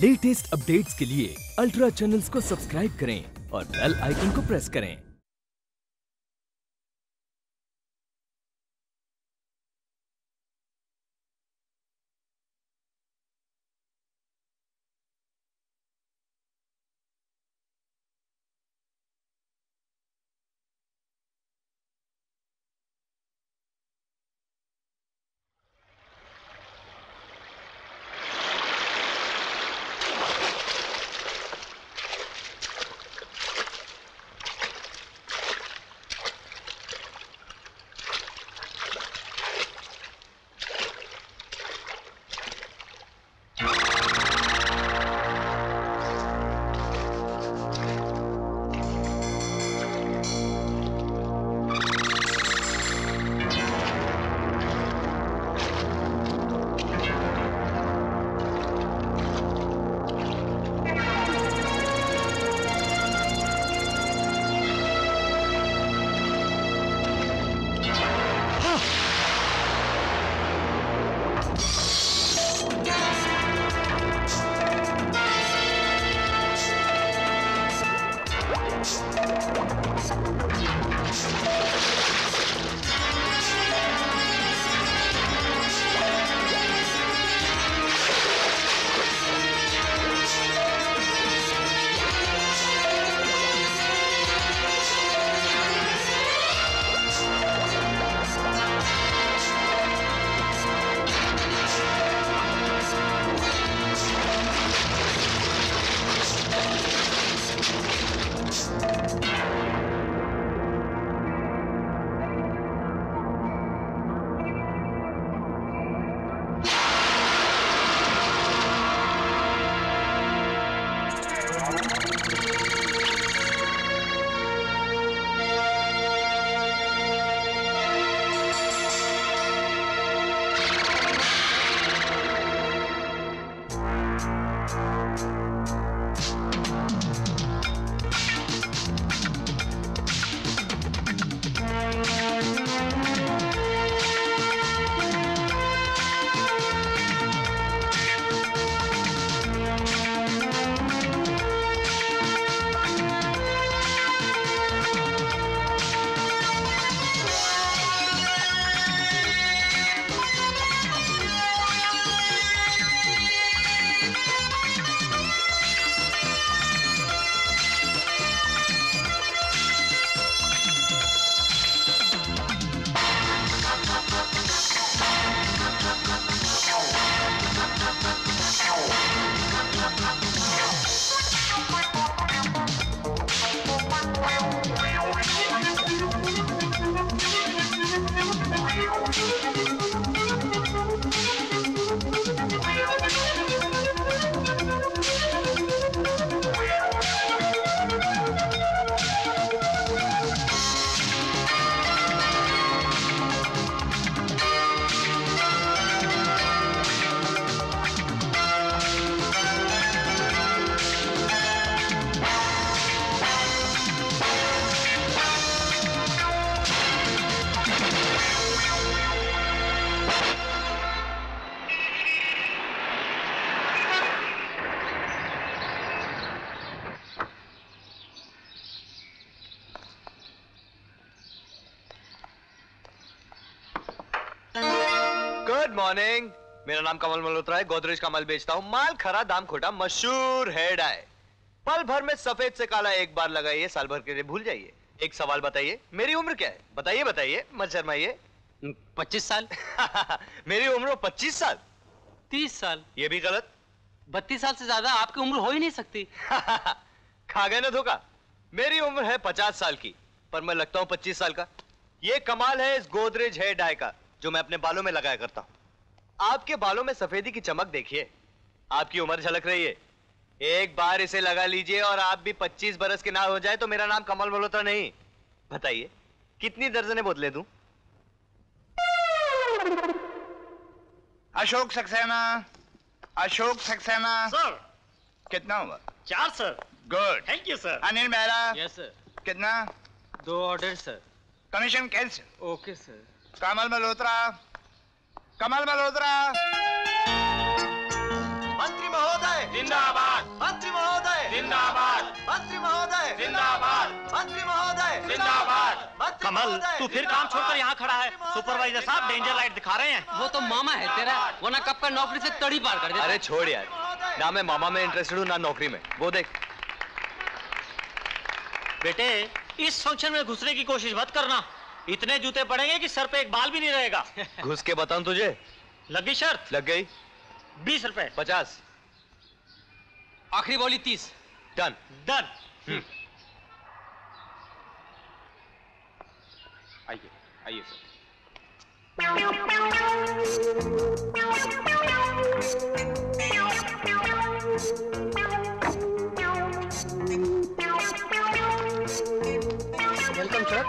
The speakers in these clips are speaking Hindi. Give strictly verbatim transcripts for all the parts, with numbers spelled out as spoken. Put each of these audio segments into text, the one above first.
लेटेस्ट अपडेट्स के लिए अल्ट्रा चैनल्स को सब्सक्राइब करें और बेल आइकन को प्रेस करें। गुड मॉर्निंग, मेरा नाम कमल मल्होत्रा है। गोदरेज का माल बेचता हूँ। माल खरा दाम खोटा, मशहूर हेड आए। पल भर में सफेद से काला एक बार लगाइए, साल भर के लिए भूल जाइए। एक सवाल बताइए, मेरी उम्र क्या है? बताइए बताइए, मत शर्माइए। पच्चीस साल। मेरी उम्र पच्चीस साल। तीस साल। ये भी गलत। बत्तीस साल से ज्यादा आपकी उम्र हो ही नहीं सकती। खा गए ना धोखा। मेरी उम्र है पचास साल की, पर मैं लगता हूँ पच्चीस साल का। ये कमाल है इस गोदरेज हेयर डाई का, जो मैं अपने बालों में लगाया करता हूँ। आपके बालों में सफेदी की चमक देखिए, आपकी उम्र झलक रही है। एक बार इसे लगा लीजिए और आप भी पच्चीस बरस के ना हो जाए तो मेरा नाम कमल मल्होत्रा नहीं। बताइए कितनी दर्जनें बोतलें दूं? अशोक सक्सेना, अशोक सक्सेना। सर। कितना हुआ? चार sir. Good, thank you sir. Anil Mehra. Yes sir. कितना? दो order sir. Commission cancel. Okay sir. Kamal Malhotra, Kamal Malhotra. मंत्री महोदय जिंदाबाद, मंत्री महोदय जिंदाबाद, मंत्री महोदय जिंदाबाद, मंत्री महोदय जिंदाबाद। मंत्री कमल, महोदय, तू फिर काम छोड़कर यहाँ खड़ा है। मंत्री सुपरवाइजर महोदय, साहब डेंजर लाइट दिखा रहे हैं। वो तो मामा है तेरा, वरना कब का नौकरी से तड़ी पार कर देता। अरे छोड़ यार, ना मैं मामा में इंटरेस्टेड हूँ ना नौकरी में। वो देख बेटे, इस फंक्शन में घुसने की कोशिश मत करना। इतने जूते पड़ेंगे कि सर पे एक बाल भी नहीं रहेगा। घुस के बताऊं तुझे? लगी शर्त? लग गई। बीस रुपए। पचास। आखिरी बोली तीस। Done done. आइए, आइए सर। Welcome sir.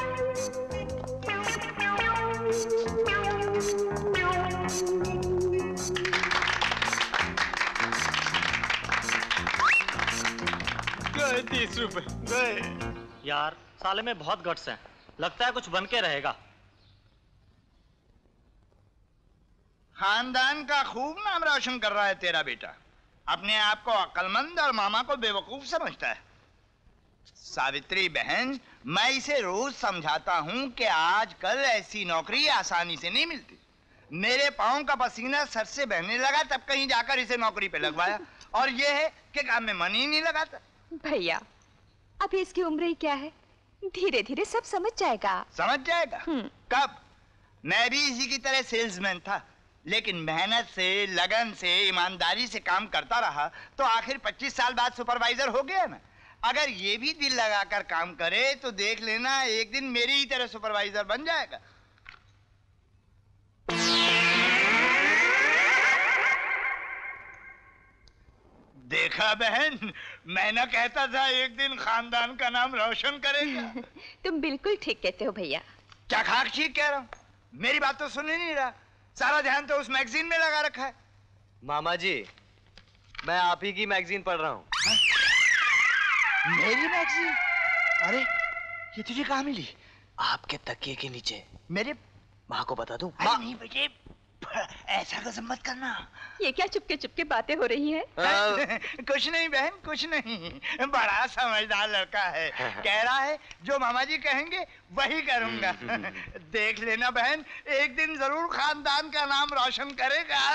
तीस रुपए गए। यार साले में बहुत गट्स हैं, लगता है कुछ बन के रहेगा। खानदान का खूब नाम रोशन कर रहा है तेरा बेटा। अपने आप को अक्लमंद और मामा को बेवकूफ समझता है। सावित्री बहन, मैं इसे रोज समझाता हूँ कि आजकल ऐसी नौकरी आसानी से नहीं मिलती। मेरे पाँव का पसीना सर से बहने लगा तब कहीं जाकर इसे नौकरी पे लगवाया, और ये है कि काम में मन ही नहीं लगाता। भैया, अभी इसकी उम्र ही क्या है, धीरे धीरे सब समझ जाएगा। समझ जाएगा? कब? मैं भी इसी की तरह सेल्समैन था, लेकिन मेहनत से, लगन से, ईमानदारी से काम करता रहा तो आखिर पच्चीस साल बाद सुपरवाइजर हो गया ना। अगर ये भी दिल लगाकर काम करे तो देख लेना, एक दिन मेरी ही तरह सुपरवाइजर बन जाएगा। देखा बहन, मैं ना कहता था एक दिन खानदान का नाम रोशन करेगा। तुम बिल्कुल ठीक कहते हो भैया। क्या खाक ठीक कह रहा हूँ? मेरी बात तो सुन ही नहीं रहा, सारा ध्यान तो उस मैगजीन में लगा रखा है। मामा जी, मैं आप ही की मैगजीन पढ़ रहा हूँ। मेरी मैगजीन? अरे ये तुझे कहाँ मिली? आपके तकिए के नीचे। मेरे माँ को बता दूं? माँ नहीं बेटे, ऐसा कसम मत करना। ये क्या चुपके चुपके बातें हो रही हैं? कुछ नहीं बहन, कुछ नहीं। बड़ा समझदार लड़का है, कह रहा है जो मामा जी कहेंगे वही करूंगा। देख लेना बहन, एक दिन जरूर खानदान का नाम रोशन करेगा।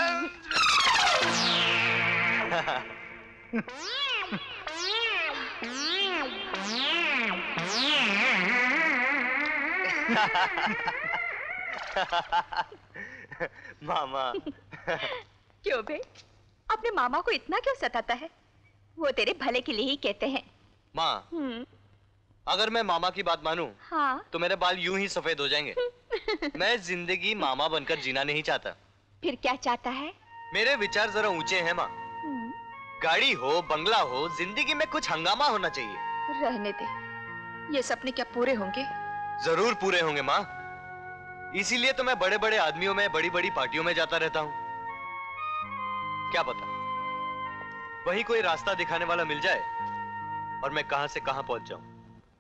मामा। क्यों बे, अपने मामा को इतना क्यों सताता है? वो तेरे भले के लिए ही कहते हैं। माँ, अगर मैं मामा की बात मानूं, हाँ? तो मेरे बाल यूं ही सफेद हो जाएंगे। मैं जिंदगी मामा बनकर जीना नहीं चाहता। फिर क्या चाहता है? मेरे विचार जरा ऊंचे हैं माँ। गाड़ी हो, बंगला हो, जिंदगी में कुछ हंगामा होना चाहिए। रहने दे, ये सपने क्या पूरे होंगे? जरूर पूरे होंगे माँ। इसीलिए तो मैं बड़े बड़े आदमियों में, बड़ी बड़ी पार्टियों में जाता रहता हूँ। क्या पता वही कोई रास्ता दिखाने वाला मिल जाए और मैं कहां से कहां पहुंच जाऊं।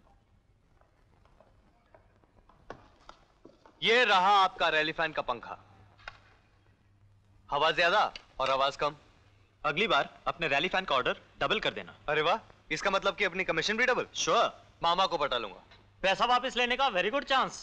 ये रहा आपका रैली फैन का पंखा। हवा ज्यादा और आवाज कम। अगली बार अपने रैली फैन का ऑर्डर डबल कर देना। अरे वाह, इसका मतलब कि अपनी कमीशन भी डबल? श्योर। मामा को पटा लूंगा। पैसा वापस लेने का वेरी गुड चांस।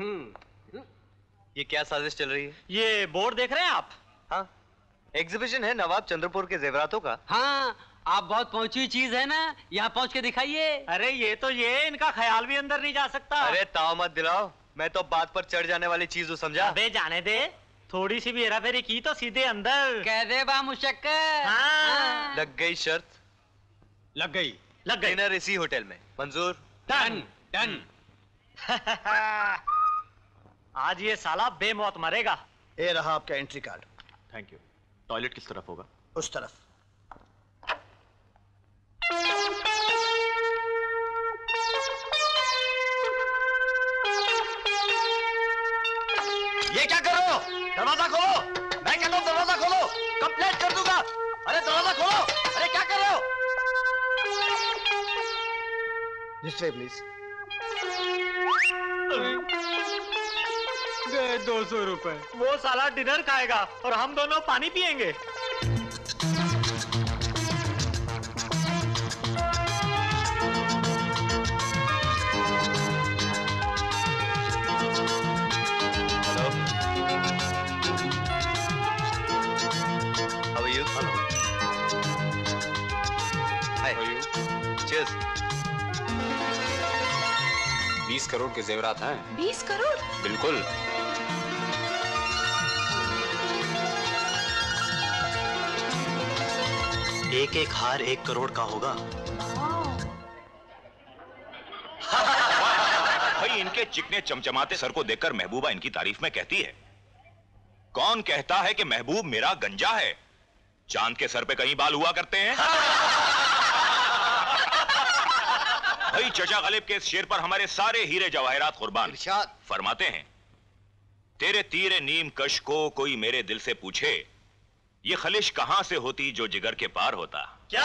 ये क्या साजिश चल रही है? ये बोर्ड देख रहे हैं आप? हाँ, एग्जीबिशन है नवाब चंद्रपुर के जेवरातों का। हाँ, आप बहुत पहुंची हुई चीज है ना, यहाँ पहुंच के दिखाइए। अरे ये तो ये इनका ख्याल भी अंदर नहीं जा सकता। अरे ताव मत दिलाओ, मैं तो बात पर चढ़ जाने वाली चीज हूँ, समझा? अबे जाने दे, थोड़ी सी भी हेरा फेरी की तो सीधे अंदर। कह दे बा मुशक्कर। हाँ। लग गई शर्त? लग गई, लग गई। डिनर इसी होटल में मंजूर? Done done. आज ये साला बेमौत मरेगा। ये रहा आपका entry card. Thank you. Toilet किस तरफ होगा? उस तरफ। ये क्या कर रहे हो? दरवाजा खोलो। मैं कहता हूँ दरवाजा खोलो, कंप्लेंट कर दूंगा। अरे दरवाजा खोलो। अरे क्या कर रहे हो? This way please. गए दो सौ रुपए। वो साला डिनर खाएगा और हम दोनों पानी पिएंगे। For you. चीयर्स। बीस करोड़ के जेवरात हैं। बीस करोड़? बिल्कुल। एक एक हार एक करोड़ का होगा। भाई इनके चिकने चमचमाते सर को देखकर महबूबा इनकी तारीफ में कहती है, कौन कहता है कि महबूब मेरा गंजा है? चांद के सर पे कहीं बाल हुआ करते हैं। भाई चचा गलिब के इस शेर पर हमारे सारे हीरे जवाहरात कुर्बान। फरमाते हैं, तेरे तीरे नीम कश को कोई मेरे दिल से पूछे, ये खलिश कहां से होती जो जिगर के पार होता। क्या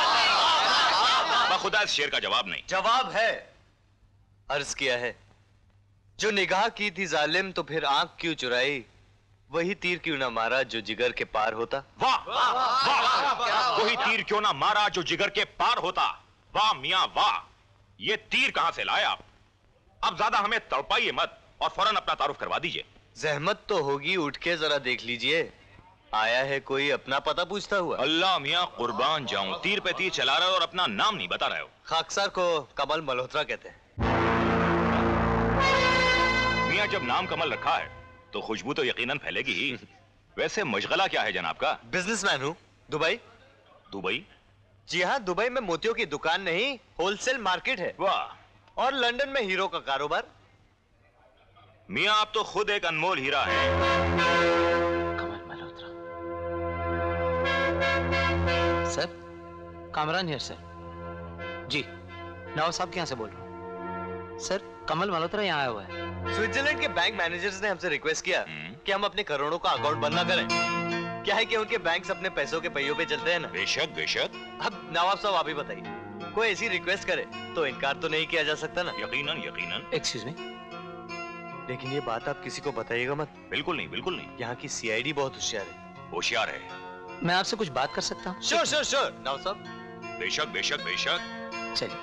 बखुदा इस शेर का जवाब नहीं। जवाब है। अर्ज किया है, जो निगाह की थी जालिम तो फिर आंख क्यों चुराई, वही तीर क्यों ना मारा जो जिगर के पार होता। वाह वाह, वही तीर क्यों ना मारा जो जिगर के पार होता। वाह मियां वाह, ये तीर कहां से लाए आप? अब ज्यादा हमें तड़पाइए मत और फौरन अपना तारुफ करवा दीजिए। जहमत तो होगी, उठ के जरा देख लीजिए, आया है कोई अपना पता पूछता हुआ। अल्लाह मियां कुर्बान जाऊं, तीर पे तीर चला रहे हो और अपना नाम नहीं बता रहे हो। खाकसार को कमल मल्होत्रा कहते हैं। मियां जब नाम कमल रखा है तो खुशबू तो यकीनन फैलेगी ही। वैसे मशगला क्या है जनाब का? बिजनेसमैन हूँ। दुबई। दुबई? जी हाँ, दुबई में मोतियों की दुकान नहीं, होलसेल मार्केट है। वाह। और लंदन में हीरो का कारोबार। मियां आप तो खुद एक अनमोल हीरा है। Kamal Malhotra. Sir, Kamran here sir. जी, नवाब साहब के यहाँ से बोल रहा हूँ। सर, कमल मल्होत्रा यहाँ आया हुआ है। स्विट्जरलैंड के बैंक मैनेजर्स ने हमसे रिक्वेस्ट किया कि हम अपने करोड़ों का अकाउंट बंद ना करें। क्या है कि उनके बैंक्स अपने पैसों के पहियों पे चलते हैं ना। बेशक बेशक। अब नवाब साहब आप ही बताइए, कोई ऐसी रिक्वेस्ट करे तो इनकार तो नहीं किया जा सकता ना। यकीनन यकीनन। Excuse me. लेकिन ये बात आप किसी को बताइएगा मत। बिल्कुल नहीं बिल्कुल नहीं। यहाँ की सीआईडी बहुत होशियार है। होशियार है। मैं आपसे कुछ बात कर सकता हूँ? श्योर श्योर श्योर नवाब साहब। बेशक बेशक बेशक। चलिए।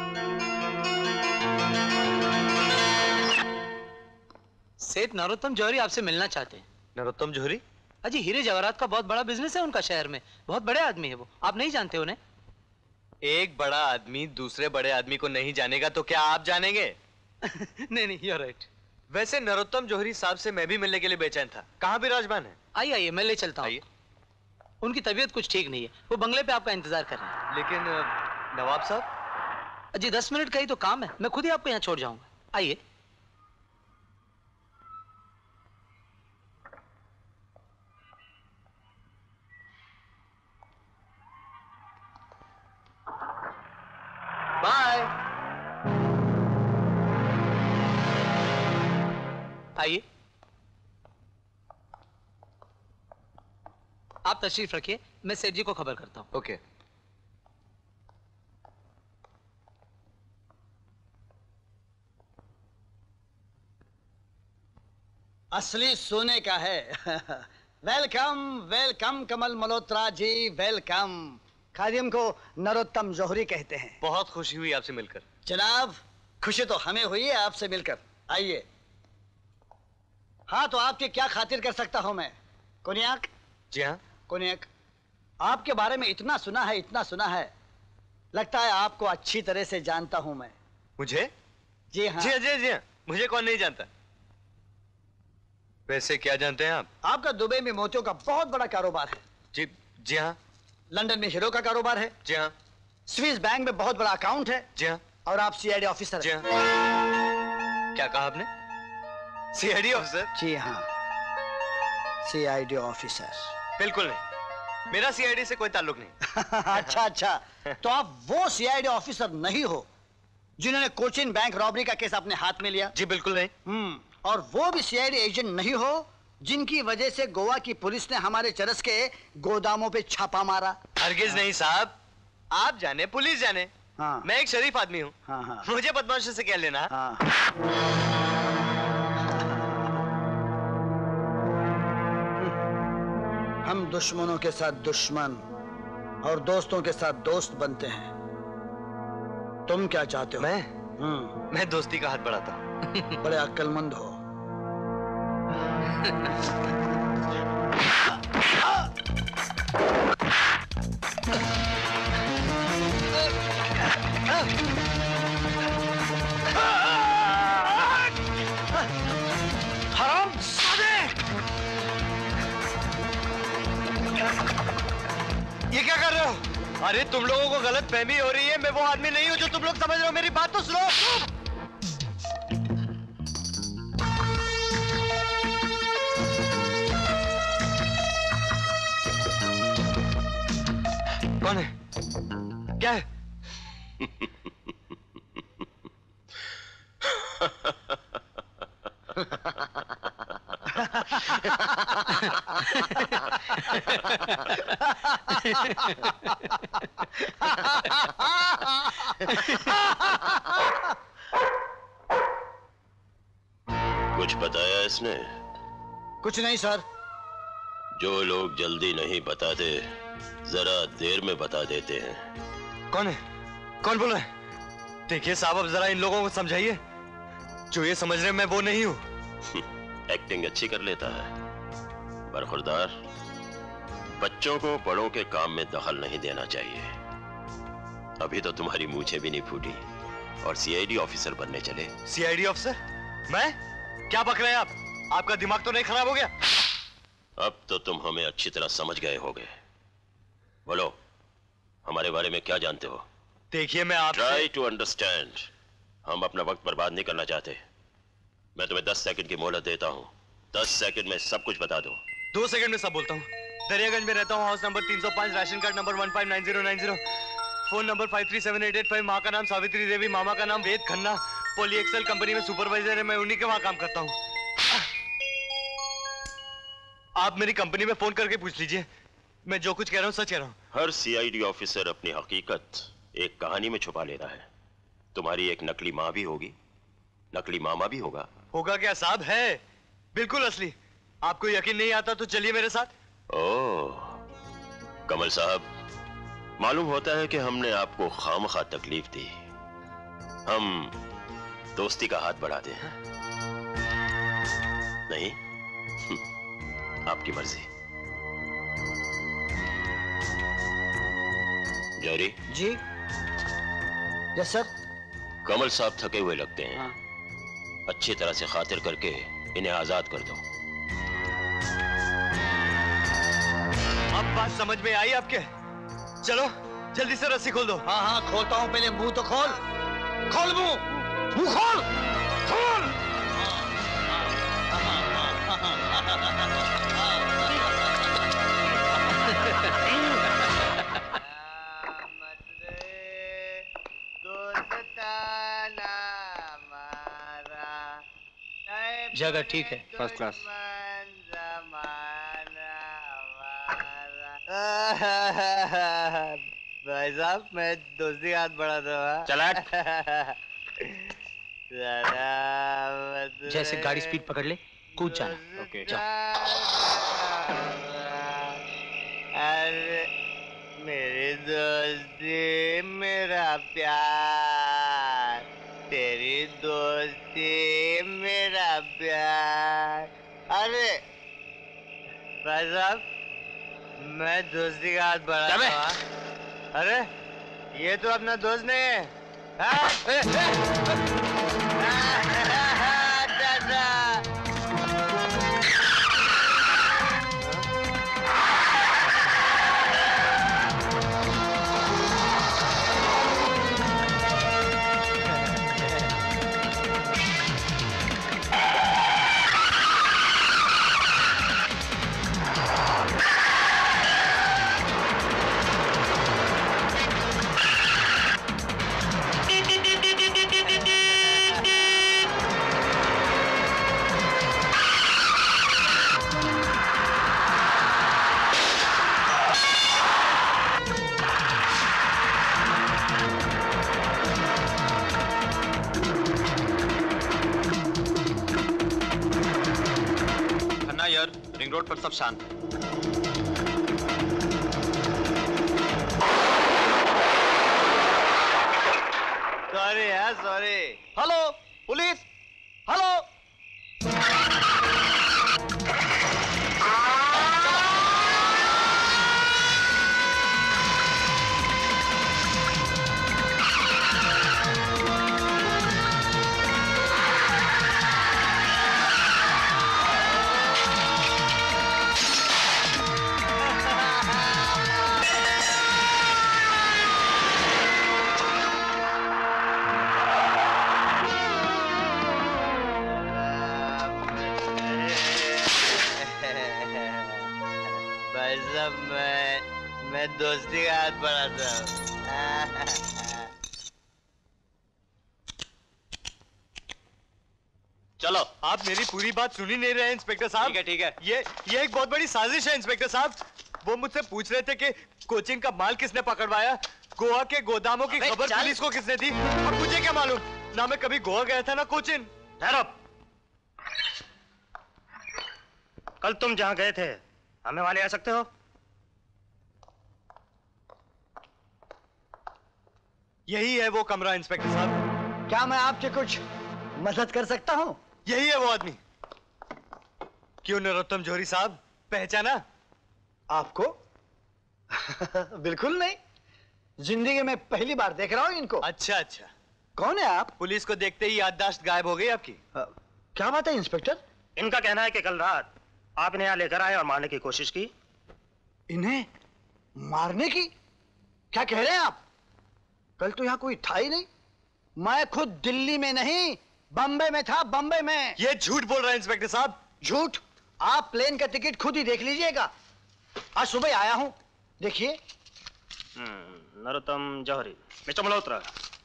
सेठ नरोत्तम जौहरी आपसे मिलना चाहते हैं। नरोत्तम जौहरी? अजी, हीरे जवाहरात का बहुत बड़ा बिजनेस है उनका शहर में। बहुत बड़े आदमी है वो। आप नहीं जानते उन्हें? एक बड़ा आदमी दूसरे बड़े आदमी को नहीं जानेगा तो क्या आप जानेंगे? नहीं नहीं, you're right। वैसे नरोत्तम जौहरी साहब से मैं भी मिलने के लिए बेचैन था। कहाँ विराजमान है? आइए आइए, मैं ले चलता हूँ। उनकी तबीयत कुछ ठीक नहीं है, वो बंगले पे आपका इंतजार कर रहे हैं। लेकिन नवाब साहब? अजी, दस मिनट का ही तो काम है, मैं खुद ही आपको यहाँ छोड़ जाऊंगा। आइए। बाय। आइए। आप तशरीफ रखिए, मैं सेठ जी को खबर करता हूँ। ओके। असली सोने का है। Welcome welcome Kamal Malhotra ji, welcome. खादिम को नरोत्तम जौहरी कहते हैं। बहुत खुशी हुई आपसे मिलकर। जनाब, खुशी तो हमें हुई है आपसे मिलकर। आइए। हाँ, तो आपकी क्या खातिर कर सकता हूँ मैं? कोनियाक? जी हाँ। कोनियाक। आपके बारे में इतना सुना है, इतना सुना है, लगता है आपको अच्छी तरह से जानता हूँ मैं। मुझे? जी हाँ। जी हाँ, जी हाँ। मुझे कौन नहीं जानता? वैसे क्या जानते हैं आप? आपका दुबई में मोतियों का बहुत बड़ा कारोबार है। जी जी हाँ। लंदन में हीरो का कारोबार है। जी हाँ। स्विस बैंक में बहुत बड़ा अकाउंट है। जी हाँ। और आप सीआईडी ऑफिसर जी हाँ। क्या कहा आपने? CID officer? जी हाँ, सीआईडी ऑफिसर। बिल्कुल नहीं, मेरा सीआईडी से कोई ताल्लुक नहीं। अच्छा अच्छा, तो आप वो सीआईडी ऑफिसर नहीं हो जिन्होंने कोचिन बैंक रॉबरी का केस अपने हाथ में लिया? जी बिल्कुल नहीं। हम्म, और वो भी सीआईडी एजेंट नहीं हो जिनकी वजह से गोवा की पुलिस ने हमारे चरस के गोदामों पे छापा मारा? हरगिज नहीं साहब, आप जाने पुलिस जाने। हाँ। मैं एक शरीफ आदमी हूँ। हाँ हाँ। मुझे बदमाशों से क्या लेना? हाँ। हम दुश्मनों के साथ दुश्मन और दोस्तों के साथ दोस्त बनते हैं। तुम क्या चाहते हो? मैं? हम्म, मैं दोस्ती का हाथ बढ़ाता हूँ। बड़े अक्लमंद हो। अरे तुम लोगों को गलत फहमी हो रही है, मैं वो आदमी नहीं हूँ जो तुम लोग समझ रहे हो। मेरी बात तो सुनो। कौन है? क्या है? कुछ बताया इसने? कुछ नहीं सर। जो लोग जल्दी नहीं बताते, जरा देर में बता देते हैं। कौन है? कौन बोल रहा है? देखिए साहब, अब जरा इन लोगों को समझाइए। जो ये समझ रहे मैं वो नहीं हूँ। एक्टिंग अच्छी कर लेता है। बरखुरदार, बच्चों को बड़ों के काम में दखल नहीं देना चाहिए। अभी तो तुम्हारी मूछें भी नहीं फूटी और सीआईडी ऑफिसर बनने चले। CID officer? मैं? क्या बक रहे हैं आप? आपका दिमाग तो नहीं खराब हो गया? अब तो तुम हमें अच्छी तरह समझ गए होगे। बोलो, हमारे बारे में क्या जानते हो? देखिए मैं आप ट्राई टू अंडरस्टैंड। हम अपना वक्त बर्बाद नहीं करना चाहते। मैं तुम्हें दस सेकंड की मोहलत देता हूँ। दस सेकंड में सब कुछ बता दो। दो सेकंड में सब बोलता हूँ। दरियागंज में रहता हूँ, हाउस नंबर तीन सौ पाँच, ration card number one five nine zero nine zero, phone number five three seven eight eight five. माँ का नाम सावित्री देवी, मामा का नाम Ved Khanna. Poly Excel company में सुपरवाइजर है, मैं उन्हीं के वहां काम करता हूँ। आप मेरी कंपनी में फोन करके पूछ लीजिए, मैं जो कुछ कह रहा हूँ सच कह रहा हूँ। हर सीआईडी ऑफिसर अपनी हकीकत एक कहानी में छुपा लेता है। तुम्हारी एक नकली माँ भी होगी, नकली मामा भी होगा। होगा क्या साहब? है बिल्कुल असली। आपको यकीन नहीं आता तो चलिए मेरे साथ। ओह कमल साहब, मालूम होता है कि हमने आपको खामखा तकलीफ दी। हम दोस्ती का हाथ बढ़ाते हैं। नहीं, आपकी मर्जी। जौहरी जी। Yes sir. कमल साहब थके हुए लगते हैं। हाँ। अच्छी तरह से खातिर करके इन्हें आजाद कर दो। अब बात समझ में आई आपके? चलो जल्दी से रस्सी खोल दो। हाँ हाँ खोलता हूँ, पहले मुंह तो खोल। खोल मुंह, मुंह खोल, खोल। जगह ठीक है, फर्स्ट क्लास। भाई साहब मैं दोस्ती का हाथ बढ़ा था। चला। जैसे गाड़ी स्पीड पकड़ ले कूद जाना। ओके जाओ। अरे मेरी दोस्ती मेरा प्यार, तेरी दोस्ती मेरा प्यार। अरे भाई साहब मैं दोस्ती का हाथ बढ़ा था। अरे ये तो अपना दोस्त नहीं है। हाँ? ए, ए, रिंग रोड पर सब शांत है। सॉरी यार सॉरी। Hello police, hello. भाई साहब मैं मैं दोस्ती का हाथ बढ़ाता हूँ। चलो। आप मेरी पूरी बात सुन ही नहीं रहे इंस्पेक्टर साहब। ठीक है ठीक है। ये ये एक बहुत बड़ी साजिश है इंस्पेक्टर साहब। वो मुझसे पूछ रहे थे कि कोचिंग का माल किसने पकड़वाया, गोवा के गोदामों की खबर पुलिस को किसने दी। अब मुझे क्या मालूम, ना मैं कभी गोवा गया था ना कोचिंग। ठहरो। कल तुम जहां गए थे हमें वहां ले आ सकते हो? यही है वो कमरा इंस्पेक्टर साहब। क्या मैं आपकी कुछ मदद कर सकता हूं? यही है वो आदमी। क्यों नरोत्तम जोहरी साहब, पहचाना आपको? बिल्कुल नहीं, जिंदगी में पहली बार देख रहा हूं इनको। अच्छा अच्छा। कौन है आप? पुलिस को देखते ही याददाश्त गायब हो गई आपकी। आ, क्या बात है इंस्पेक्टर? इनका कहना है कि कल रात आप इन्हें यहाँ लेकर आए और मारने की कोशिश की। इन्हें मारने की? क्या कह रहे हैं आप? कल तो यहाँ कोई था ही नहीं। मैं खुद दिल्ली में नहीं बम्बई में था, बम्बई में। ये झूठ बोल रहा है इंस्पेक्टर साहब। झूठ? आप प्लेन का टिकट खुद ही देख लीजिएगा। आज सुबह आया हूं, देखिए। नरोत्तम जौहरी, मिस्टर मल्होत्रा।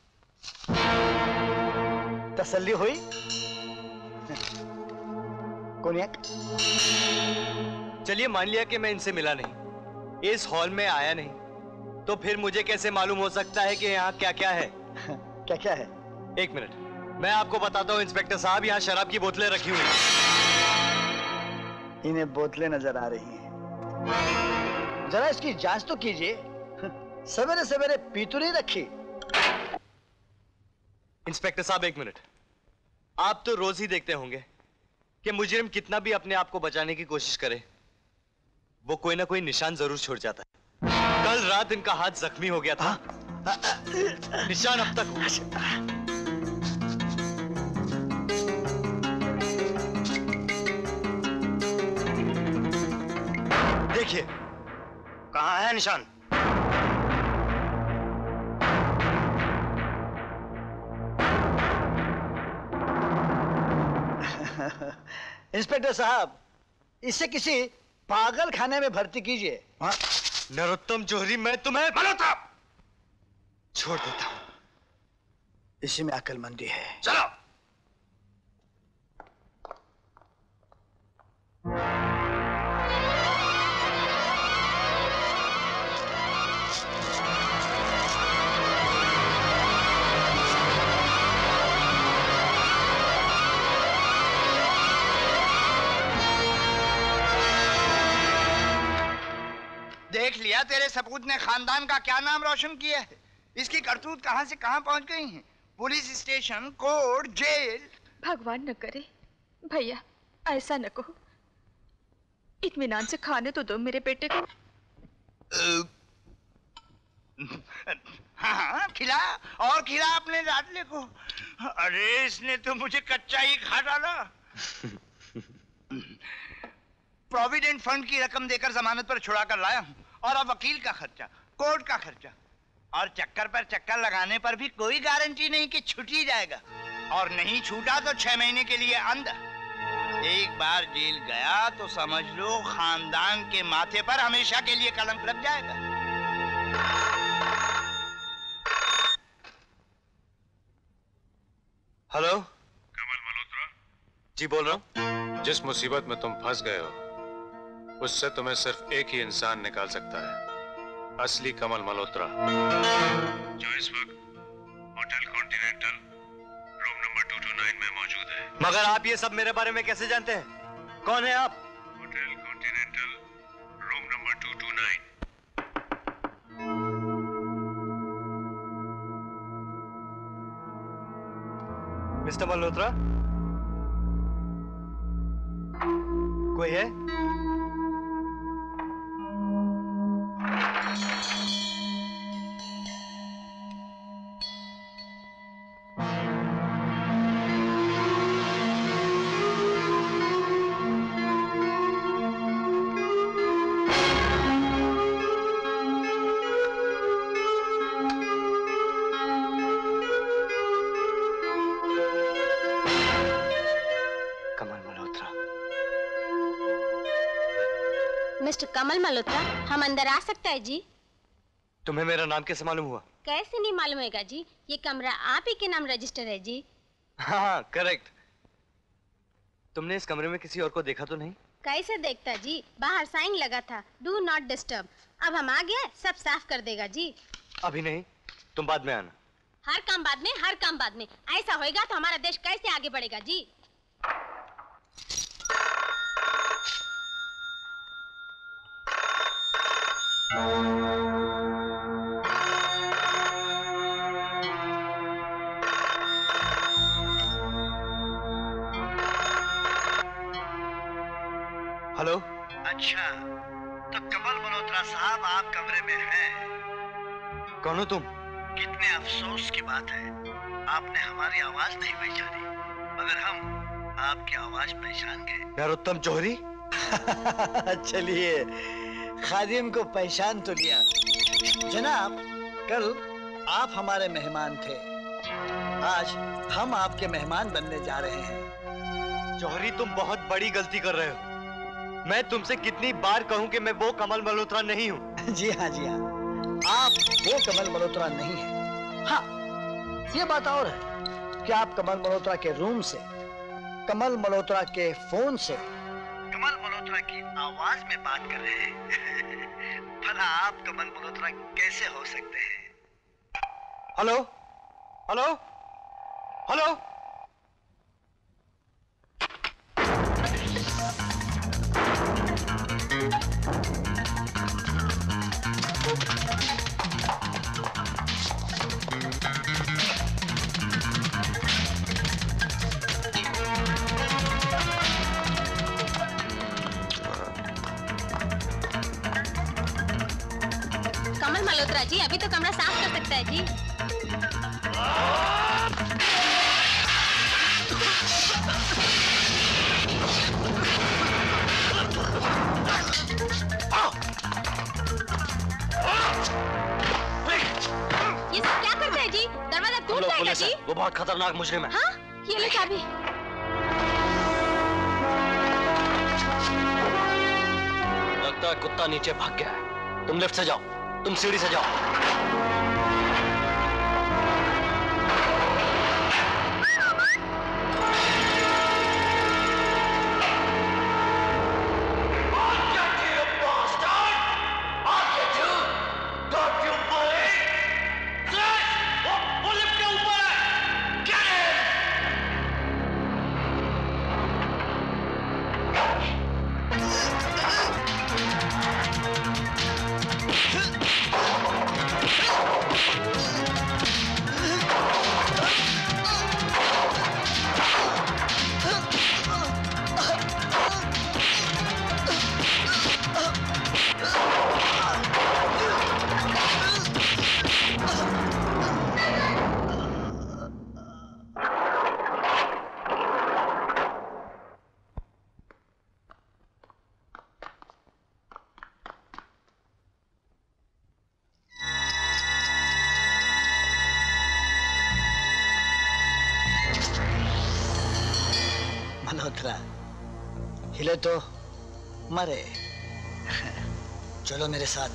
तसल्ली हुई? कोनियाक? चलिए मान लिया कि मैं इनसे मिला नहीं, इस हॉल में आया नहीं, तो फिर मुझे कैसे मालूम हो सकता है कि यहाँ क्या क्या है? क्या क्या है? एक मिनट, मैं आपको बताता हूँ इंस्पेक्टर साहब। यहाँ शराब की बोतलें रखी हुई हैं। इन्हें बोतलें नजर आ रही हैं। जरा इसकी जांच तो कीजिए। सवेरे सवेरे पी तो नहीं रखी। इंस्पेक्टर साहब एक मिनट, आप तो रोज ही देखते होंगे कि मुजरिम कितना भी अपने आप को बचाने की कोशिश करे, वो कोई ना कोई निशान जरूर छोड़ जाता है। कल रात इनका हाथ जख्मी हो गया था। निशान अब तक देखिए। कहाँ है निशान? इंस्पेक्टर साहब, इसे किसी पागल खाने में भर्ती कीजिए। नरोत्तम जोहरी, मैं तुम्हें मल्होत्रा छोड़ देता हूं। इसी में अक्लमंदी है। चलो। देख लिया, तेरे सपूत ने खानदान का क्या नाम रोशन किया है। इसकी करतूत कहां से कहां पहुंच गई है। Police station, court, jail. भगवान न करे भैया, ऐसा न कहो। इत्मीनान से खाने तो दो मेरे बेटे को। हाँ हाँ, खिला और खिला अपने लाडले को। अरे इसने तो मुझे कच्चा ही खा डाला। प्रोविडेंट फंड की रकम देकर जमानत पर छुड़ा कर लाया हूँ, और अब वकील का खर्चा, कोर्ट का खर्चा, और चक्कर पर चक्कर लगाने पर भी कोई गारंटी नहीं कि छूट ही जाएगा, और नहीं छूटा तो छह महीने के लिए अंदर। एक बार जेल गया तो समझ लो खानदान के माथे पर हमेशा के लिए कलंक लग जाएगा। हेलो, कमल मल्होत्रा जी बोल रहा हूँ। जिस मुसीबत में तुम फंस गए हो उससे तुम्हें सिर्फ एक ही इंसान निकाल सकता है, असली कमल मल्होत्रा, जो इस वक्त होटल कॉन्टिनेंटल रूम नंबर दो सौ उनतीस में मौजूद है। मगर आप ये सब मेरे बारे में कैसे जानते हैं? कौन है आप? होटल कॉन्टिनेंटल रूम नंबर दो सौ उनतीस। मिस्टर मल्होत्रा, कोई है? मिस्टर कमल मल्होत्रा, हम अंदर आ सकते हैं जी? तुम्हें मेरा नाम कैसे मालूम हुआ? कैसे नहीं मालूम होगा जी, ये कमरा आप ही के नाम रजिस्टर है जी। हाँ करेक्ट। तुमने इस कमरे में किसी और को देखा तो नहीं? कैसे देखता जी, बाहर साइन लगा था, डू नॉट डिस्टर्ब। अब हम आ गए, सब साफ कर देगा जी। अभी नहीं, तुम बाद में आना। हर काम बाद में, हर काम बाद में। ऐसा होएगा तो हमारा देश कैसे आगे बढ़ेगा जी? हेलो। अच्छा, तो कमल मल्होत्रा साहब आप कमरे में हैं। कौन हो तुम? कितने अफसोस की बात है, आपने हमारी आवाज नहीं पहचानी, मगर हम आपकी आवाज पहचान गए। नरोत्तम जौहरी। चलिए, खादिम को पहचान तो लिया। जनाब, कल आप हमारे मेहमान थे, आज हम आपके मेहमान बनने जा रहे हैं। जौहरी, तुम बहुत बड़ी गलती कर रहे हो। मैं तुमसे कितनी बार कहूं कि मैं वो कमल मल्होत्रा नहीं हूं। जी हाँ, जी हाँ, आप वो कमल मल्होत्रा नहीं हैं। हाँ, ये बात और है कि आप कमल मल्होत्रा के रूम से, कमल मल्होत्रा के फोन से, कमल मल्होत्रा की आवाज में बात कर रहे हैं। भला आप कमल मल्होत्रा कैसे हो सकते हैं? Hello, hello, hello. Kamal Malhotra ji, अभी तो कमरा साफ कर सकता है जी। ये सब क्या करते हैं जी? दरवाजा टूट जाएगा जी। वो बहुत खतरनाक मुजरिम है। हाँ, ये लो चाबी। लगता है कुत्ता नीचे भाग गया है। तुम लिफ्ट से जाओ, तुम सीढ़ी से जाओ। मल्होत्रा हिले तो मरे। चलो मेरे साथ।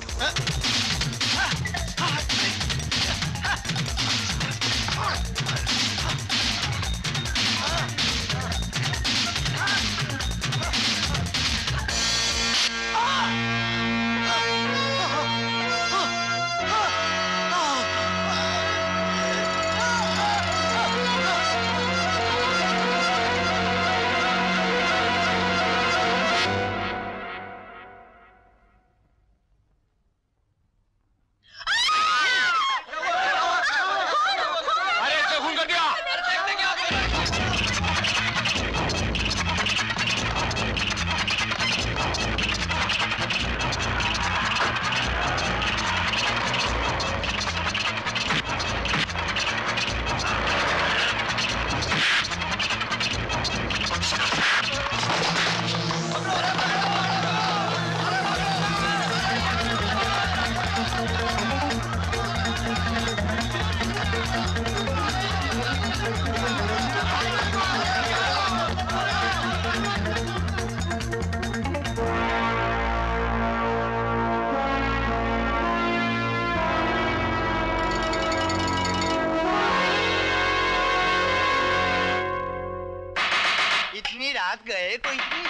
अरे इसे खून कर दिया।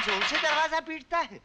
जोर से दरवाजा पीटता है।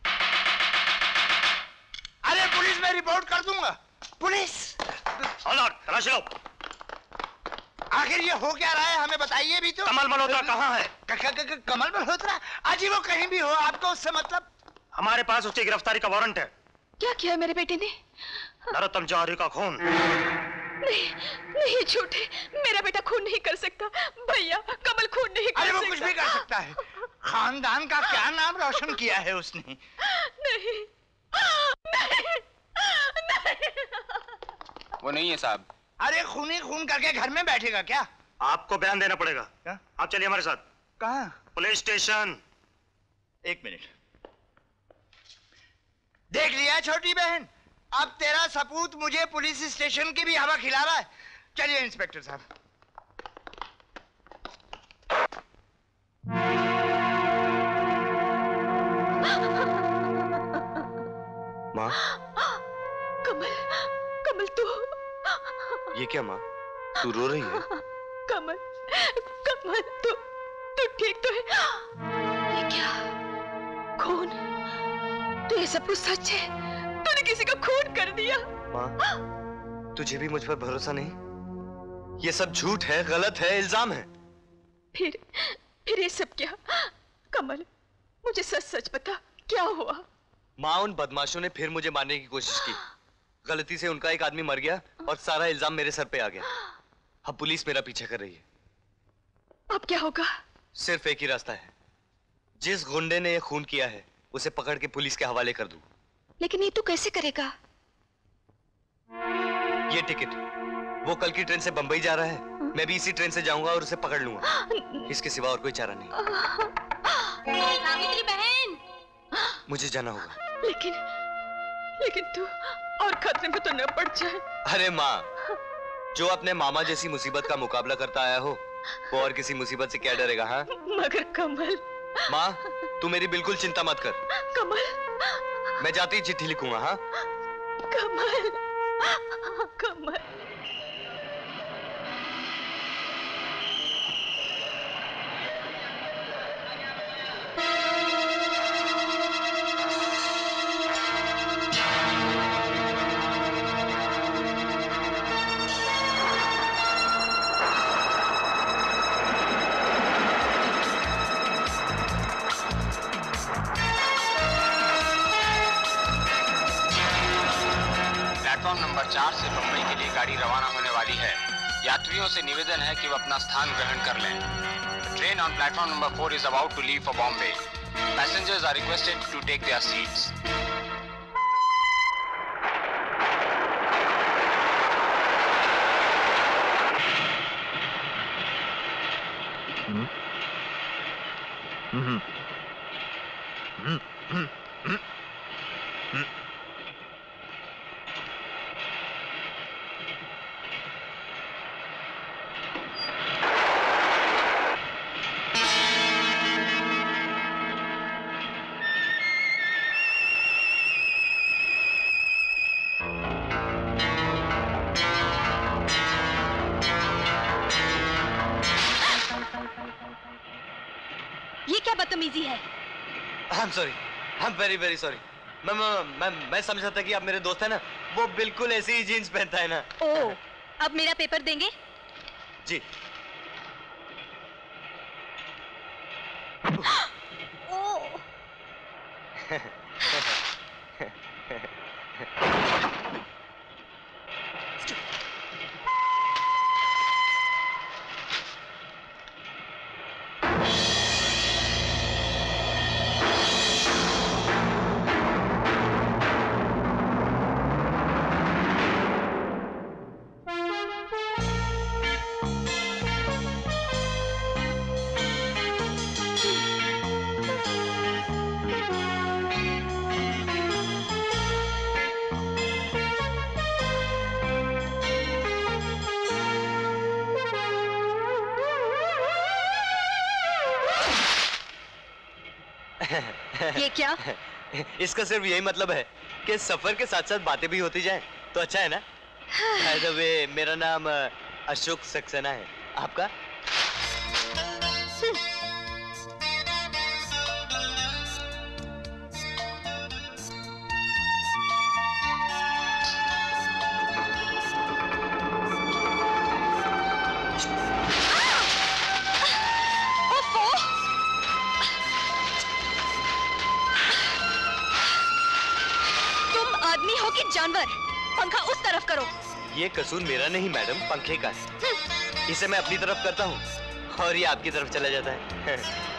अरे पुलिस में रिपोर्ट कर दूंगा। पुलिस तलाश लो। आखिर ये हो क्या रहा है हमें बताइए भी तो। कमल मल्होत्रा कहाँ है? क, क, क, कमल मल्होत्रा? अजी वो कहीं भी हो, आपको उससे मतलब? हमारे पास उसकी गिरफ्तारी का वारंट है। क्या किया मेरे बेटे ने? नरोत्तम जौहरी का खून। नहीं नहीं झूठे, मेरा बेटा खून नहीं कर सकता। भैया कमल खून नहीं कर सकता। अरे वो कुछ भी कर सकता है। खानदान का क्या नाम रोशन किया है उसने। नहीं नहीं नहीं। वो नहीं है साहब। अरे खूनी खून करके घर में बैठेगा क्या? आपको बयान देना पड़ेगा। क्या? आप चलिए हमारे साथ। कहाँ? Police station. एक मिनट। देख लिया छोटी बहन, अब तेरा सपूत मुझे पुलिस स्टेशन की भी हवा खिला रहा है। चलिए इंस्पेक्टर साहब। माँ। कमल, कमल तू। ये क्या माँ, तू रो रही है? कमल, कमल तू, तू ठीक तो है? ये क्या? खून? तो ये सब कुछ सच है? तूने किसी का खून कर दिया? माँ, तुझे भी मुझ पर भरोसा नहीं? ये सब झूठ है, गलत है, इल्जाम है। फिर, फिर ये सब क्या? कमल, मुझे सच सच बता, क्या हुआ? माँ, उन बदमाशों ने फिर मुझे मारने की कोशिश की। गलती से उनका एक आदमी मर गया और सारा इल्जाम मेरे सर पे आ गया। अब पुलिस मेरा पीछा कर रही है। अब क्या होगा? सिर्फ एक ही रास्ता है। जिस गुंडे ने ये खून किया है उसे पकड़ के पुलिस के हवाले कर दूं। लेकिन ये तू कैसे करेगा? ये टिकट, वो कल की ट्रेन से बंबई जा रहा है, मैं भी इसी ट्रेन से जाऊंगा और उसे पकड़ लूंगा। इसके सिवा और कोई चारा नहीं। सावित्री बहन, मुझे जाना होगा। लेकिन, लेकिन तू और खतरे में तो न पड़ जाए। अरे माँ, जो अपने मामा जैसी मुसीबत का मुकाबला करता आया हो, वो और किसी मुसीबत से क्या डरेगा? हाँ? मगर कमल। माँ, तू मेरी बिल्कुल चिंता मत कर। कमल, मैं जाते ही चिट्ठी लिखूंगा। हाँ? कमल, कमल। नंबर चार से बंबई के लिए गाड़ी रवाना होने वाली है। यात्रियों से निवेदन है कि वो अपना स्थान ग्रहण कर लें। Train on platform number four is about to leave for Bombay. Passengers are requested to take their seats. Hmm hmm hmm hmm hmm बदतमीजी है। I am sorry, I am very very sorry. मैं मैं मैं समझा था कि आप मेरे दोस्त हैं ना, वो बिल्कुल ऐसी ही जीन्स पहनता है ना। ओह, अब मेरा पेपर देंगे? जी। ओह। ये क्या? इसका सिर्फ यही मतलब है कि सफर के साथ साथ बातें भी होती जाएं, तो अच्छा है ना? बाय द वे, मेरा नाम अशोक सक्सेना है। आपका? आदमी हो कि जानवर? पंखा उस तरफ करो। ये कसूर मेरा नहीं मैडम, पंखे का है। इसे मैं अपनी तरफ करता हूँ और ये आपकी तरफ चला जाता है।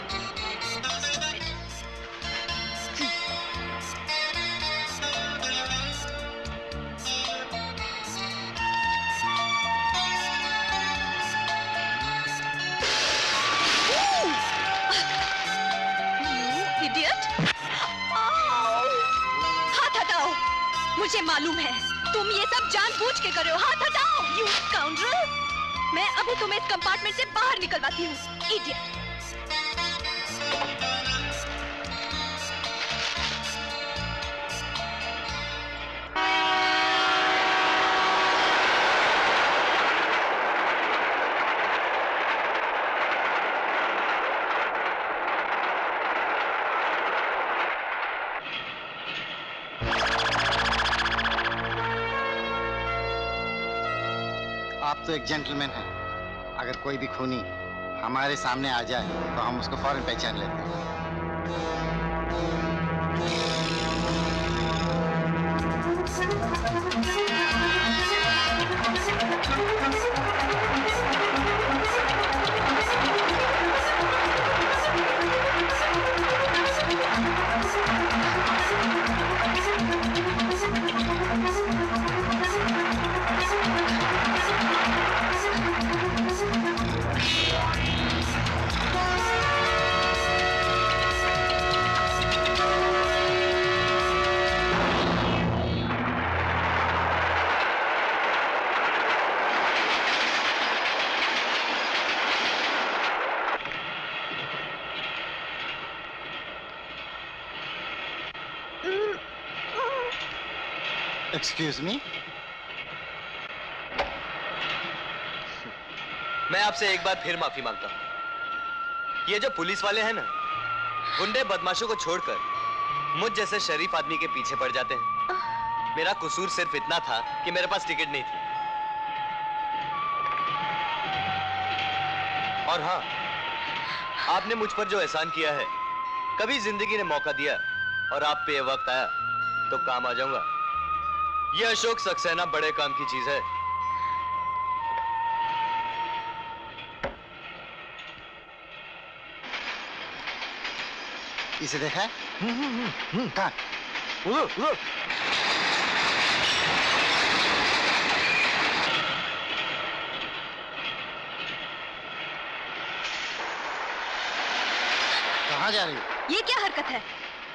मुझे मालूम है तुम ये सब जानबूझ के कर रहे हो। हाथ हटाओ, यू स्काउंड्रल। मैं अभी तुम्हें इस कंपार्टमेंट से बाहर निकलवाती हूँ, इडियट। तो एक जेंटलमैन है। अगर कोई भी खूनी हमारे सामने आ जाए तो हम उसको फौरन पहचान लेते हैं। एक्सक्यूज मी, मैं आपसे एक बार फिर माफी मांगता हूँ। ये जो पुलिस वाले हैं ना, गुंडे बदमाशों को छोड़कर मुझ जैसे शरीफ आदमी के पीछे पड़ जाते हैं। मेरा कसूर सिर्फ इतना था कि मेरे पास टिकट नहीं थी। और हाँ, आपने मुझ पर जो एहसान किया है, कभी जिंदगी ने मौका दिया और आप पे वक्त आया तो काम आ जाऊंगा। ये अशोक सक्सेना बड़े काम की चीज है। इसे देखा है? कहाँ? उधर, उधर। कहाँ जा रही है? ये क्या हरकत है?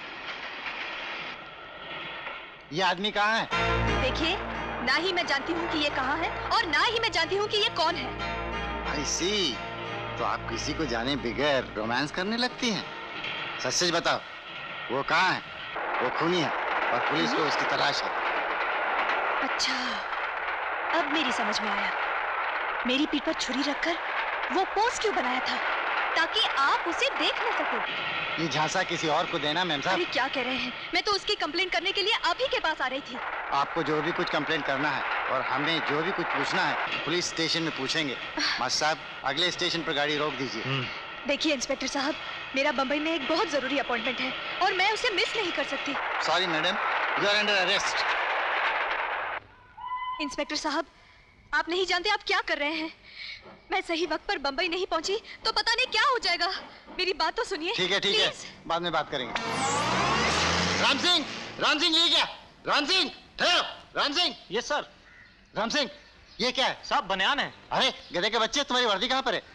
ये आदमी कहाँ है? देखिए, ना ही मैं जानती हूँ कि ये कहाँ है और ना ही मैं जानती हूँ कि ये कौन है। I see। तो आप किसी को जाने बगैर रोमांस करने लगती हैं? सच सच बताओ, वो कहाँ है? वो खूनी है और पुलिस को उसकी तलाश है। अच्छा, अब मेरी समझ में आया। मेरी पीठ पर छुरी रखकर वो पोज क्यों बनाया था? ताकि आप उसे देख न सको। ये झांसा किसी और को देना मैम साहब। अरे क्या कह रहे हैं? मैं तो उसकी कंप्लेंट करने के लिए आप ही के पास आ रही थी। आपको जो भी कुछ कंप्लेंट करना है और हमें जो भी कुछ पूछना है पुलिस स्टेशन में पूछेंगे। मास्टर साहब, अगले स्टेशन पर गाड़ी रोक दीजिए। देखिए इंस्पेक्टर साहब, मेरा बम्बई में एक बहुत जरूरी अपॉइंटमेंट है और मैं उसे मिस नहीं कर सकती। Sorry madam, you are under arrest. Inspector साहब, आप नहीं जानते आप क्या कर रहे हैं। मैं सही वक्त पर बम्बई नहीं पहुंची तो पता नहीं क्या हो जाएगा। मेरी बात तो सुनिए। ठीक है, ठीक है, बाद में बात करेंगे। राम सिंह, राम सिंह, ये क्या? राम सिंह, ठहरो। राम सिंह। ये सर। राम सिंह, ये क्या है? साहब बनियान है। अरे गधे के बच्चे, तुम्हारी वर्दी कहाँ पर है?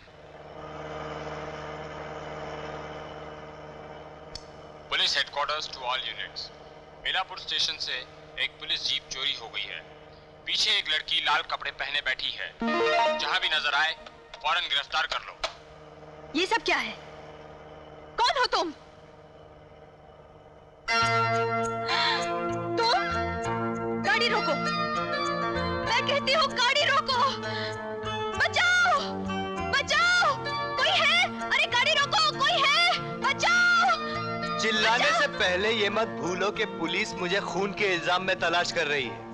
Police headquarters to all units. Meenapur station से एक पुलिस जीप चोरी हो गई है। पीछे एक लड़की लाल कपड़े पहने बैठी है। जहां भी नजर आए फौरन गिरफ्तार कर लो। ये सब क्या है? कौन हो तुम? तुम? गाड़ी रोको। मैं कहती हूँ गाड़ी रोको। बचाओ, बचाओ, कोई है? अरे गाड़ी रोको, कोई है? बचाओ। चिल्लाने से पहले ये मत भूलो कि पुलिस मुझे खून के इल्जाम में तलाश कर रही है।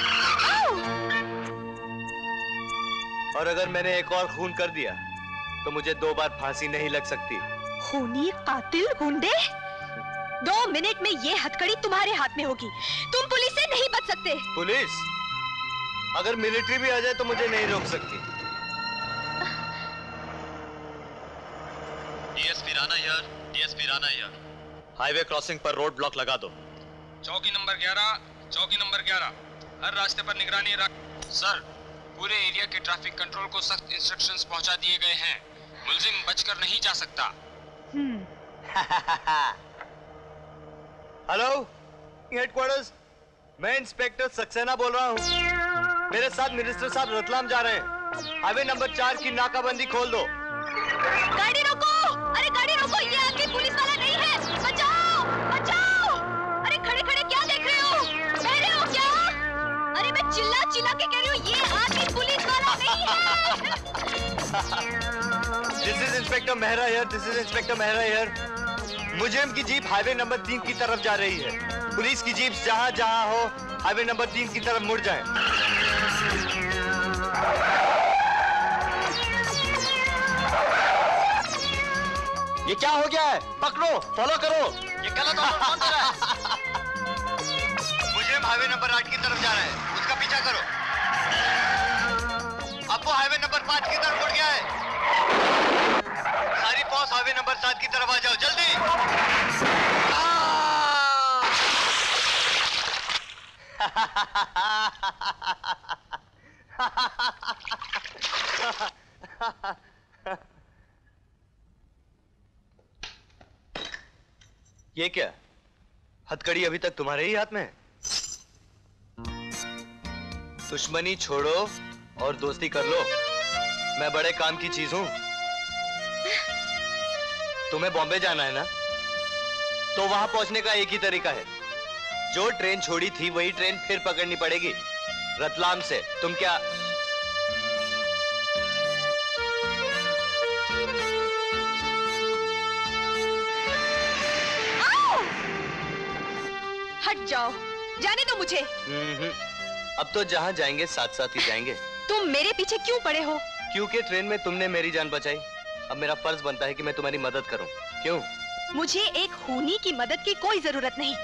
और अगर मैंने एक और खून कर दिया तो मुझे दो बार फांसी नहीं लग सकती। खूनी, कातिल, गुंडे? दो मिनट में ये हथकड़ी तुम्हारे हाथ में होगी। तुम पुलिस से नहीं बच सकते। पुलिस? अगर मिलिट्री भी आ जाए तो मुझे नहीं रोक सकती। डीएसपी राणा यार, डीएसपी राणा यार। हाईवे क्रॉसिंग पर रोड ब्लॉक लगा दो। चौकी नंबर ग्यारह, चौकी नंबर ग्यारह, हर रास्ते पर निगरानी रख। सर, पूरे एरिया के ट्रैफिक कंट्रोल को सख्त इंस्ट्रक्शंस पहुंचा दिए गए हैं। मुलजिम बचकर नहीं जा सकता। हेलो, हेडक्वार्टर्स, मैं इंस्पेक्टर सक्सेना बोल रहा हूँ। मेरे साथ मिनिस्टर साहब रतलाम जा रहे हैं। हाईवे नंबर चार की नाकाबंदी खोल दो। गाड़ी रोको! अरे गाड़ी रोको! ये आदमी पुलिस वाला नहीं है। बचाओ! बचाओ! अरे खड़े खड़े क्या देख रहे हो? बहरे हो क्या? अरे मैं चिल्ला चिल्ला के कह रही हूँ, ये आदमी पुलिस वाला नहीं है। This is inspector Mehra here. This is inspector Mehra here. मुजरिम की जीप हाईवे नंबर तीन की तरफ जा रही है। पुलिस की जीप जहाँ जहाँ हो हाईवे नंबर तीन की तरफ मुड़ जाएं। ये क्या हो गया है? पकड़ो, फॉलो करो। ये गलत ऑर्डर कौन दे रहा है? मुजरिम हाईवे नंबर आठ की तरफ जा रहा है, उसका पीछा करो। अब वो हाईवे नंबर पाँच की तरफ मुड़ गया है। सारी फौज हाईवे नंबर सात की तरफ आ जाओ, जल्दी। ये क्या? हथकड़ी अभी तक तुम्हारे ही हाथ में है? दुश्मनी छोड़ो और दोस्ती कर लो। मैं बड़े काम की चीज हूं। तुम्हें बॉम्बे जाना है ना? तो वहां पहुंचने का एक ही तरीका है। जो ट्रेन छोड़ी थी वही ट्रेन फिर पकड़नी पड़ेगी, रतलाम से। तुम क्या हट जाओ, जाने दो मुझे। अब तो जहां जाएंगे साथ साथ ही जाएंगे। तुम मेरे पीछे क्यों पड़े हो? क्योंकि ट्रेन में तुमने मेरी जान बचाई। अब मेरा फर्ज बनता है कि मैं तुम्हारी मदद करूं। क्यों? मुझे एक खूनी की मदद की कोई जरूरत नहीं।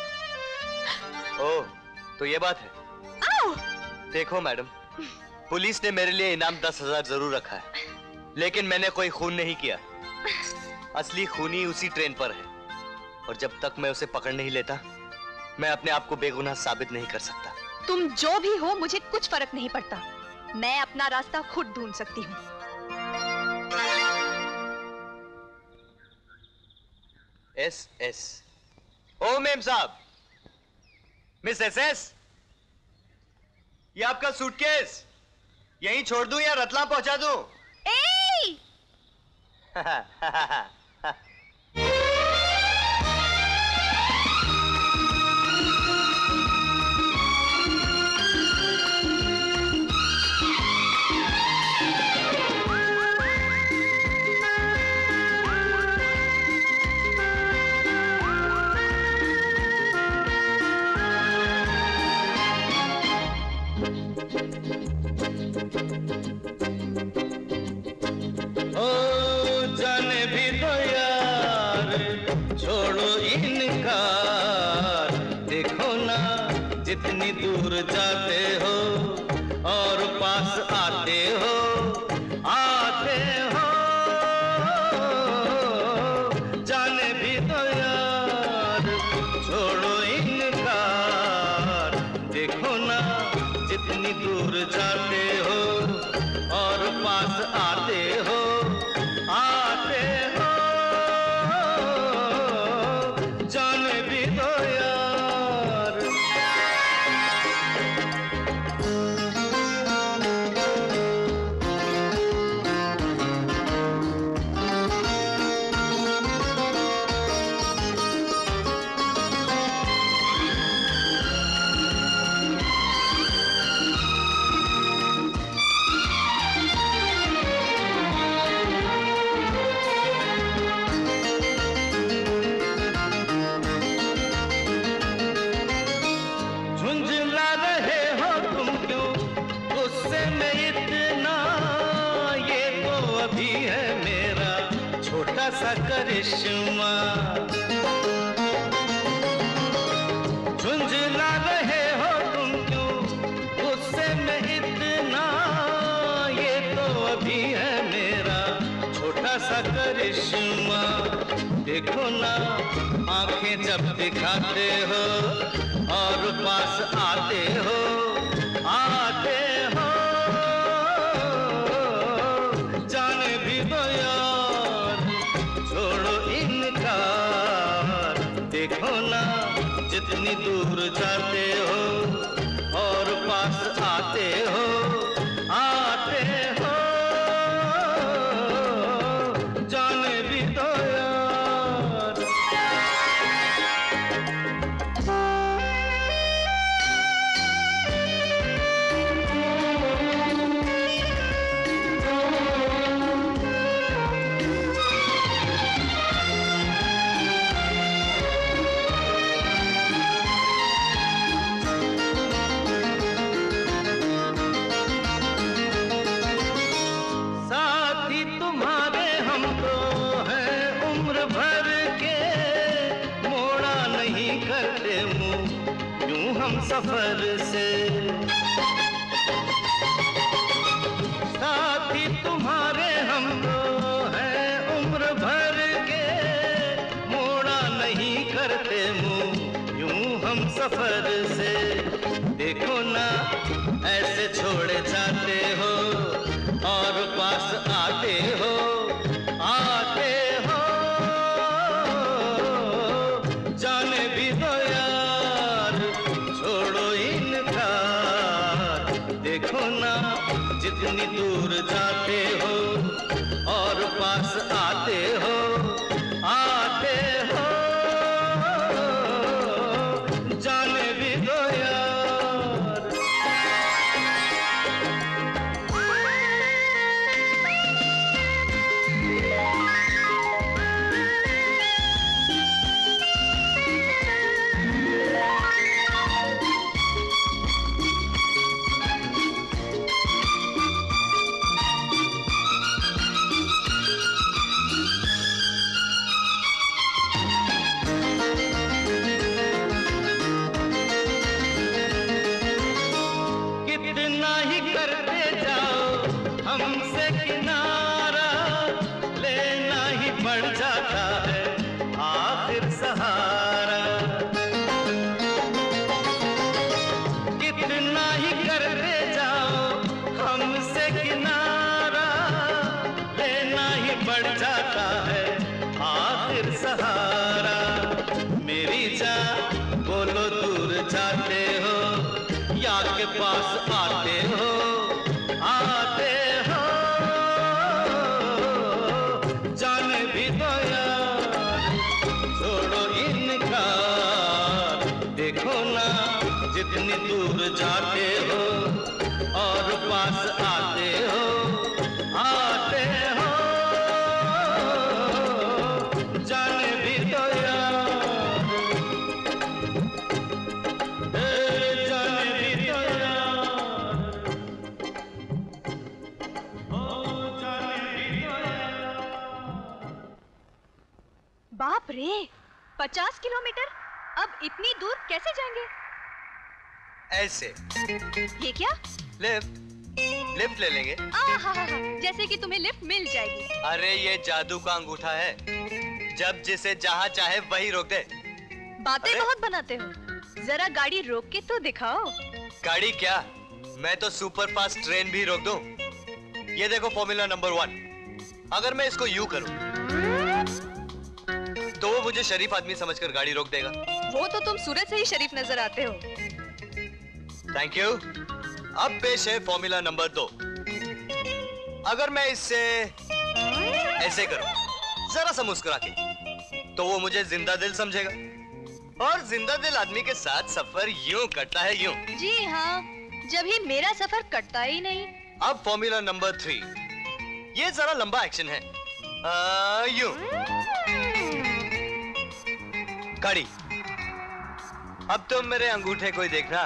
ओह, तो ये बात है। आओ! देखो मैडम, पुलिस ने मेरे लिए इनाम दस हजार जरूर रखा है, लेकिन मैंने कोई खून नहीं किया। असली खूनी उसी ट्रेन पर है, और जब तक मैं उसे पकड़ नहीं लेता मैं अपने आप को बेगुनाह साबित नहीं कर सकता। तुम जो भी हो मुझे कुछ फर्क नहीं पड़ता। मैं अपना रास्ता खुद ढूंढ सकती हूँ। S S. ओ मेम साहब, मिस एस एस, ये आपका सूटकेस यहीं छोड़ दूं या रतलाम पहुंचा दूं? ए! जितनी दूर जाते हो और पास आते हो, आते हो, जाने भी दो यार, छोड़ो इनकार। देखो ना जितनी दूर जाते हो और पास आते हो, आते हो, जाने भी दो यार। करिश्मा देखो ना आंखें जब दिखाते हो और पास आते हो आते हो जाने भी दो यार छोड़ो इनकार देखो ना जितनी दूर जाते हो और पास आते हो आते हो जाने भी दो यार। साथी तुम्हारे हम तो हैं उम्र भर के मोड़ा नहीं करते मुंह यूं हम सफर से साथी तुम्हारे हम तो हैं उम्र भर के मोड़ा नहीं करते मुंह यूं हम सफर से देखो ना ऐसे छोड़े जाते हो और पास आते हो आते हो जाने भी दो यार छोड़ो इनकार देखो ना जितनी दूर जाते हो और पास आते हो आते हो जाने भी दो यार। कितना ही करते जाओ हमसे किनारा लेना ही पड़ जाता है आखिर सहारा कितना ही करते जाओ हमसे किनारा लेना ही पड़ जाता है आखिर सहारा मेरी जान बोलो दूर जाते हो या के पास आते हो आते हो जाने भी दो यार छोड़ो इनकार देखो ना जितनी दूर जाते हो और पास आते हो आते हो जाने भी दो यार ए, जाने भी दो यार ओ जाने भी दो यार। बाप रे, पचास किलोमीटर? अब इतनी दूर कैसे जाएंगे? ऐसे। ये क्या? लिफ्ट लिफ्ट ले लेंगे। आहा, जैसे कि तुम्हें लिफ्ट मिल जाएगी। अरे ये जादू का अंगूठा है, जब जिसे जहाँ चाहे वही रोक दे। बातें बहुत बनाते हो, जरा गाड़ी रोक के तो दिखाओ। गाड़ी क्या, मैं तो सुपर फास्ट ट्रेन भी रोक दूं। ये देखो फॉर्मूला नंबर वन। अगर मैं इसको यूं करूं तो वो मुझे शरीफ आदमी समझकर गाड़ी रोक देगा। वो तो तुम सूरत से ही शरीफ नजर आते हो। Thank you. अब पेश है फॉर्मूला नंबर दो। अगर मैं इससे ऐसे करूं, जरा सा मुस्कुरा के, तो वो मुझे जिंदा दिल समझेगा। और जिंदा दिल आदमी के साथ सफर यूं कटता है, यूं। जी हाँ, जब ही मेरा सफर कटता ही नहीं। अब फॉर्मूला नंबर थ्री। ये जरा लंबा एक्शन है। आ, यूं। गाड़ी, अब तुम मेरे अंगूठे को ही देखना।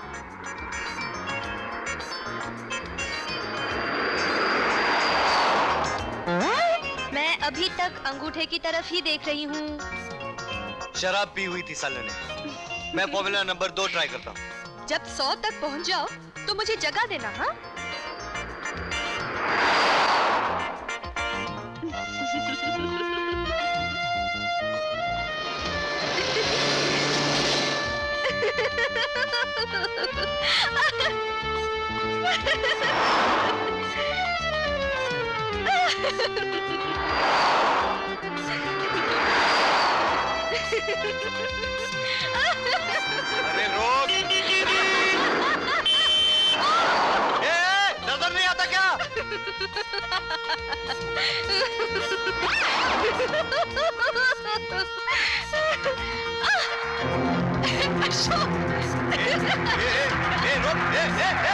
मैं अभी तक अंगूठे की तरफ ही देख रही हूँ। शराब पी हुई थी साले ने। मैं फॉर्मूला नंबर दो ट्राई करता हूँ। जब सौ तक पहुँच जाओ तो मुझे जगा देना। हाँ? अरे रोक! ए, नजर नहीं आता क्या? अशोक! ए, ए, ए, रोक! ए, ए, ए!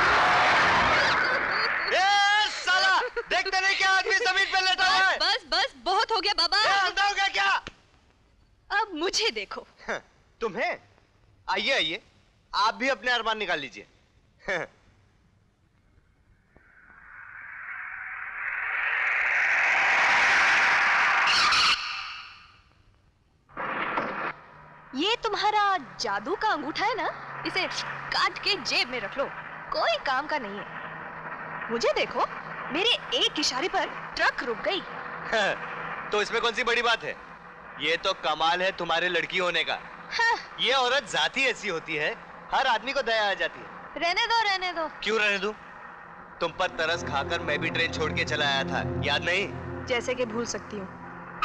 ए, साला! देखते नहीं क्या आदमी जमीन पे लेटा हुआ है? बस बस बहुत हो गया बाबा। ए, अंधा हो गया क्या? अब मुझे देखो। तुम्हें? आइए आइए, आप भी अपने अरमान निकाल लीजिए। ये तुम्हारा जादू का अंगूठा है ना? इसे काट के जेब में रख लो, कोई काम का नहीं है। मुझे देखो, मेरे एक इशारे पर ट्रक रुक गई। तो इसमें कौन सी बड़ी बात है? ये तो कमाल है तुम्हारे लड़की होने का। हाँ। ये औरत जाती ऐसी होती है, हर आदमी को दया आ जाती है। रहने दो रहने दो। क्यों रहने दूं? तुम पर तरस खाकर मैं भी ट्रेन छोड़ के चला आया था, याद नहीं? जैसे कि भूल सकती हूँ।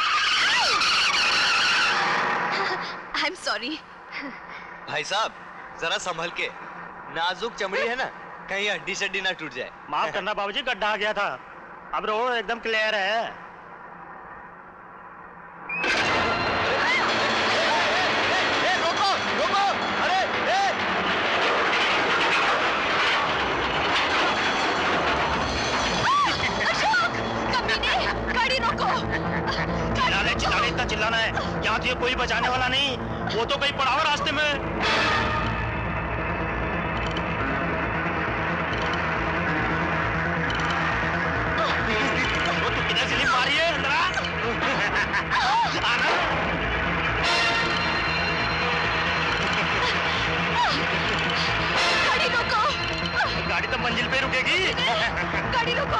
I am sorry. भाई साहब, जरा संभल के, नाजुक चमड़ी है ना, कहीं हड्डी शड्डी ना टूट जाए। माफ करना बाबूजी, गड्ढा आ गया था। अब रोड एकदम क्लियर है। रोको, रोको, अरे, ए! अशोक, कमीने, गाड़ी रोको। चिल्लाने चिल्लाने इतना चिल्लाना है, यहाँ तो कोई बचाने वाला नहीं, वो तो कहीं पड़ा हुआ रास्ते में। वो तो किधर से लिप आ रही है? आना। गाड़ी रोको। गाड़ी तो मंजिल पे रुकेगी। गाड़ी रोको।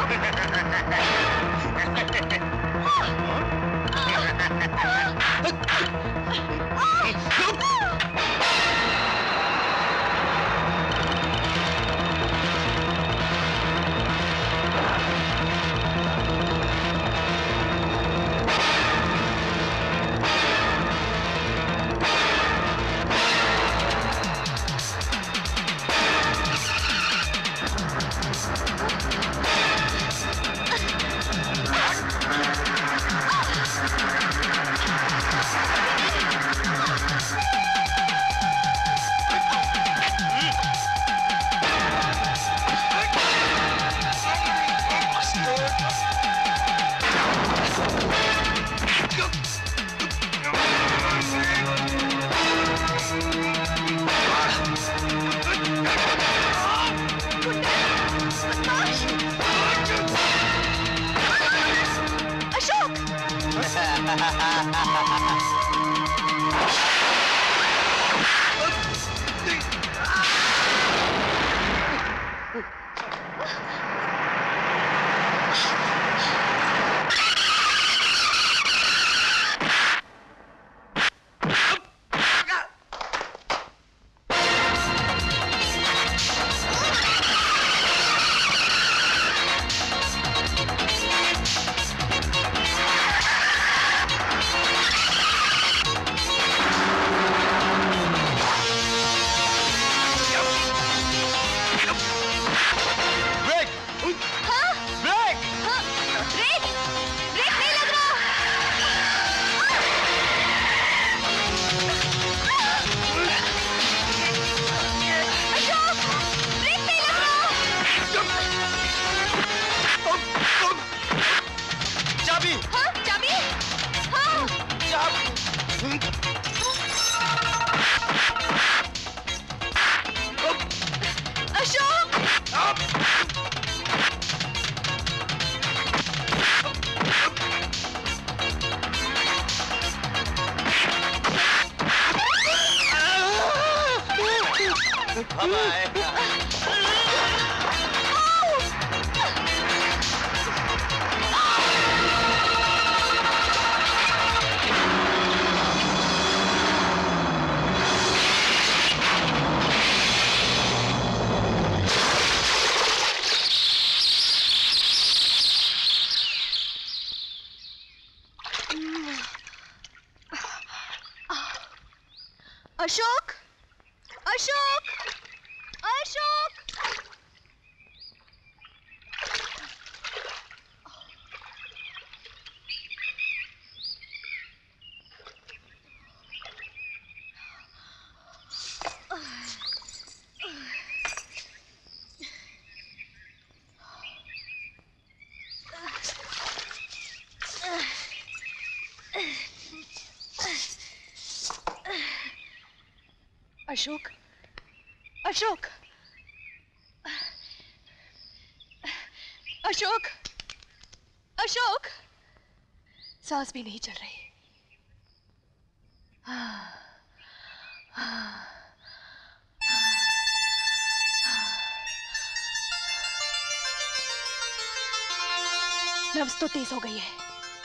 अशोक! अशोक, अशोक, अशोक, अशोक, सांस भी नहीं चल रही। नब्ज तो तेज हो गई है।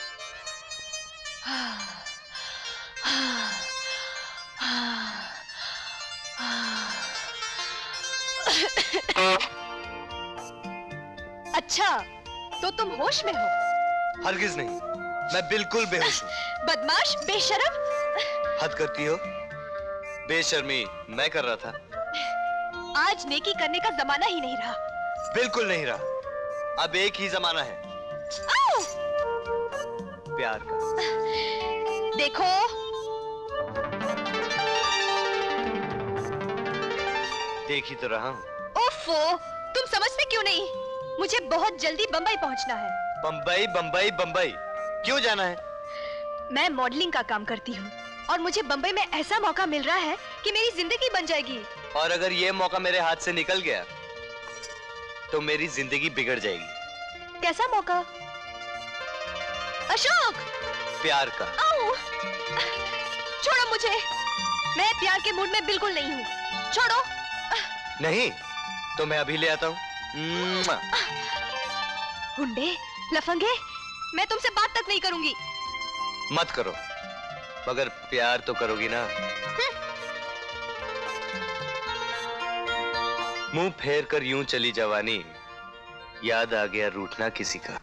अच्छा, तो तुम होश में हो? हरगिज नहीं, मैं बिल्कुल बेहोश हूँ। बदमाश, बेशरम। हद करती हो। बेशर्मी मैं कर रहा था। आज नेकी करने का जमाना ही नहीं रहा। बिल्कुल नहीं रहा। अब एक ही जमाना है, आओ! प्यार का। देखो, देख ही तो रहा हूँ। ओफो, तुम समझते क्यों नहीं? मुझे बहुत जल्दी बंबई पहुंचना है। बंबई, बंबई, बंबई? क्यों जाना है? मैं मॉडलिंग का काम करती हूँ और मुझे बंबई में ऐसा मौका मिल रहा है कि मेरी जिंदगी बन जाएगी। और अगर ये मौका मेरे हाथ से निकल गया तो मेरी जिंदगी बिगड़ जाएगी। कैसा मौका? अशोक! प्यार का। आओ! छोड़ो मुझे, मैं प्यार के मूड में बिल्कुल नहीं हूँ। छोड़ो। नहीं तो मैं अभी ले आता हूँ। गुंडे, लफंगे, मैं तुमसे बात तक नहीं करूंगी। मत करो, मगर प्यार तो करोगी ना? मुंह फेर कर यूं चली जवानी, याद आ गया रूठना किसी का।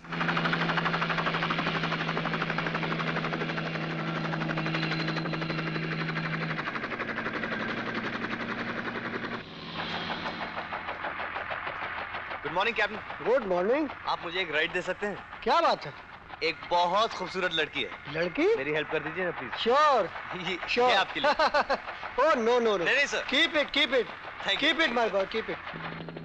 Good morning captain. Good morning. आप मुझे एक राइड दे सकते हैं? क्या बात है? एक बहुत खूबसूरत लड़की है। लड़की? मेरी हेल्प कर दीजिए ना प्लीज। श्योर ये, श्योर ये आपके लिए। Oh no no no. नहीं नहीं sir. Keep it keep it keep it my boy, keep it.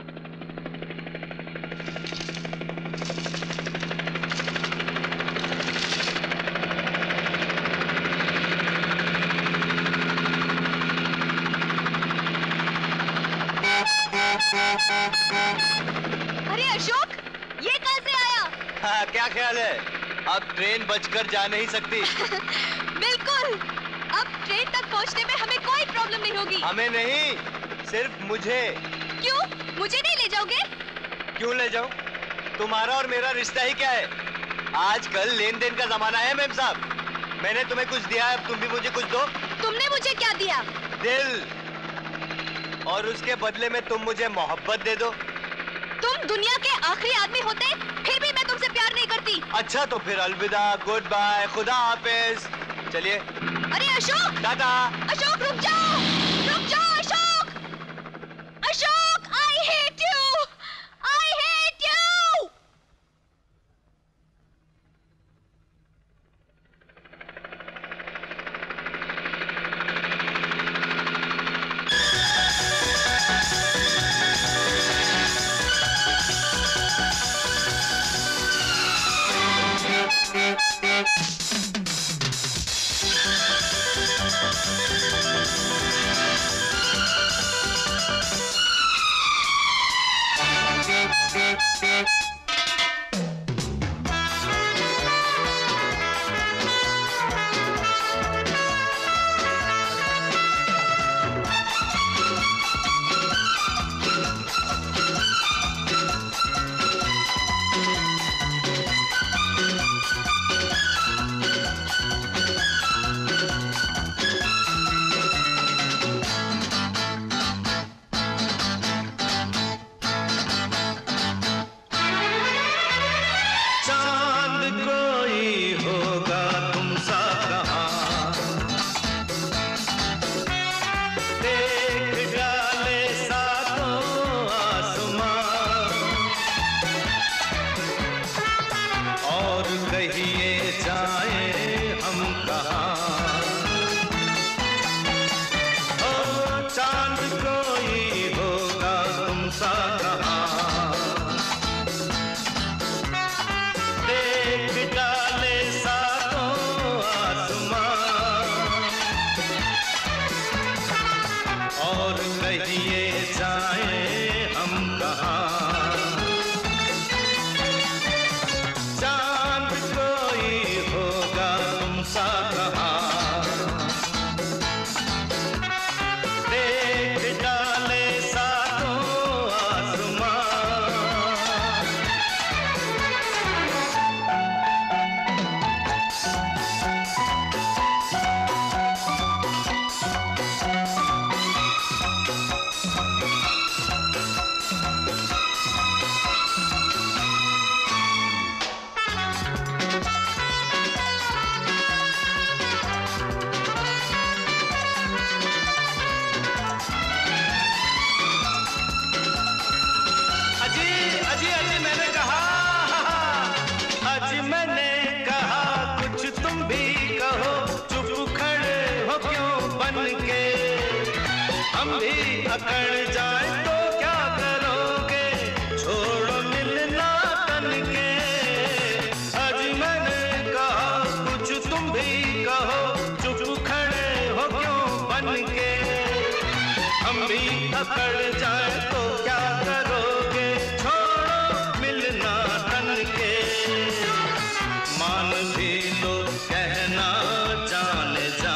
अरे अशोक, ये कहाँ से आया? हाँ, क्या ख्याल है? अब ट्रेन बचकर जा नहीं सकती। बिल्कुल, अब ट्रेन तक पहुँचने में हमें कोई प्रॉब्लम नहीं होगी। हमें नहीं, सिर्फ मुझे। क्यों? मुझे नहीं ले जाओगे? क्यों ले जाऊं? तुम्हारा और मेरा रिश्ता ही क्या है? आजकल लेन देन का जमाना है मेम साहब। मैंने तुम्हें कुछ दिया है, अब तुम भी मुझे कुछ दो। तुमने मुझे क्या दिया? दिल, और उसके बदले में तुम मुझे मोहब्बत दे दो। तुम दुनिया के आखिरी आदमी होते फिर भी मैं तुमसे प्यार नहीं करती। अच्छा तो फिर अलविदा, गुड बाय, खुदा हाफिज। चलिए। अरे अशोक! टाटा। अशोक रुक जाओ, रुक जाओ Ashok! Ashok, I hate you, I hate you. कहिए जाएं हम कहाँ। चांद कोई होगा तुम सा कहाँ, देख डाले सातों आसमां। अकड़ जाए तो क्या करोगे, छोड़ो मिलना तन के। आज मैंने कहा कुछ तुम भी कहो, चुप खड़े हो क्यों बन के। हम भी अकड़ जाए तो क्या करोगे, छोड़ो मिलना तन के। मान भी लो कहना जाने जा,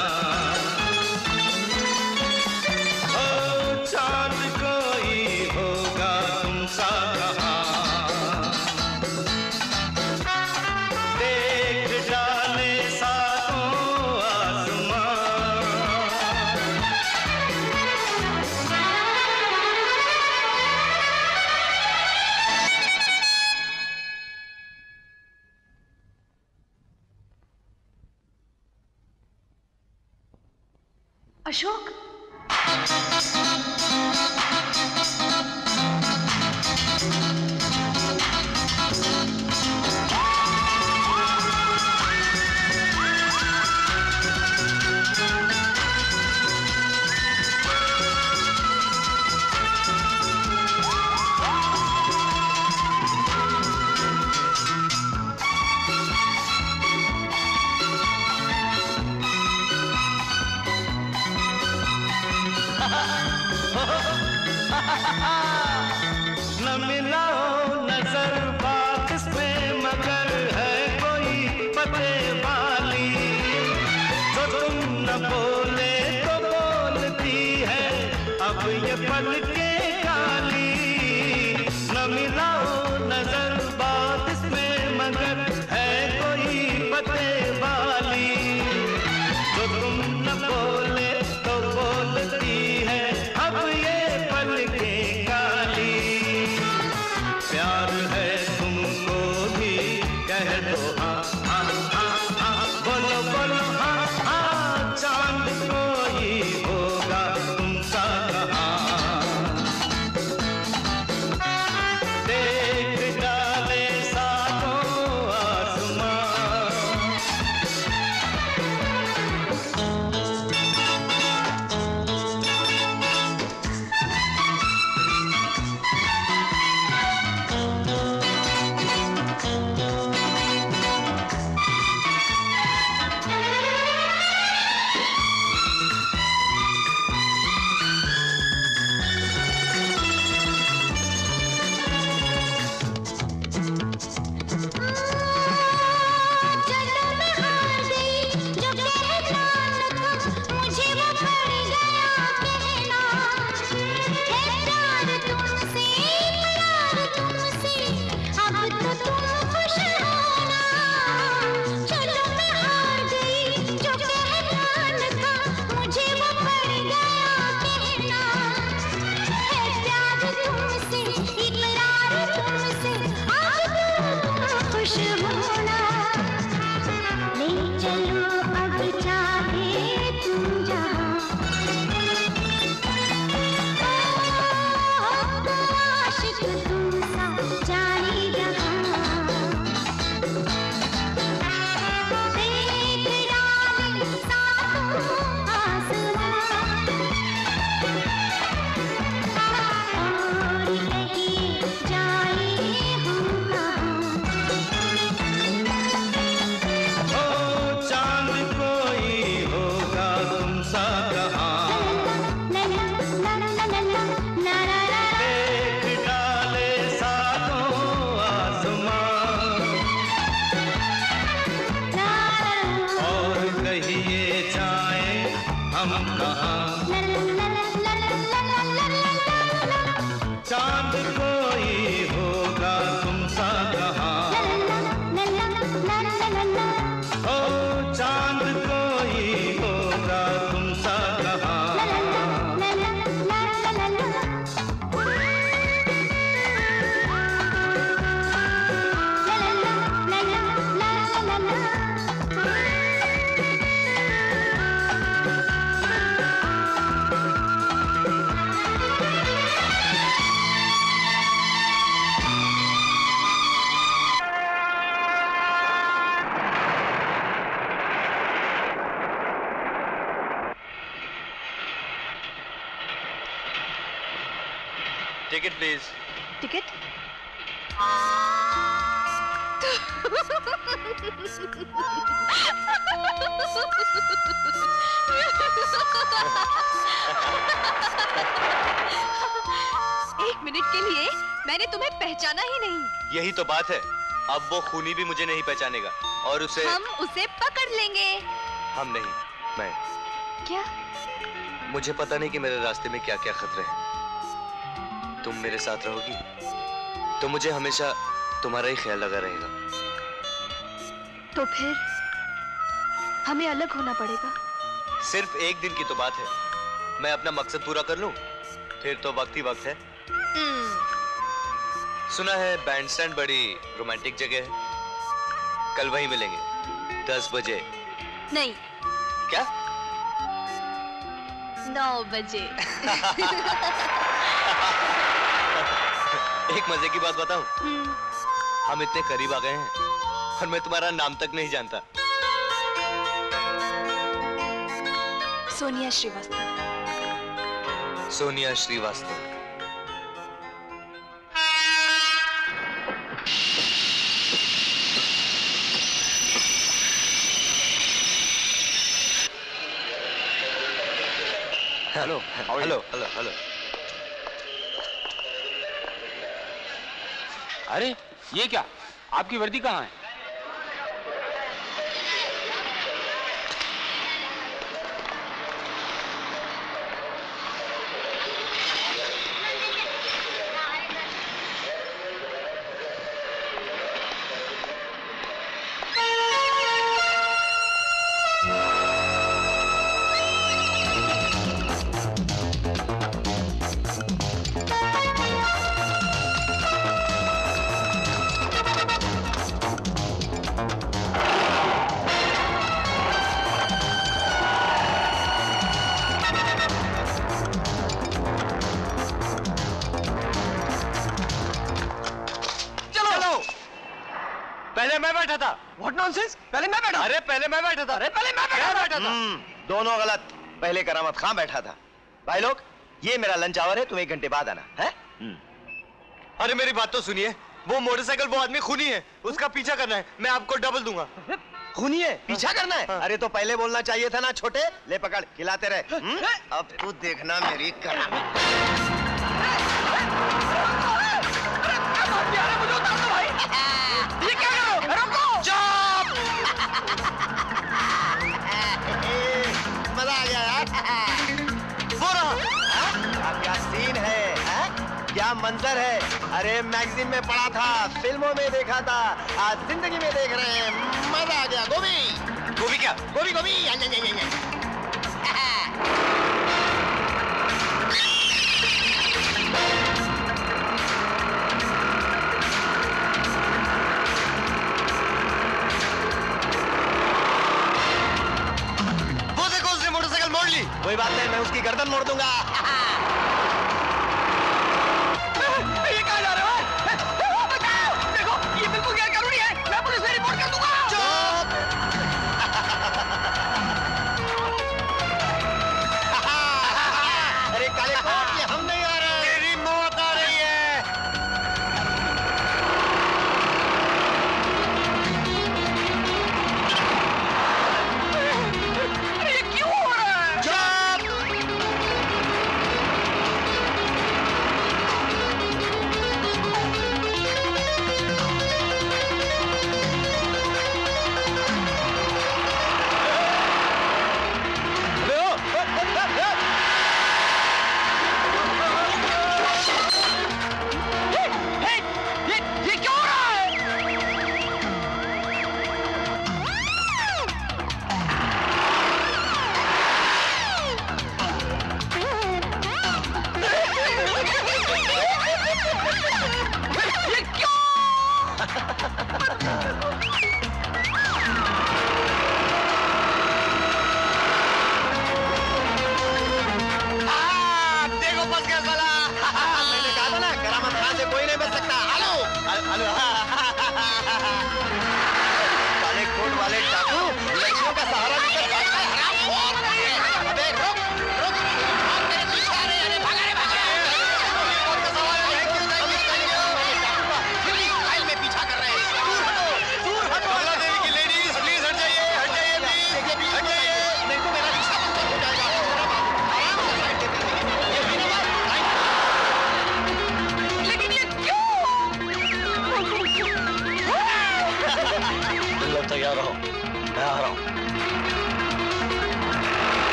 अशोक। Ticket please. टिकट? एक मिनट के लिए मैंने तुम्हें पहचाना ही नहीं। यही तो बात है, अब वो खूनी भी मुझे नहीं पहचानेगा और उसे हम उसे पकड़ लेंगे। हम नहीं, मैं। क्या? मुझे पता नहीं कि मेरे रास्ते में क्या क्या खतरे हैं। तुम मेरे साथ रहोगी तो मुझे हमेशा तुम्हारा ही ख्याल लगा रहेगा। तो फिर हमें अलग होना पड़ेगा। सिर्फ एक दिन की तो बात है, मैं अपना मकसद पूरा कर लूं, फिर तो वक्त ही वक्त है। सुना है बैंडस्टैंड बड़ी रोमांटिक जगह है, कल वहीं मिलेंगे दस बजे। नहीं। क्या? नौ बजे। एक मजे की बात बताऊं? हम इतने करीब आ गए हैं और मैं तुम्हारा नाम तक नहीं जानता। Sonia Srivastava. Sonia Srivastava. Hello hello hello hello. अरे ये क्या, आपकी वर्दी कहाँ है? पहले मैं बैठा था। What nonsense? पहले मैं बैठा। अरे पहले मैं बैठा था। अरे पहले मैं बैठा, बैठा था। दोनों गलत। पहले करामत खां बैठा था। भाई लोग, ये मेरा लंच आवर है, तुम एक घंटे बाद आना है? अरे मेरी बात तो सुनिए, वो मोटरसाइकिल वो आदमी खूनी है, उसका पीछा करना है, मैं आपको डबल दूंगा। खूनी है? पीछा करना है? अरे तो पहले बोलना चाहिए था ना छोटे। ले पकड़, खिलाते रहे। अब तू देखना मेरी करामत। ये क्या कर रहे हो? रुको! चुप! मजा आ गया यार। वो रहा। क्या सीन है, है? क्या मंजर है? अरे मैगजीन में पढ़ा था, फिल्मों में देखा था, आज जिंदगी में देख रहे हैं। मजा आ गया। गोभी गोभी क्या? गोभी गोभी। कोई बात नहीं, मैं उसकी गर्दन मोड़ दूंगा। ये कहाँ जा रहे हो? बचाओ! देखो, ये बिल्कुल गैरकानूनी है। मैं पुलिस में रिपोर्ट कर दूंगा। चुप! अरे काले कोट, ये हम नहीं आ रहे। तेरी मौत आ रही है। अरे ये क्यों हो रहा है?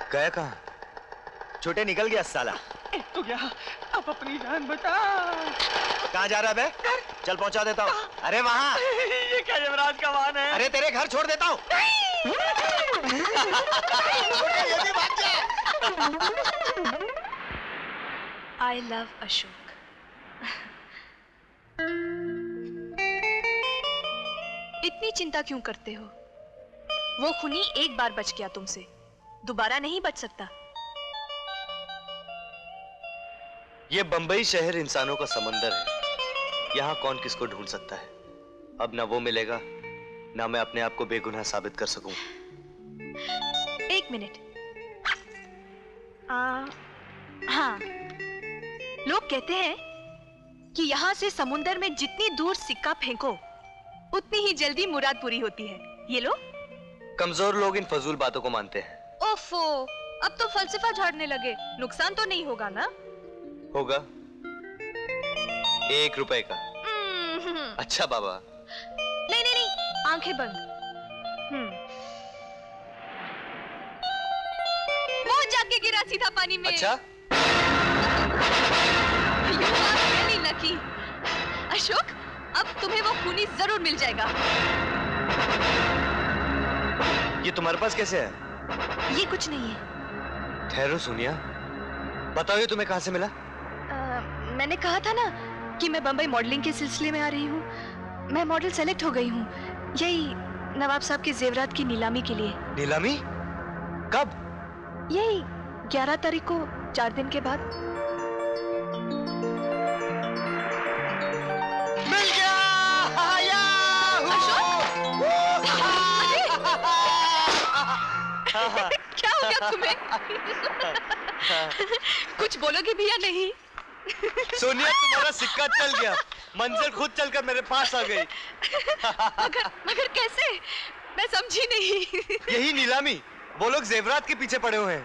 गया कहाँ? छोटे निकल गया साला। तो क्या अब अपनी जान बचा। कहाँ जा रहा है बे? चल पहुंचा देता हूँ। अरे वहाँ। ये क्या यमराज का वाहन है? अरे तेरे घर छोड़ देता हूँ। ये भी भाग जा। I love Ashok. इतनी चिंता क्यों करते हो? वो खूनी एक बार बच गया तुमसे, दोबारा नहीं बच सकता। ये बंबई शहर इंसानों का समंदर है। यहाँ कौन किसको ढूंढ सकता है। अब ना वो मिलेगा, ना मैं अपने आप को बेगुनाह साबित कर सकूं। एक मिनट। आ, हाँ, लोग कहते हैं कि यहाँ से समुंदर में जितनी दूर सिक्का फेंको, उतनी ही जल्दी मुराद पूरी होती है। ये लो। कमजोर लोग इन फजूल बातों को मानते हैं। ओफो, अब तो फलसफा झाड़ने लगे। नुकसान तो नहीं होगा ना? होगा, एक रुपए का। अच्छा बाबा। नहीं नहीं नहीं, आंखें बंद। हम्म। वो जाके गिरा सीधा पानी में। अच्छा? You are really lucky. Ashok, अब तुम्हें वो खूनी जरूर मिल जाएगा। ये तुम्हारे पास कैसे है? ये कुछ नहीं है। ठहरो सोनिया, बताओ ये तुम्हें कहाँ से मिला? आ, मैंने कहा था ना कि मैं बंबई मॉडलिंग के सिलसिले में आ रही हूँ। मैं मॉडल सेलेक्ट हो गई हूँ, यही नवाब साहब के जेवरात की नीलामी के लिए। नीलामी? कब? यही ग्यारह तारीख को, चार दिन के बाद। मिल गया। क्या हो गया तुम्हें? कुछ बोलोगे भी या नहीं? सोनिया, तुम्हारा सिक्का चल गया। मंजिल खुद चलकर मेरे पास आ गई। मगर मगर कैसे? मैं समझी नहीं। यही नीलामी। वो लोग जेवरात के पीछे पड़े हुए हैं।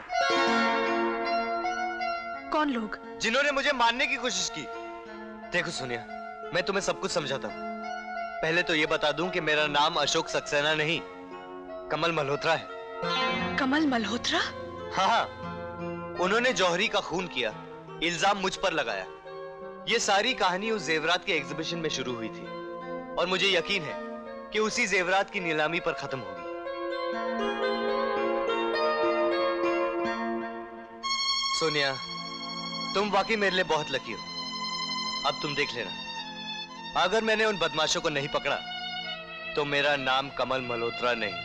कौन लोग? जिन्होंने मुझे मारने की कोशिश की। देखो सोनिया, मैं तुम्हें सब कुछ समझाता हूँ। पहले तो ये बता दूं कि मेरा नाम अशोक सक्सेना नहीं, कमल मल्होत्रा है। कमल मल्होत्रा? हाँ, उन्होंने जौहरी का खून किया, इल्जाम मुझ पर लगाया। ये सारी कहानी उस जेवरात के एग्जीबिशन में शुरू हुई थी और मुझे यकीन है कि उसी जेवरात की नीलामी पर खत्म होगी। सोनिया, तुम वाकई मेरे लिए बहुत लकी हो। अब तुम देख लेना, अगर मैंने उन बदमाशों को नहीं पकड़ा तो मेरा नाम कमल मल्होत्रा नहीं।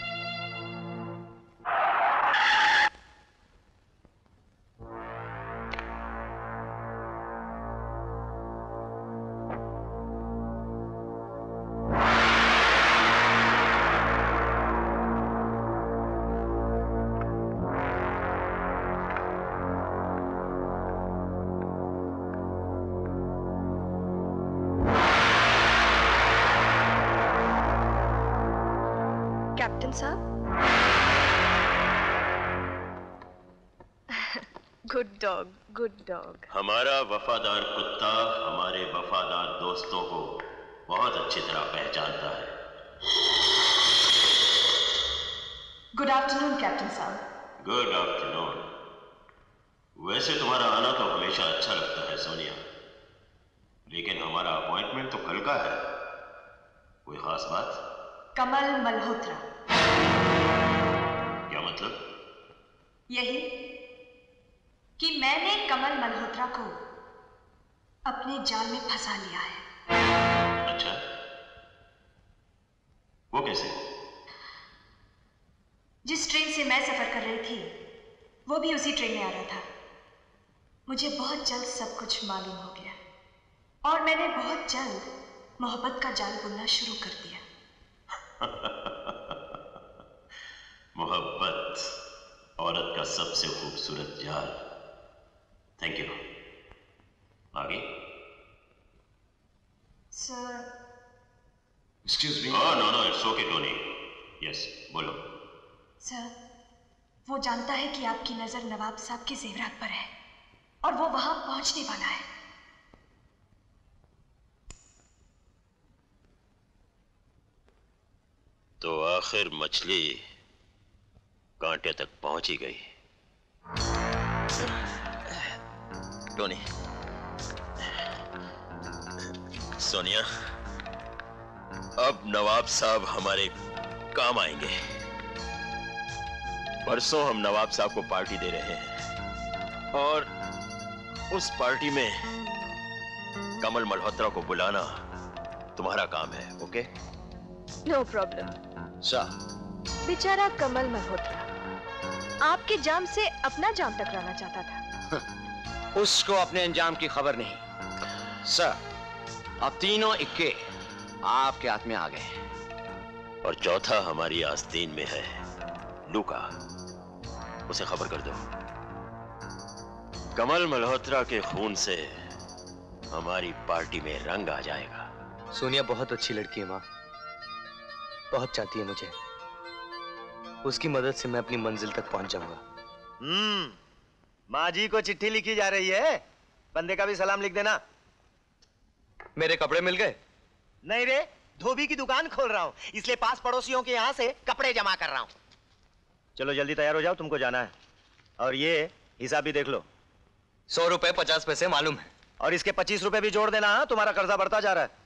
कैप्टन साहब। Good dog, good dog. हमारा वफादार कुत्ता हमारे वफादार दोस्तों को बहुत अच्छी तरह पहचानता है। गुड आफ्टरनून कैप्टन साहब। Good afternoon. वैसे तुम्हारा आना तो हमेशा अच्छा लगता है सोनिया, लेकिन हमारा अपॉइंटमेंट तो कल का है। कोई खास बात? कमल मल्होत्रा। क्या मतलब? यही कि मैंने कमल मल्होत्रा को अपने जाल में फंसा लिया है। अच्छा, वो कैसे? जिस ट्रेन से मैं सफर कर रही थी वो भी उसी ट्रेन में आ रहा था। मुझे बहुत जल्द सब कुछ मालूम हो गया और मैंने बहुत जल्द मोहब्बत का जाल बुनना शुरू कर दिया। मोहब्बत औरत का सबसे खूबसूरत जाल। Thank you. आगे? Sir. Excuse me. Oh no no, it's okay Tony. Yes, बोलो। सर, वो जानता है कि आपकी नजर नवाब साहब के जेवरात पर है और वो वहां पहुंचने वाला है। तो आखिर मछली कांटे तक पहुंच ही गई। टोनी। सोनिया, अब नवाब साहब हमारे काम आएंगे। परसों हम नवाब साहब को पार्टी दे रहे हैं और उस पार्टी में कमल मल्होत्रा को बुलाना तुम्हारा काम है। ओके? No problem. सर, बेचारा कमल मल्होत्रा आपके जाम से अपना जाम टकराना चाहता था। उसको अपने अंजाम की खबर नहीं। सर, अब तीनों इक्के आपके हाथ में आ गए। और चौथा हमारी आस्तीन में है, लूका। उसे खबर कर दो। कमल मल्होत्रा के खून से हमारी पार्टी में रंग आ जाएगा। सोनिया बहुत अच्छी लड़की है माँ, बहुत चाहती है मुझे। उसकी मदद से मैं अपनी मंजिल तक पहुंच जाऊंगा। हम्म, माँ जी को चिट्ठी लिखी जा रही है, बंदे का भी सलाम लिख देना। मेरे कपड़े मिल गए? नहीं रे, धोबी की दुकान खोल रहा हूँ, इसलिए पास पड़ोसियों के यहाँ से कपड़े जमा कर रहा हूँ। चलो जल्दी तैयार हो जाओ, तुमको जाना है। और ये हिसाब भी देख लो। सौ रुपए पचास पैसे मालूम है। और इसके पच्चीस रुपए भी जोड़ देना। हाँ, तुम्हारा कर्जा बढ़ता जा रहा है।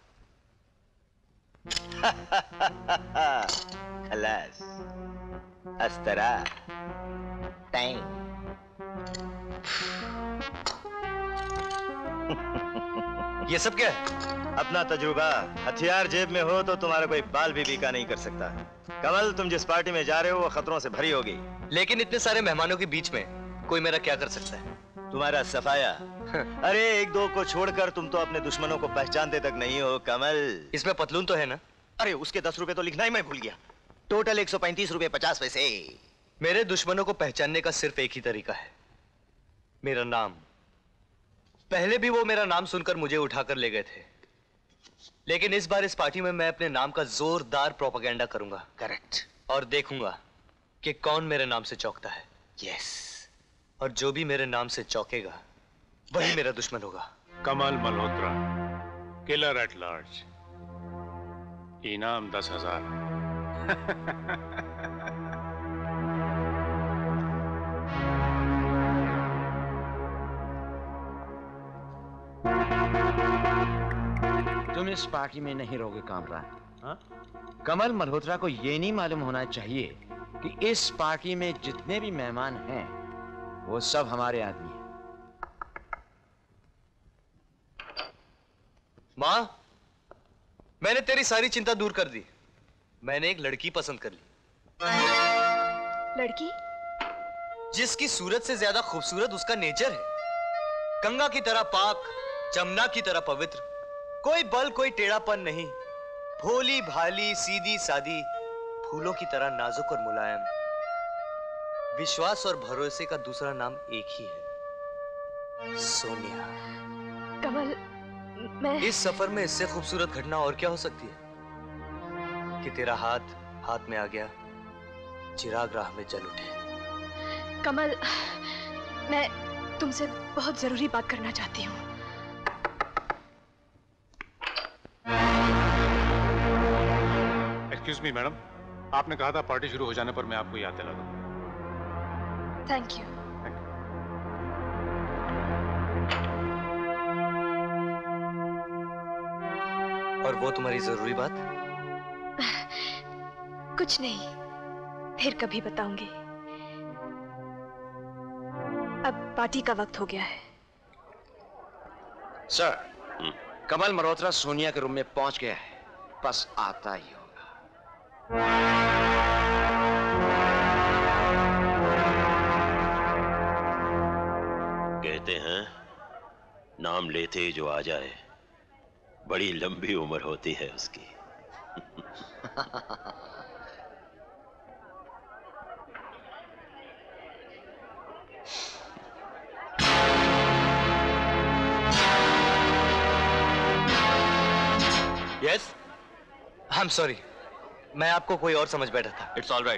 खलास, अस्तरा, टाइम। ये सब क्या है? अपना तजुर्बा। हथियार जेब में हो तो तुम्हारा कोई बाल भी बीका नहीं कर सकता। कमल, तुम जिस पार्टी में जा रहे हो वो खतरों से भरी होगी। लेकिन इतने सारे मेहमानों के बीच में कोई मेरा क्या कर सकता है? तुम्हारा सफाया। अरे एक दो को छोड़कर तुम तो अपने दुश्मनों को पहचानते तक नहीं हो कमल। इसमें पतलून तो है ना? अरे उसके दस रुपए तो लिखना ही मैं भूल गया। टोटल एक सौ पैंतीस रुपए पचास पैसे। मेरे दुश्मनों को पहचानने का सिर्फ एक ही तरीका है, मेरा नाम। पहले भी वो मेरा नाम सुनकर मुझे उठाकर ले गए थे, लेकिन इस बार इस पार्टी में मैं अपने नाम का जोरदार प्रोपेगेंडा करूंगा। करेक्ट। और देखूंगा कि कौन मेरे नाम से चौंकता है। यस। और जो भी मेरे नाम से चौंकेगा वही मेरा दुश्मन होगा। Kamal Malhotra, killer at large. इनाम दस हजार। तुम इस पार्टी में नहीं रहोगे कामरान। हाँ? कमल मल्होत्रा को यह नहीं मालूम होना चाहिए कि इस पार्टी में जितने भी मेहमान हैं वो सब हमारे आदमी हैं। मां, मैंने तेरी सारी चिंता दूर कर दी। मैंने एक लड़की पसंद कर ली। लड़की? जिसकी सूरत से ज्यादा खूबसूरत उसका नेचर है। गंगा की तरह पाक, जमुना की तरह पवित्र, कोई बल कोई टेढ़ापन नहीं, भोली भाली सीधी सादी, फूलों की तरह नाजुक और मुलायम। विश्वास और भरोसे का दूसरा नाम एक ही है, सोनिया। कमल, मैं इस सफर में इससे खूबसूरत घटना और क्या हो सकती है कि तेरा हाथ हाथ में आ गया, चिराग राह में जल उठे। कमल, मैं तुमसे बहुत जरूरी बात करना चाहती हूँ। एक्सक्यूज मी मैडम, आपने कहा था पार्टी शुरू हो जाने पर मैं आपको याद दिला दूं। Thank you. और वो तुम्हारी जरूरी बात? कुछ नहीं, फिर कभी बताऊंगी। अब पार्टी का वक्त हो गया है। सर, कमल मल्होत्रा सोनिया के रूम में पहुंच गया है, बस आता ही होगा। कहते हैं नाम लेते ही जो आ जाए बड़ी लंबी उम्र होती है उसकी। यस, आई एम सॉरी, मैं आपको कोई और समझ बैठा था। It's all right.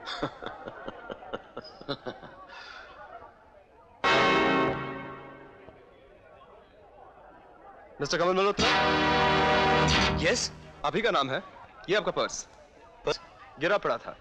Mister Kamal Malhotra. Yes, अभी का नाम है, ये आपका पर्स पर्स गिरा पड़ा था।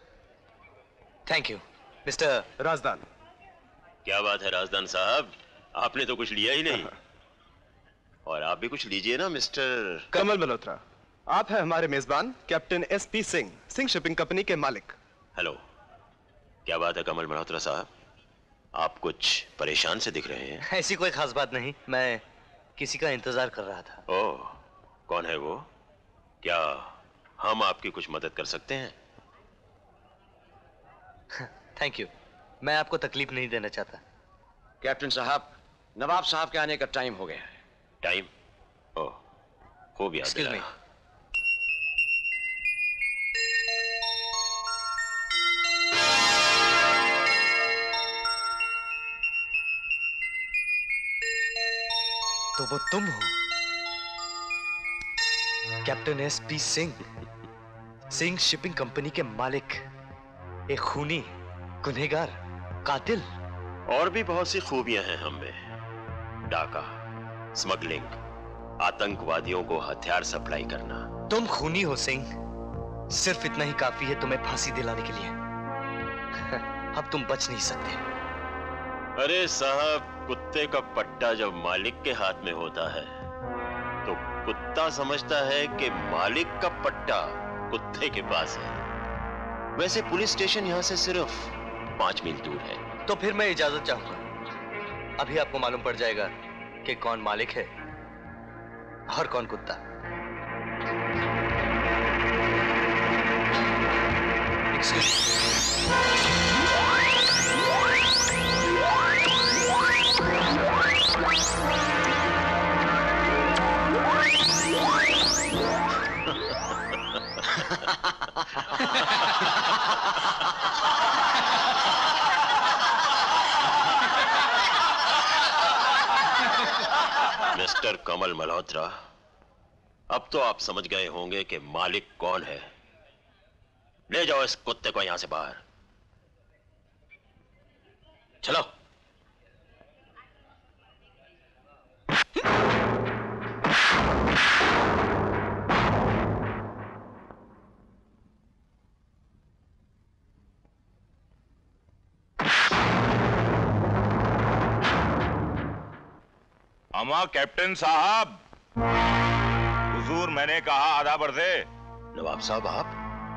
Thank you mister Rajdan. क्या बात है राजदान साहब, आपने तो कुछ लिया ही नहीं। और आप भी कुछ लीजिए ना मिस्टर कमल मल्होत्रा। आप हैं हमारे मेजबान captain S P Singh, Singh shipping company के मालिक। हेलो, क्या बात है कमल मल्होत्रा साहब, आप कुछ परेशान से दिख रहे हैं। ऐसी कोई खास बात नहीं, मैं किसी का इंतजार कर रहा था। ओह, कौन है वो? क्या हम आपकी कुछ मदद कर सकते हैं? थैंक यू, मैं आपको तकलीफ नहीं देना चाहता। कैप्टन साहब, नवाब साहब के आने का टाइम हो गया है। टाइम? ओह, खूब याद एक्सक्यूज मी। तो वो तुम हो captain S P Singh, Singh shipping company के मालिक, एक खूनी, गुनहगार, कातिल। और भी बहुत सी खूबियां हैं हम में। डाका, स्मगलिंग, आतंकवादियों को हथियार सप्लाई करना। तुम खूनी हो सिंह, सिर्फ इतना ही काफी है तुम्हें फांसी दिलाने के लिए। अब तुम बच नहीं सकते। अरे साहब, कुत्ते का पट्टा जब मालिक के हाथ में होता है तो कुत्ता समझता है कि मालिक का पट्टा कुत्ते के पास है। वैसे पुलिस स्टेशन यहां से सिर्फ पांच मील दूर है। तो फिर मैं इजाजत चाहूंगा। अभी आपको मालूम पड़ जाएगा कि कौन मालिक है और कौन कुत्ता। मिस्टर कमल मल्होत्रा, अब तो आप समझ गए होंगे कि मालिक कौन है। ले जाओ इस कुत्ते को यहां से बाहर। चलो। अमा कैप्टन साहब, हुजूर मैंने कहा आधा बढ़ दे। नवाब साहब आप?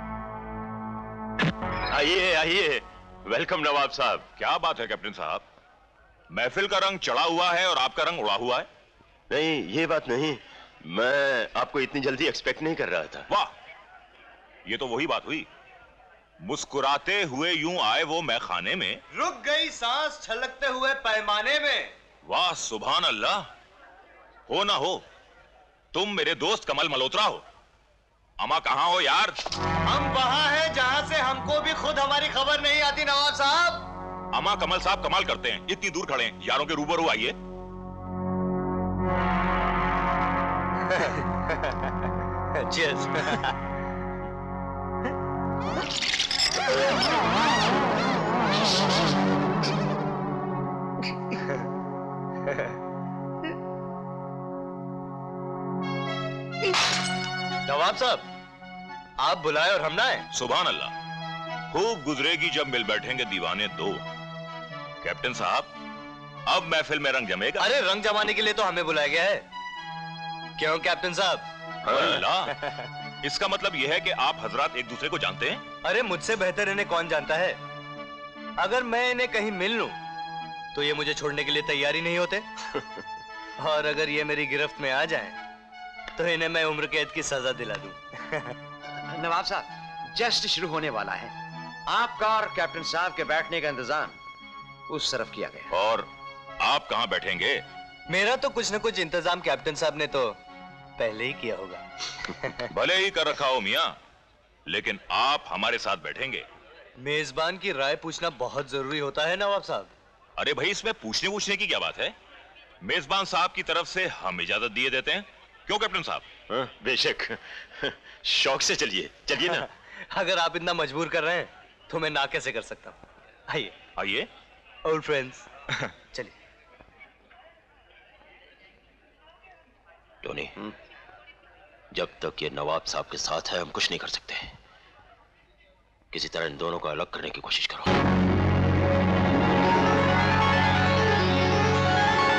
आइए आइए, वेलकम नवाब साहब। क्या बात है कैप्टन साहब, महफिल का रंग चढ़ा हुआ है और आपका रंग उड़ा हुआ है। नहीं, ये बात नहीं, मैं आपको इतनी जल्दी एक्सपेक्ट नहीं कर रहा था। वाह, ये तो वही बात हुई। मुस्कुराते हुए यूं आए वो मैखाने में, रुक गई सांस छलकते हुए पैमाने में। वाह सुभान अल्लाह। हो ना हो, तुम मेरे दोस्त कमल मल्होत्रा हो। अमा कहां हो यार? हम वहां हैं जहां से हमको भी खुद हमारी खबर नहीं आती नवाब साहब। अमा कमल साहब कमाल करते हैं, इतनी दूर खड़े हैं, यारों के रूबरू आइए। Cheers. नवाब साहब, आप बुलाए और हम ना आए। सुभान अल्लाह, खूब गुजरेगी जब मिल बैठेंगे दीवाने दो। कैप्टन साहब, अब महफिल में रंग जमेगा। अरे रंग जमाने के लिए तो हमें बुलाया गया है, क्यों कैप्टन साहब? अल्लाह, इसका मतलब यह है कि आप हजरात एक दूसरे को जानते हैं? अरे मुझसे बेहतर इन्हें कौन जानता है। अगर मैं इन्हें कहीं मिल लूं तो ये मुझे छोड़ने के लिए तैयार ही नहीं होते। और अगर ये मेरी गिरफ्त में आ जाएं, तो इन्हें मैं उम्र कैद की सजा दिला दूं। नवाब साहब, जस्ट शुरू होने वाला है। आपका और कैप्टन साहब के बैठने का इंतजाम उस तरफ किया गया। और आप कहां बैठेंगे? मेरा तो कुछ न कुछ इंतजाम कैप्टन साहब ने तो पहले ही किया होगा। भले ही कर रखा हो मियां, लेकिन आप हमारे साथ बैठेंगे। मेजबान की राय पूछना बहुत जरूरी होता है नवाब साहब। अरे भाई, इसमें पूछने पूछने की क्या बात है? मेजबान साहब की तरफ से हम इजाजत दिए देते हैं, क्यों कैप्टन साहब? बेशक, शौक से चलिए चलिए ना। अगर आप इतना मजबूर कर रहे हैं तो मैं ना कैसे कर सकता हूँ। आइए आइए ओल्ड फ्रेंड्स। चलिए। टोनी, जब तक ये नवाब साहब के साथ है हम कुछ नहीं कर सकते। किसी तरह इन दोनों को अलग करने की कोशिश करो।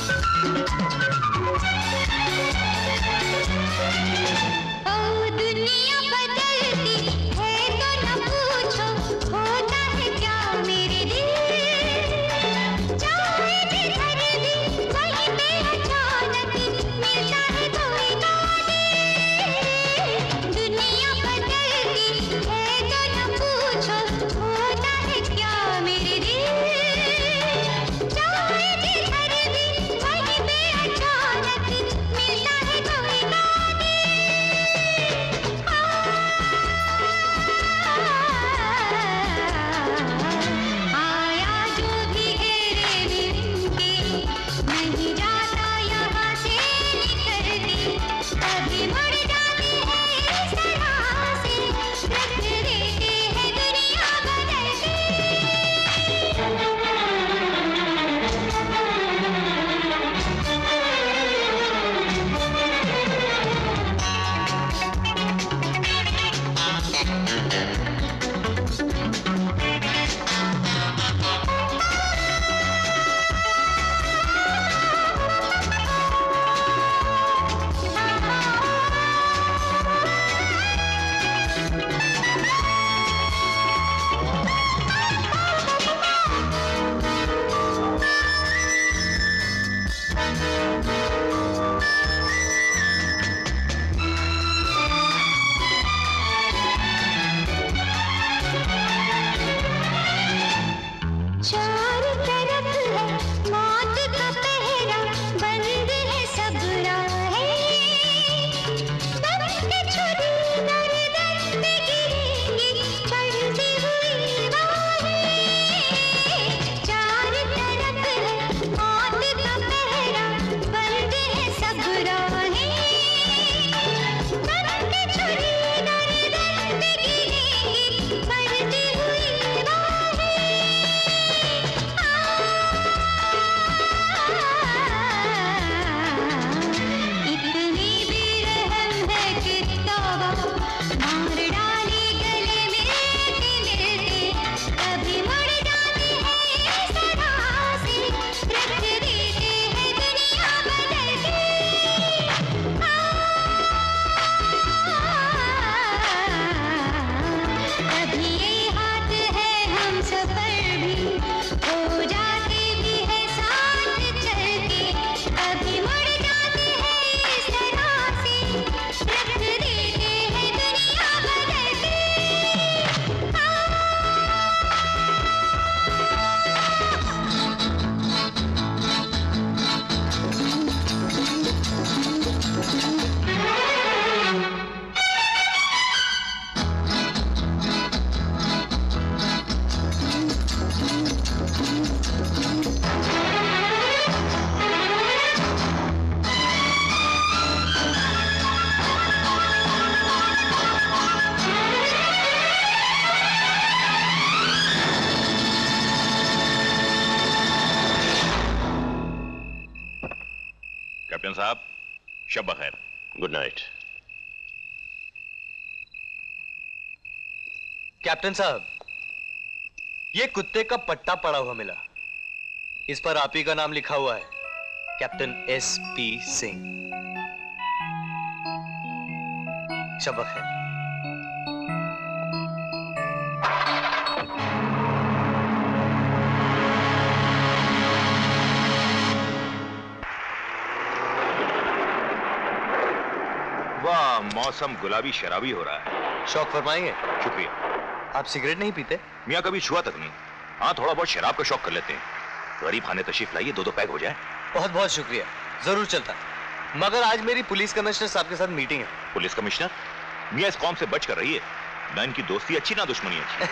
कैप्टन साहब शब बखैर। Good night. कैप्टन साहब, ये कुत्ते का पट्टा पड़ा हुआ मिला, इस पर आप ही का नाम लिखा हुआ है, कैप्टन एस पी सिंह। शब बखैर। वाह, मौसम गुलाबी शराबी हो रहा है। शौक फरमाएंगे? शुक्रिया। आप सिगरेट नहीं पीते? मियाँ कभी छुआ तक नहीं। हाँ, थोड़ा बहुत शराब का शौक कर लेते हैं। गरीब खाने तशरीफ लाइए, दो दो पैक हो जाए। बहुत बहुत शुक्रिया, जरूर चलता। मगर आज मेरी पुलिस कमिश्नर साहब के साथ मीटिंग है। Police commissioner? मियाँ इस कौम से बच कर रही है। ना इनकी दोस्ती अच्छी, ना दुश्मनी अच्छी।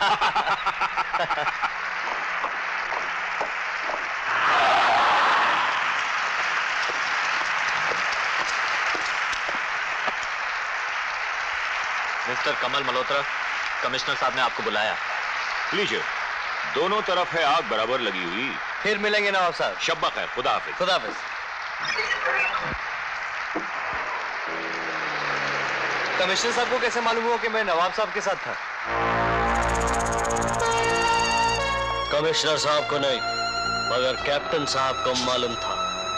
मिस्टर कमल मल्होत्रा, कमिश्नर साहब ने आपको बुलाया। लीजिए, दोनों तरफ है आग बराबर लगी हुई। फिर मिलेंगे नवाब साहब। शब्बा खैर, खुदा हाफिज। खुदा हाफिज। कमिश्नर साहब को कैसे मालूम हुआ कि मैं नवाब साहब के साथ था? कमिश्नर साहब को नहीं, मगर कैप्टन साहब को मालूम था।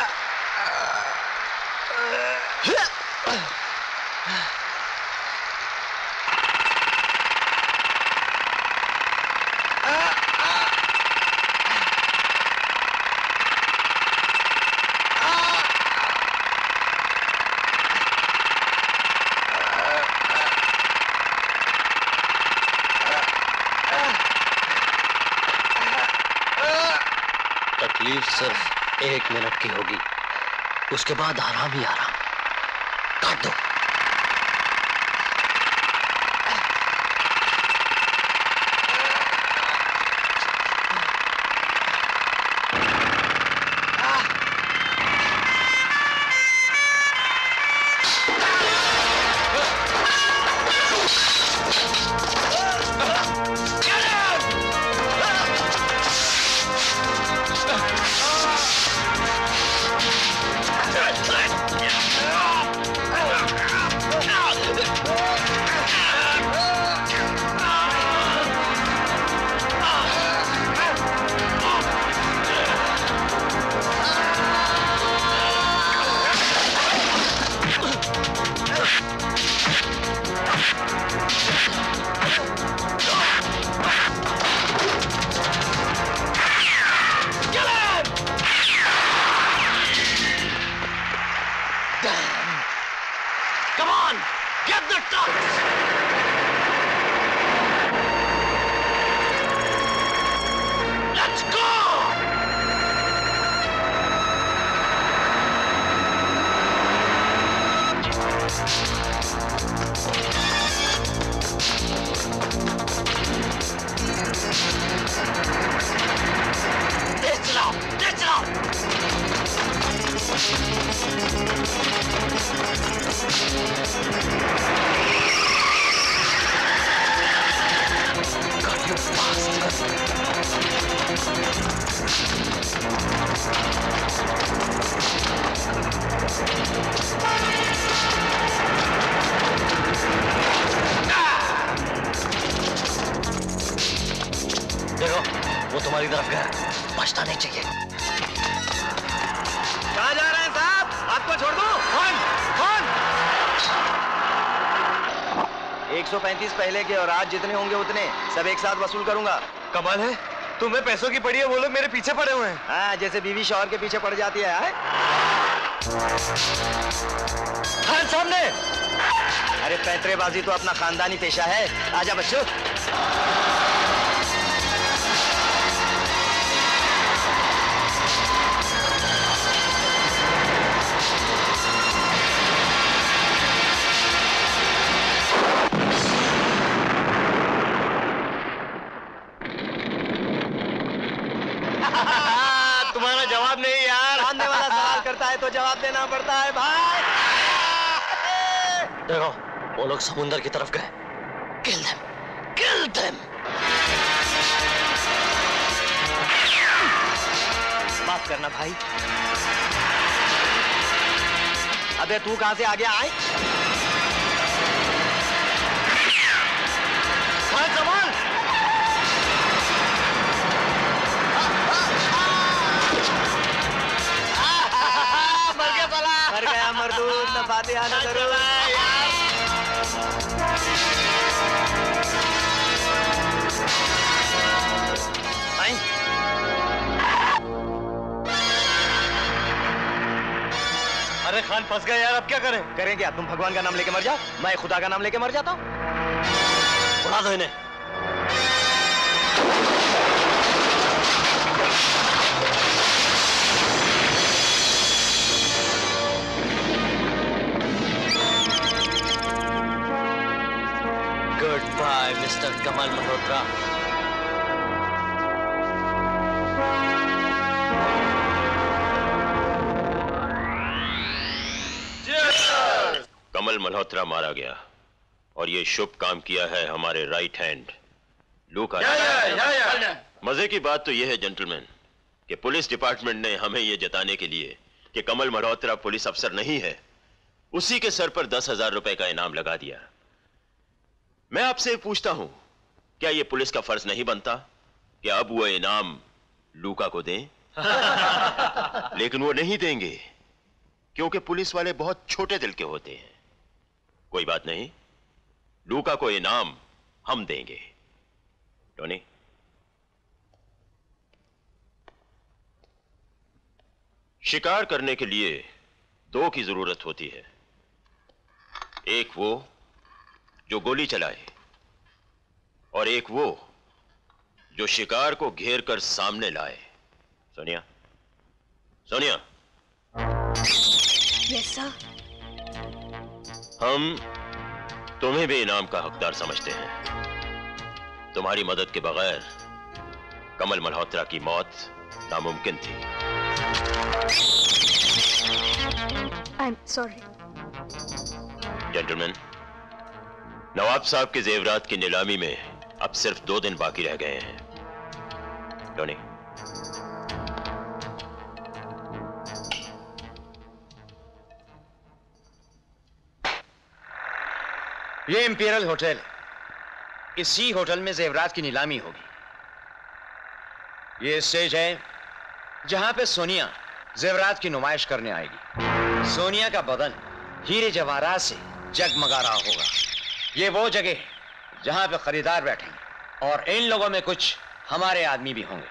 तकलीफ सिर्फ एक मिनट की होगी, उसके बाद आराम ही आराम। काट दो। पहले के और आज जितने होंगे उतने सब एक साथ वसूल करूंगा। कमाल है, तुम्हें पैसों की पड़ी है, वो लोग मेरे पीछे पड़े हुए हैं। हाँ, जैसे बीवी शौहर के पीछे पड़ जाती है। खान सामने। अरे पैंतरेबाजी तो अपना खानदानी पेशा है। आजा बच्चों। जवाब नहीं यार। सामने वाला सवाल करता है तो जवाब देना पड़ता है भाई। देखो, वो लोग समुंदर की तरफ गए। Kill them, kill them. माफ करना भाई। अबे तू कहां से आगे आए? खान सवाल। मर गया मरदूद, न फातिहा न दरूद। अरे खान फंस गए यार, अब क्या करें? करें क्या? तुम भगवान का नाम लेके मर जाओ, मैं खुदा का नाम लेके मर जाता हूँ। उड़ा दो इन्हें। Goodbye, mister Kamal Malhotra. कमल मल्होत्रा मारा गया और ये शुभ काम किया है हमारे राइट हैंड लूका। मजे की बात तो यह है जेंटलमैन कि पुलिस डिपार्टमेंट ने हमें यह जताने के लिए कि कमल मल्होत्रा पुलिस अफसर नहीं है, उसी के सर पर दस हजार रुपए का इनाम लगा दिया। मैं आपसे पूछता हूं, क्या यह पुलिस का फर्ज नहीं बनता कि अब वो इनाम लूका को दें? लेकिन वो नहीं देंगे क्योंकि पुलिस वाले बहुत छोटे दिल के होते हैं। कोई बात नहीं, लूका को इनाम हम देंगे। टोनी, शिकार करने के लिए दो की जरूरत होती है, एक वो जो गोली चलाए और एक वो जो शिकार को घेर कर सामने लाए। सोनिया, सोनिया। Yes sir. हम तुम्हें भी इनाम का हकदार समझते हैं। तुम्हारी मदद के बगैर कमल मल्होत्रा की मौत नामुमकिन थी। I am sorry. जेंटलमैन, नवाब साहब के जेवरात की नीलामी में अब सिर्फ दो दिन बाकी रह गए हैं। टोनी, ये इंपीरियल होटल है। इसी होटल में जेवरात की नीलामी होगी। ये स्टेज है जहां पे सोनिया जेवरात की नुमाइश करने आएगी। सोनिया का बदन हीरे जवाहरात से जगमगा रहा होगा। ये वो जगह है जहां पे खरीदार बैठेंगे और इन लोगों में कुछ हमारे आदमी भी होंगे।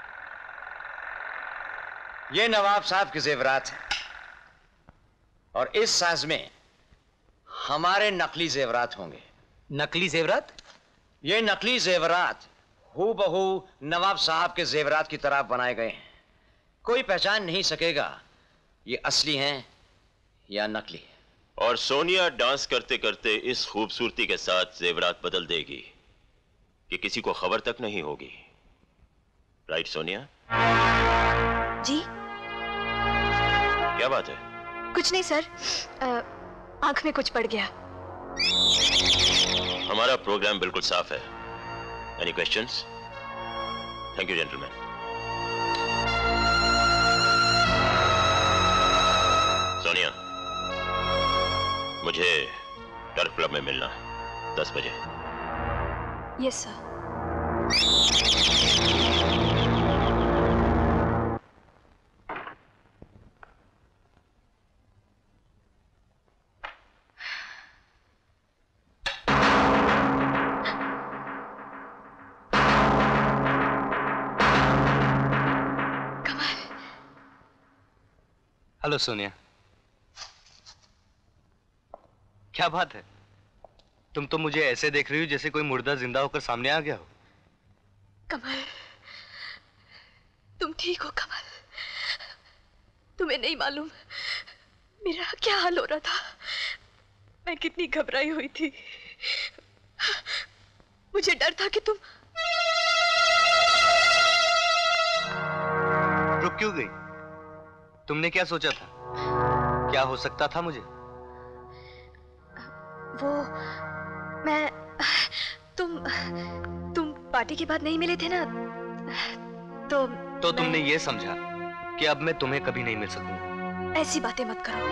ये नवाब साहब के जेवरात हैं और इस साज में हमारे नकली जेवरात होंगे। नकली जेवरात? ये नकली जेवरात हूबहू नवाब साहब के जेवरात की तरह बनाए गए हैं। कोई पहचान नहीं सकेगा ये असली हैं या नकली। और सोनिया डांस करते करते इस खूबसूरती के साथ जेवरात बदल देगी कि किसी को खबर तक नहीं होगी। राइट सोनिया? जी। क्या बात है? कुछ नहीं सर, आंख में कुछ पड़ गया। हमारा प्रोग्राम बिल्कुल साफ है। Any questions? Thank you gentleman. Sonia, मुझे टर्फ क्लब में मिलना है दस बजे। Yes sir. हेलो सोनिया, क्या बात है? तुम तो मुझे ऐसे देख रही हो जैसे कोई मुर्दा जिंदा होकर सामने आ गया हो। कमल, तुम ठीक हो? कमल, तुम्हें नहीं मालूम मेरा क्या हाल हो रहा था। मैं कितनी घबराई हुई थी। मुझे डर था कि तुम रुक क्यों गई? तुमने क्या सोचा था? क्या हो सकता था मुझे? वो मैं तुम तुम पार्टी के बाद नहीं मिले थे ना, तो तो तुमने ये समझा कि अब मैं तुम्हें कभी नहीं मिल सकूंगा। ऐसी बातें मत करो।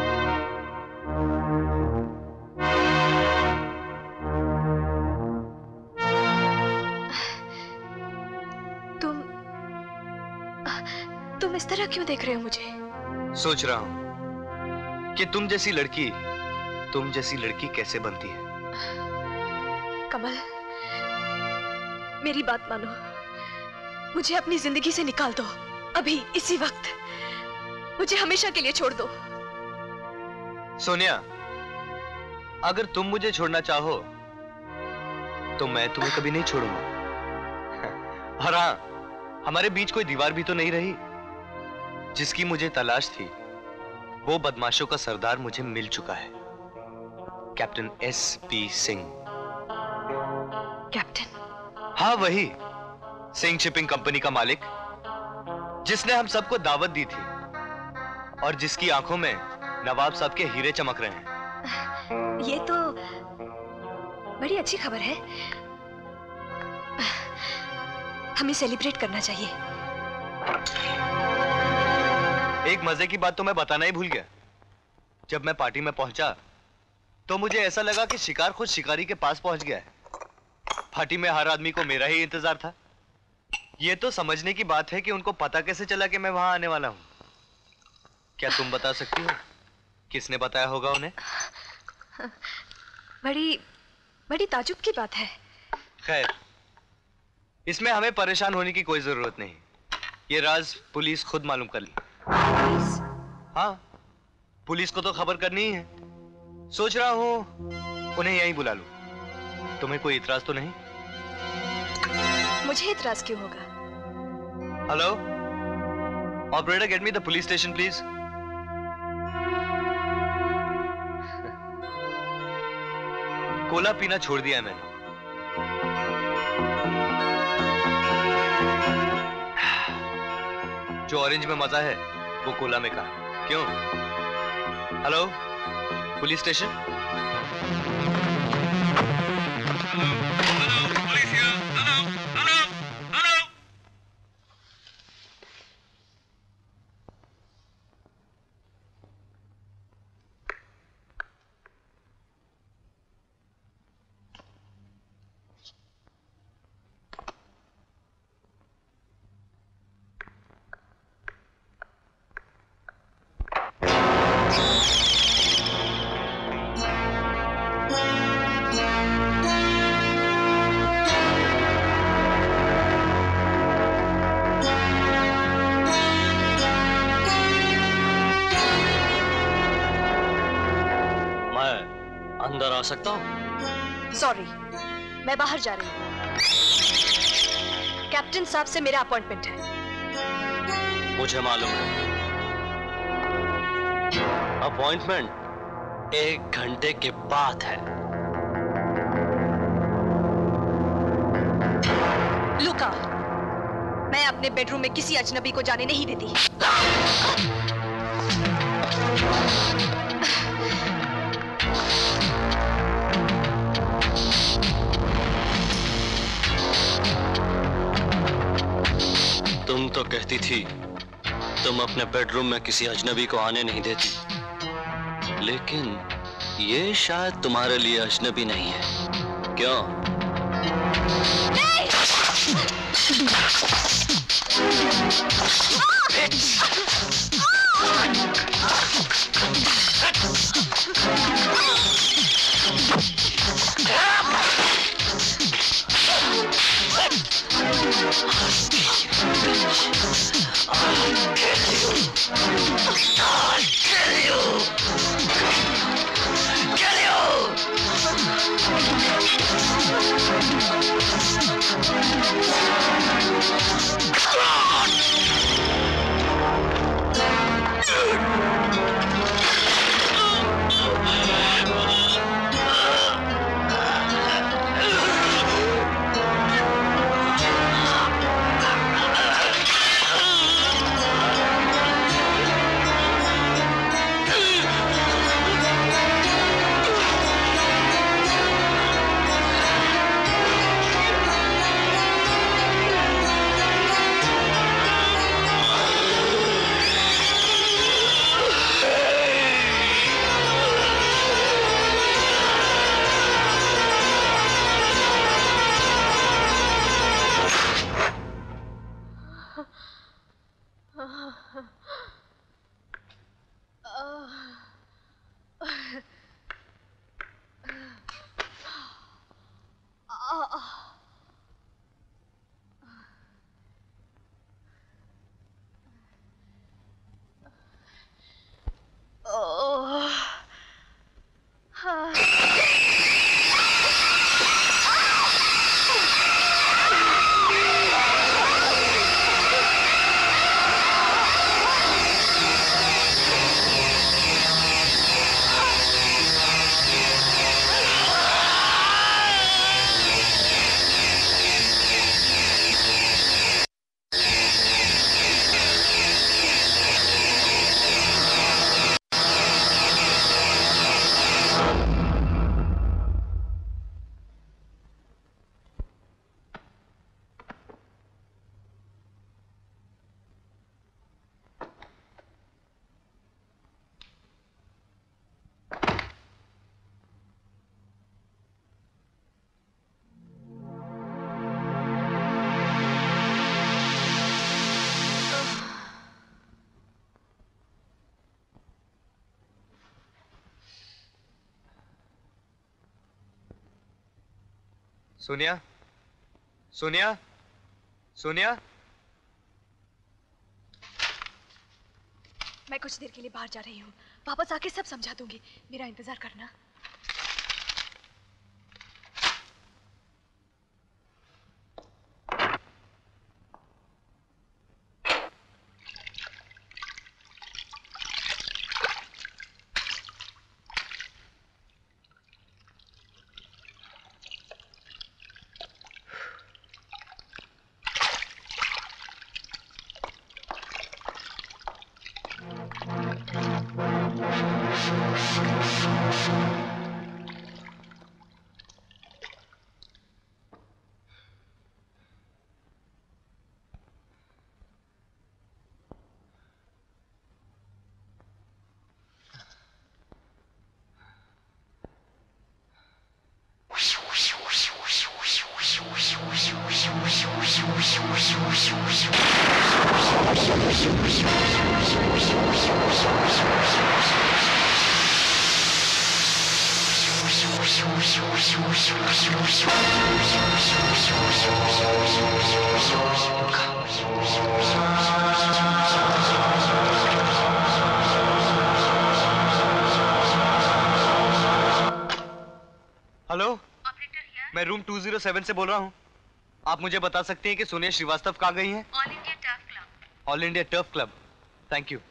तुम तुम इस तरह क्यों देख रहे हो मुझे? सोच रहा हूं कि तुम जैसी लड़की तुम जैसी लड़की कैसे बनती है। कमल, मेरी बात मानो, मुझे अपनी जिंदगी से निकाल दो अभी, इसी वक्त। मुझे हमेशा के लिए छोड़ दो। सोनिया, अगर तुम मुझे छोड़ना चाहो तो मैं तुम्हें कभी नहीं छोड़ूंगा। और हाँ, हमारे बीच कोई दीवार भी तो नहीं रही। जिसकी मुझे तलाश थी वो बदमाशों का सरदार मुझे मिल चुका है, captain S P Singh. Captain? हाँ, वही सिंह शिपिंग कंपनी का मालिक, जिसने हम सबको दावत दी थी और जिसकी आंखों में नवाब साहब के हीरे चमक रहे हैं। ये तो बड़ी अच्छी खबर है। हमें सेलिब्रेट करना चाहिए। एक मजे की बात तो मैं बताना ही भूल गया। जब मैं पार्टी में पहुंचा तो मुझे ऐसा लगा कि शिकार खुद शिकारी के पास पहुंच गया है। पार्टी में हर आदमी को मेरा ही इंतजार था। ये तो समझने की बात है कि उनको पता कैसे चला कि मैं वहां आने वाला हूं। क्या तुम बता सकती हो किसने बताया होगा उन्हें? बड़ी बड़ी ताजुब की बात है। खैर, इसमें हमें परेशान होने की कोई जरूरत नहीं। ये राज पुलिस खुद मालूम कर ली। पुलिस? हाँ, पुलिस को तो खबर करनी ही है। सोच रहा हूँ उन्हें यहीं बुला लूं। तुम्हें कोई इतराज तो नहीं? मुझे इतराज क्यों होगा? Hello operator, get me the police station please. Cola पीना छोड़ दिया है मैंने। जो ऑरेंज में मजा है वो कोला में कहा। क्यों? Hello police station. सकता हूँ? सॉरी, मैं बाहर जा रही हूँ। कैप्टन साहब से मेरा अपॉइंटमेंट है। मुझे मालूम है। अपॉइंटमेंट एक घंटे के बाद है। लुका, मैं अपने बेडरूम में किसी अजनबी को जाने नहीं देती। तुम तो कहती थी तुम अपने बेडरूम में किसी अजनबी को आने नहीं देती, लेकिन ये शायद तुम्हारे लिए अजनबी नहीं है, क्यों? नहीं! I'll kill you! I'll kill you! Kill you! God! Sonia, Sonia, Sonia. मैं कुछ देर के लिए बाहर जा रही हूँ, वापस आके सब समझा दूंगी, मेरा इंतजार करना। हेलो, मैं रूम टू ज़ीरो सेवन से बोल रहा हूँ। आप मुझे बता सकते हैं कि सोनिया श्रीवास्तव कहाँ गई हैं? All India turf club. All India turf club, thank you.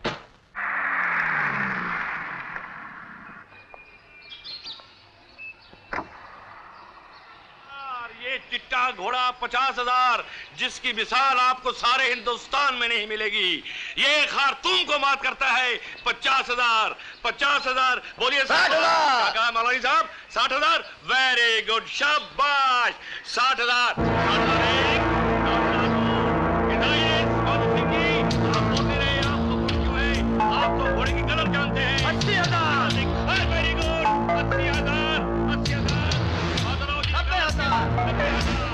ये चिट्टा घोड़ा पचास हजार, जिसकी मिसाल आपको सारे हिंदुस्तान में नहीं मिलेगी। ये खारतूम को मात करता है। पचास हजार, पचास हजार, बोलिए साठ हजार। कहा मौलवी साहब? साठ हजार, वेरी गुड, शाबाश। साठ हजार, आप तो घोड़े की कदर जानते हैं। अस्सी हजार, वेरी गुड, अस्सी हजार, अस्सी हजार, नब्बे हजार, नब्बे हजार।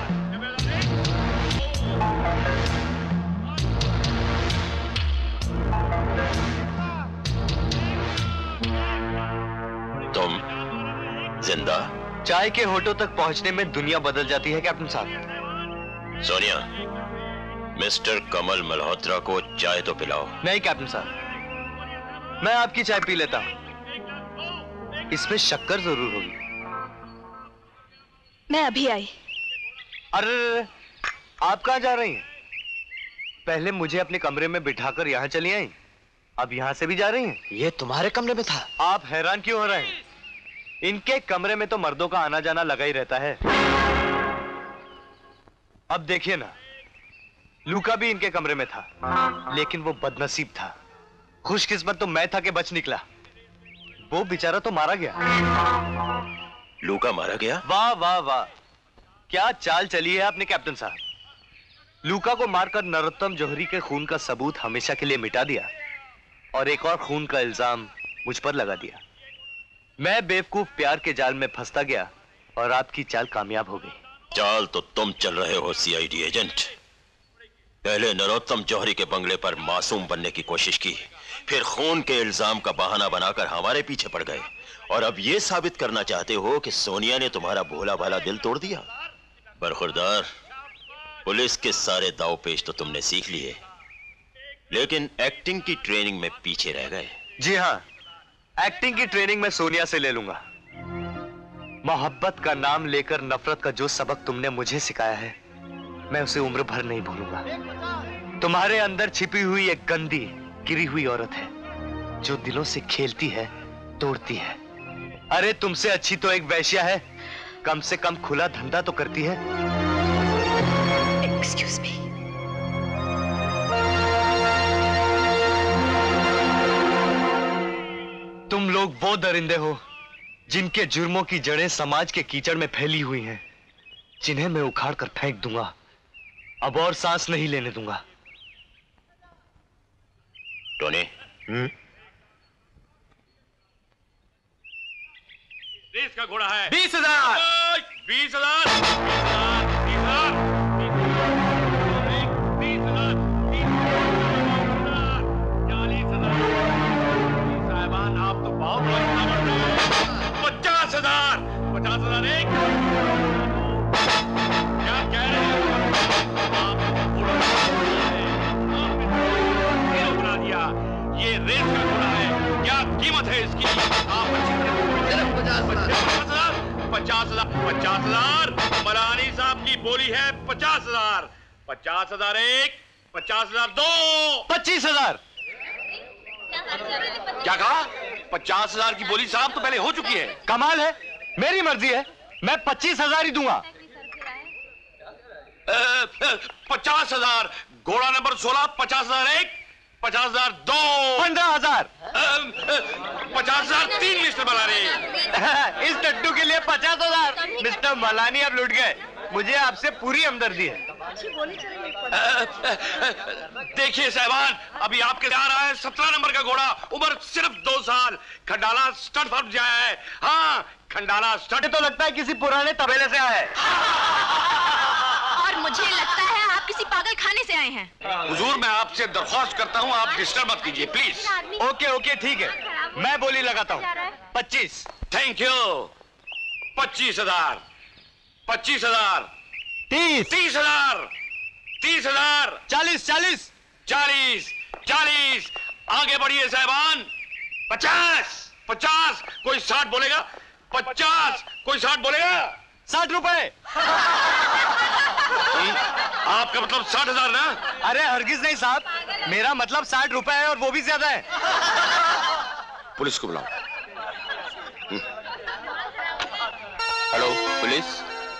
तुम जिंदा? चाय के होठों तक पहुंचने में दुनिया बदल जाती है कैप्टन साहब। सोनिया, मिस्टर कमल मल्होत्रा को चाय तो पिलाओ। नहीं कैप्टन साहब, मैं आपकी चाय पी लेता हूं। इसमें शक्कर जरूर होगी। मैं अभी आई। अरे, आप कहां जा रही हैं? पहले मुझे अपने कमरे में बिठाकर यहां चली आई, अब यहां से भी जा रही हैं? ये तुम्हारे कमरे में था। आप हैरान क्यों हो रहे हैं? इनके कमरे में तो मर्दों का आना जाना लगा ही रहता है। अब देखिए ना, लूका भी इनके कमरे में था, लेकिन वो बदनसीब था। खुशकिस्मत तो मैं था कि बच निकला। वो बेचारा तो मारा गया। लूका मारा गया? वाह वाह वाह, क्या चाल चली है आपने कैप्टन साहब। लूका को मारकर नरोत्तम जौहरी के खून का सबूत हमेशा के लिए मिटा दिया और एक और खून का इल्जाम मुझ पर लगा दिया। मैं बेवकूफ प्यार के जाल में फंसता गया और आपकी चाल कामयाब हो गई। चाल तो तुम चल रहे हो सीआईडी एजेंट। पहले नरोत्तम जौहरी के बंगले पर मासूम बनने की कोशिश की, फिर खून के इल्जाम का बहाना बनाकर हमारे पीछे पड़ गए, और अब ये साबित करना चाहते हो कि सोनिया ने तुम्हारा भोला भाला दिल तोड़ दिया। बरखुरदार, पुलिस के सारे दाव पेश तो तुमने सीख लिए, लेकिन एक्टिंग की ट्रेनिंग में पीछे रह गए। जी हाँ, एक्टिंग की ट्रेनिंग मैं सोनिया से ले लूंगा। मोहब्बत का नाम लेकर नफरत का जो सबक तुमने मुझे सिखाया है, मैं उसे उम्र भर नहीं भूलूंगा। तुम्हारे अंदर छिपी हुई एक गंदी गिरी हुई औरत है जो दिलों से खेलती है, तोड़ती है। अरे तुमसे अच्छी तो एक वैश्या है, कम से कम खुला धंधा तो करती है। Excuse me. तुम लोग वो दरिंदे हो जिनके जुर्मों की जड़ें समाज के कीचड़ में फैली हुई हैं, जिन्हें मैं उखाड़ कर फेंक दूंगा। अब और सांस नहीं लेने दूंगा। टोनी, रेस का घोड़ा है। बीस हजार, बीस हजार, बीस हजार, बीस हजार, चालीस हजार। साहिबान, आप तो बहुत पचास हजार, पचास हजार एक, कीमत है इसकी। आप सिर्फ पचास हजार पचास हजार पचास हजार मलानी साहब की बोली है पचास हजार। पचास हजार एक, पचास हजार दो, पच्चीस हजार। क्या कहा? पचास हजार की बोली साहब तो पहले हो चुकी है। कमाल है, मेरी मर्जी है, मैं पच्चीस हजार ही दूंगा। पचास हजार घोड़ा नंबर सोलह, पचास हजार एक, पचास हजार दो, पंद्रह हजार, पचास हजार तीन मिस्टर मलानी। इस टट्टू के लिए पचास हजार। मिस्टर मलानी आप लुट गए, मुझे आपसे पूरी हमदर्दी है। देखिए साहबान, अभी आपके आ रहा है सत्रह नंबर का घोड़ा, उम्र सिर्फ दो साल, खंडाला स्टड फर्म जाया है। हाँ, खंडाला स्टड। तो लगता है किसी पुराने तबेले से आया है। और मुझे लगता है आप किसी पागल खाने से आए हैं। हुजूर, मैं आपसे दरख्वास्त करता हूँ, आप डिस्टर्ब मत कीजिए प्लीज। ओके ओके ठीक है, मैं बोली लगाता हूँ, पच्चीस। Thank you. पच्चीस हजार, पच्चीस हजार, तीस, तीस हजार, तीस हजार, चालीस, चालीस, चालीस, चालीस। आगे बढ़िए साहबान। पचास, पचास। कोई साठ बोलेगा? पचास, कोई साठ बोलेगा? साठ रुपए। आपका मतलब साठ हजार ना? अरे हरगिज नहीं साहब, मेरा मतलब साठ रुपए है और वो भी ज्यादा है। पुलिस को बुलाओ। Hello police.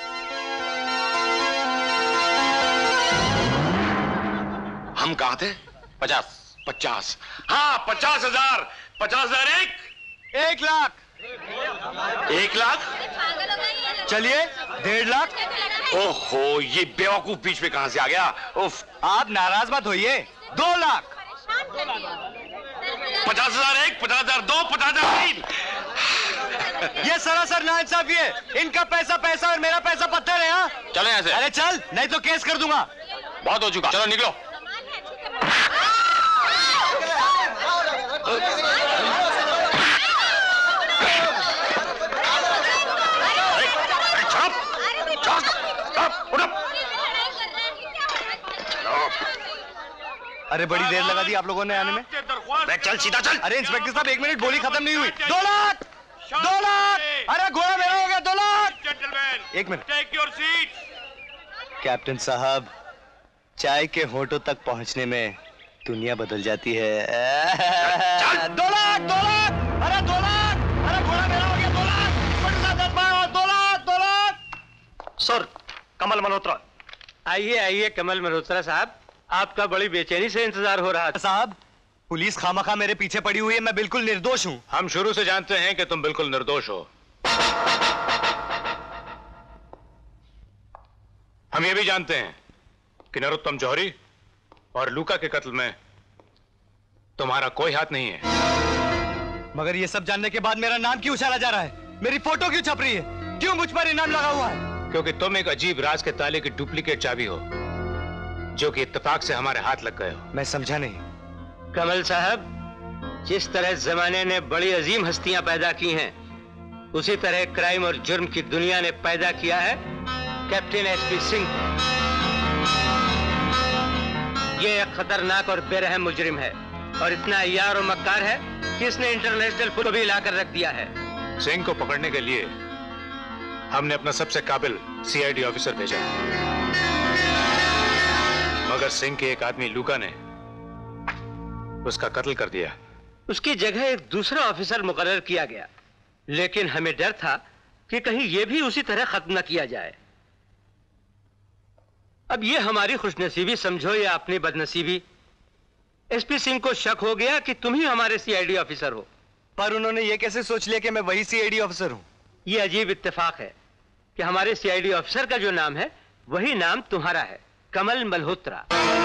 हम कहा थे? पचास। पचास। हाँ, पचास हजार। पचास हजार एक, एक लाख, एक लाख। चलिए डेढ़ लाख। ओहो, ये बेवकूफ बीच में कहां से आ गया? उफ, आप नाराज मत होइए। दो लाख। पचास हजार एक, पचास हजार दो, पचास हजार तीन। ये सरासर नाइंसाफी है। इनका पैसा पैसा और मेरा पैसा पत्थर है। हाँ, चलो यहाँ से। अरे चल, नहीं तो केस कर दूंगा। बहुत हो चुका, चलो निकलो। अरे बड़ी देर लगा दी आप लोगों ने आने में। चल सीधा चल। अरे इंस्पेक्टर साहब, एक मिनट, गोली खत्म नहीं हुई। दो लाख, दो लाख। अरे घोड़ा मेरा हो गया। दो लाख। एक minute. Take your seat. Captain साहब, चाय के होठों तक पहुंचने में दुनिया बदल जाती है। दो लाख, दो लाख। अरे दो लाख। अरे घोड़ा मेरा हो गया। दो लाख, दो लाख, दो लाख। सर, कमल मल्होत्रा। आइए आइए कमल मल्होत्रा साहब, आपका बड़ी बेचैनी से इंतजार हो रहा था। साहब, पुलिस खामखा मेरे पीछे पड़ी हुई है, मैं बिल्कुल निर्दोष हूँ। हम शुरू से जानते हैं कि तुम बिल्कुल निर्दोष हो। हम ये भी जानते हैं कि नरोत्तम जौहरी और लूका के कत्ल में तुम्हारा कोई हाथ नहीं है। मगर ये सब जानने के बाद मेरा नाम क्यों उछाला जा रहा है? मेरी फोटो क्यों छप रही है? क्यों मुझ पर इनाम लगा हुआ है? क्योंकि तुम एक अजीब राज के ताले की डुप्लीकेट चाबी हो, जो कि इत्तेफाक से हमारे हाथ लग गए हो। मैं समझा नहीं। कमल साहब, जिस तरह जमाने ने बड़ी अजीम हस्तियां पैदा की हैं, उसी तरह क्राइम और जुर्म की दुनिया ने पैदा किया है कैप्टन एसपी सिंह को। ये एक खतरनाक और बेरहम मुजरिम है और इतना यार और मक्कार है कि इसने इंटरनेशनल पुल भी लाकर रख दिया है। सिंह को पकड़ने के लिए हमने अपना सबसे काबिल सीआईडी ऑफिसर भेजा, मगर सिंह के एक आदमी लूका ने उसका कत्ल कर दिया। उसकी जगह एक दूसरा ऑफिसर मुकर्रर किया गया, लेकिन हमें डर था कि कहीं यह भी उसी तरह खत्म न किया जाए। अब ये हमारी खुशनसीबी समझो या अपनी बदनसीबी, एसपी सिंह को शक हो गया कि तुम ही हमारे सीआईडी ऑफिसर हो। पर उन्होंने ये कैसे सोच लिया कि मैं वही सीआईडी ऑफिसर हूं? ये अजीब इत्तेफाक है कि हमारे सीआईडी ऑफिसर का जो नाम है वही नाम तुम्हारा है, कमल मल्होत्रा।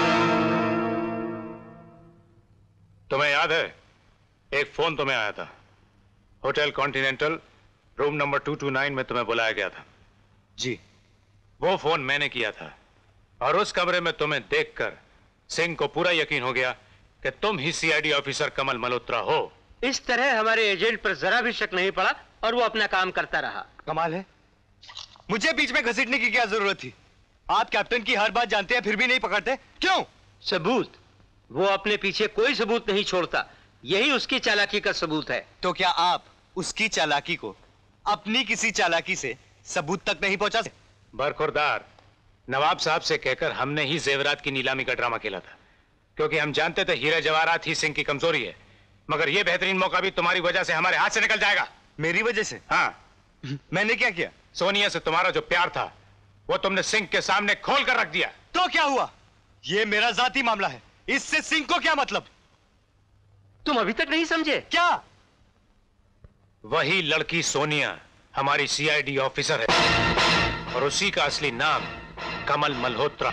तुम्हें याद है, एक फोन तुम्हें आया था hotel continental room number two two nine में तुम्हें बुलाया गया था। जी, वो फोन मैंने किया था और उस कमरे में तुम्हें देखकर सिंह को पूरा यकीन हो गया कि तुम ही सीआईडी ऑफिसर कमल मल्होत्रा हो। इस तरह हमारे एजेंट पर जरा भी शक नहीं पड़ा और वो अपना काम करता रहा। कमाल है, मुझे बीच में घसीटने की क्या जरूरत थी? आप कैप्टन की हर बात जानते हैं फिर भी नहीं पकड़ते, क्यों? सबूत? वो अपने पीछे कोई सबूत नहीं छोड़ता, यही उसकी चालाकी का सबूत है। तो क्या आप उसकी चालाकी को अपनी किसी चालाकी से सबूत तक नहीं पहुंचा सकते? बरखुरदार, नवाब साहब से कहकर हमने ही जेवरात की नीलामी का ड्रामा खेला था, क्योंकि हम जानते थे हीरे जवाहरात ही सिंह की कमजोरी है। मगर यह बेहतरीन मौका भी तुम्हारी वजह से हमारे हाथ से निकल जाएगा। मेरी वजह से? हाँ। मैंने क्या किया? सोनिया से तुम्हारा जो प्यार था वो तुमने सिंह के सामने खोल कर रख दिया। तो क्या हुआ? ये मेरा जाती मामला है, इससे सिंह को क्या मतलब? तुम अभी तक नहीं समझे? क्या? वही लड़की सोनिया हमारी सीआईडी ऑफिसर है और उसी का असली नाम कमल मल्होत्रा।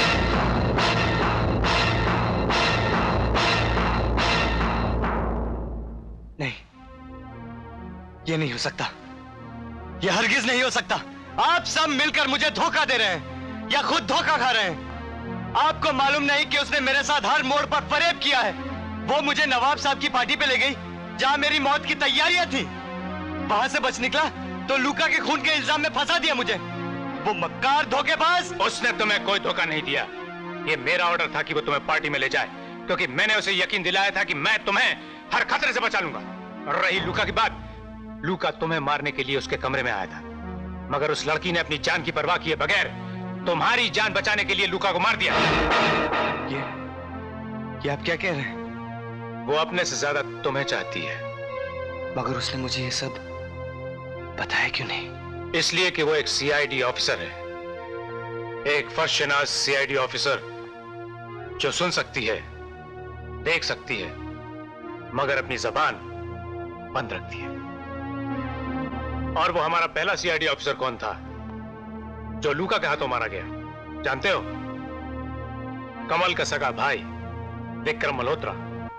नहीं, ये नहीं हो सकता, ये हरगिज नहीं हो सकता। आप सब मिलकर मुझे धोखा दे रहे हैं या खुद धोखा खा रहे हैं। आपको मालूम नहीं कि उसने मेरे साथ हर मोड़ पर फरेब किया है। वो मुझे नवाब साहब की पार्टी पे ले गई जहां मेरी मौत की तैयारियां थी। वहां से बच निकला तो लूका के खून के इल्जाम में फंसा दिया मुझे। वो मक्कार धोखेबाज। उसने तुम्हें कोई धोखा नहीं दिया। ये मेरा ऑर्डर था कि वो तुम्हें पार्टी में ले जाए, क्योंकि मैंने उसे यकीन दिलाया था कि मैं तुम्हें हर खतरे से बचा लूंगा। और रही लूका की बात, लूका तुम्हें मारने के लिए उसके कमरे में आया था, मगर उस लड़की ने अपनी जान की परवाह किए बगैर तुम्हारी जान बचाने के लिए लूका को मार दिया। ये, ये आप क्या कह रहे हैं? वो अपने से ज्यादा तुम्हें चाहती है। मगर उसने मुझे ये सब बताया क्यों नहीं? इसलिए कि वो एक सीआईडी ऑफिसर है, एक फर्शनाज सीआईडी ऑफिसर जो सुन सकती है, देख सकती है, मगर अपनी जबान बंद रखती है। और वो हमारा पहला सीआईडी ऑफिसर कौन था जो लूका के हाथों मारा गया? जानते हो? कमल का सगा भाई विक्रम मल्होत्रा।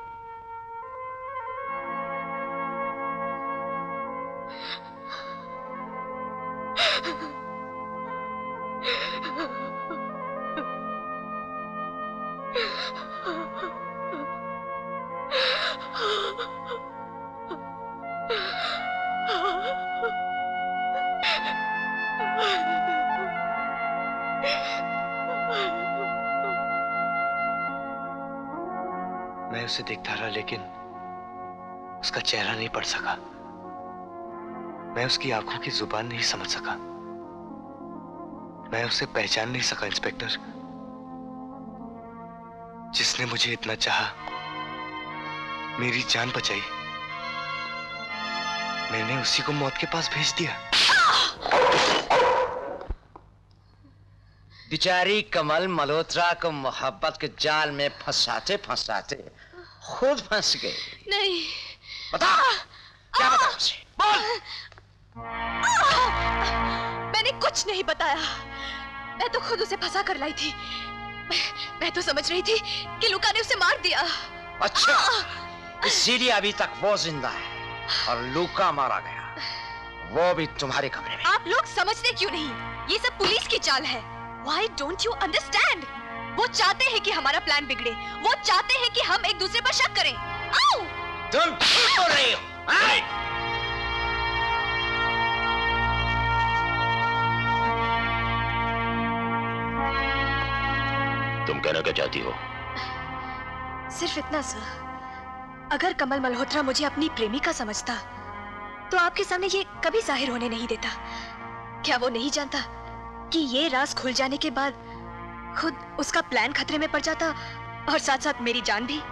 मैं उसे देखता रहा, लेकिन उसका चेहरा नहीं पढ़ सका। मैं उसकी आंखों की जुबान नहीं समझ सका। मैं उसे पहचान नहीं सका। इंस्पेक्टर, जिसने मुझे इतना चाहा, मेरी जान बचाई, मैंने उसी को मौत के पास भेज दिया। बेचारी कमल मल्होत्रा को मोहब्बत के जाल में फंसाते फंसाते खुद फंस गए। नहीं। बता, क्या बता उसे? बोल। मैंने कुछ नहीं बताया। मैं तो खुद उसे फंसा कर लाई थी। मैं, मैं तो समझ रही थी कि लूका ने उसे मार दिया। अच्छा, इसीलिए अभी तक वो जिंदा है और लूका मारा गया, वो भी तुम्हारे कमरे में। आप लोग समझते क्यों नहीं? ये सब पुलिस की चाल है। Why don't you understand? वो चाहते हैं कि हमारा प्लान बिगड़े। वो चाहते हैं कि हम एक दूसरे पर शक करें। आओ! तुम झूठ बोल रही हो। तुम कहना क्या चाहती हो? सिर्फ इतना सर, अगर कमल मल्होत्रा मुझे अपनी प्रेमिका समझता तो आपके सामने ये कभी जाहिर होने नहीं देता। क्या वो नहीं जानता कि ये राज खुल जाने के बाद खुद उसका प्लान खतरे में पड़ जाता और साथ साथ मेरी जान भी?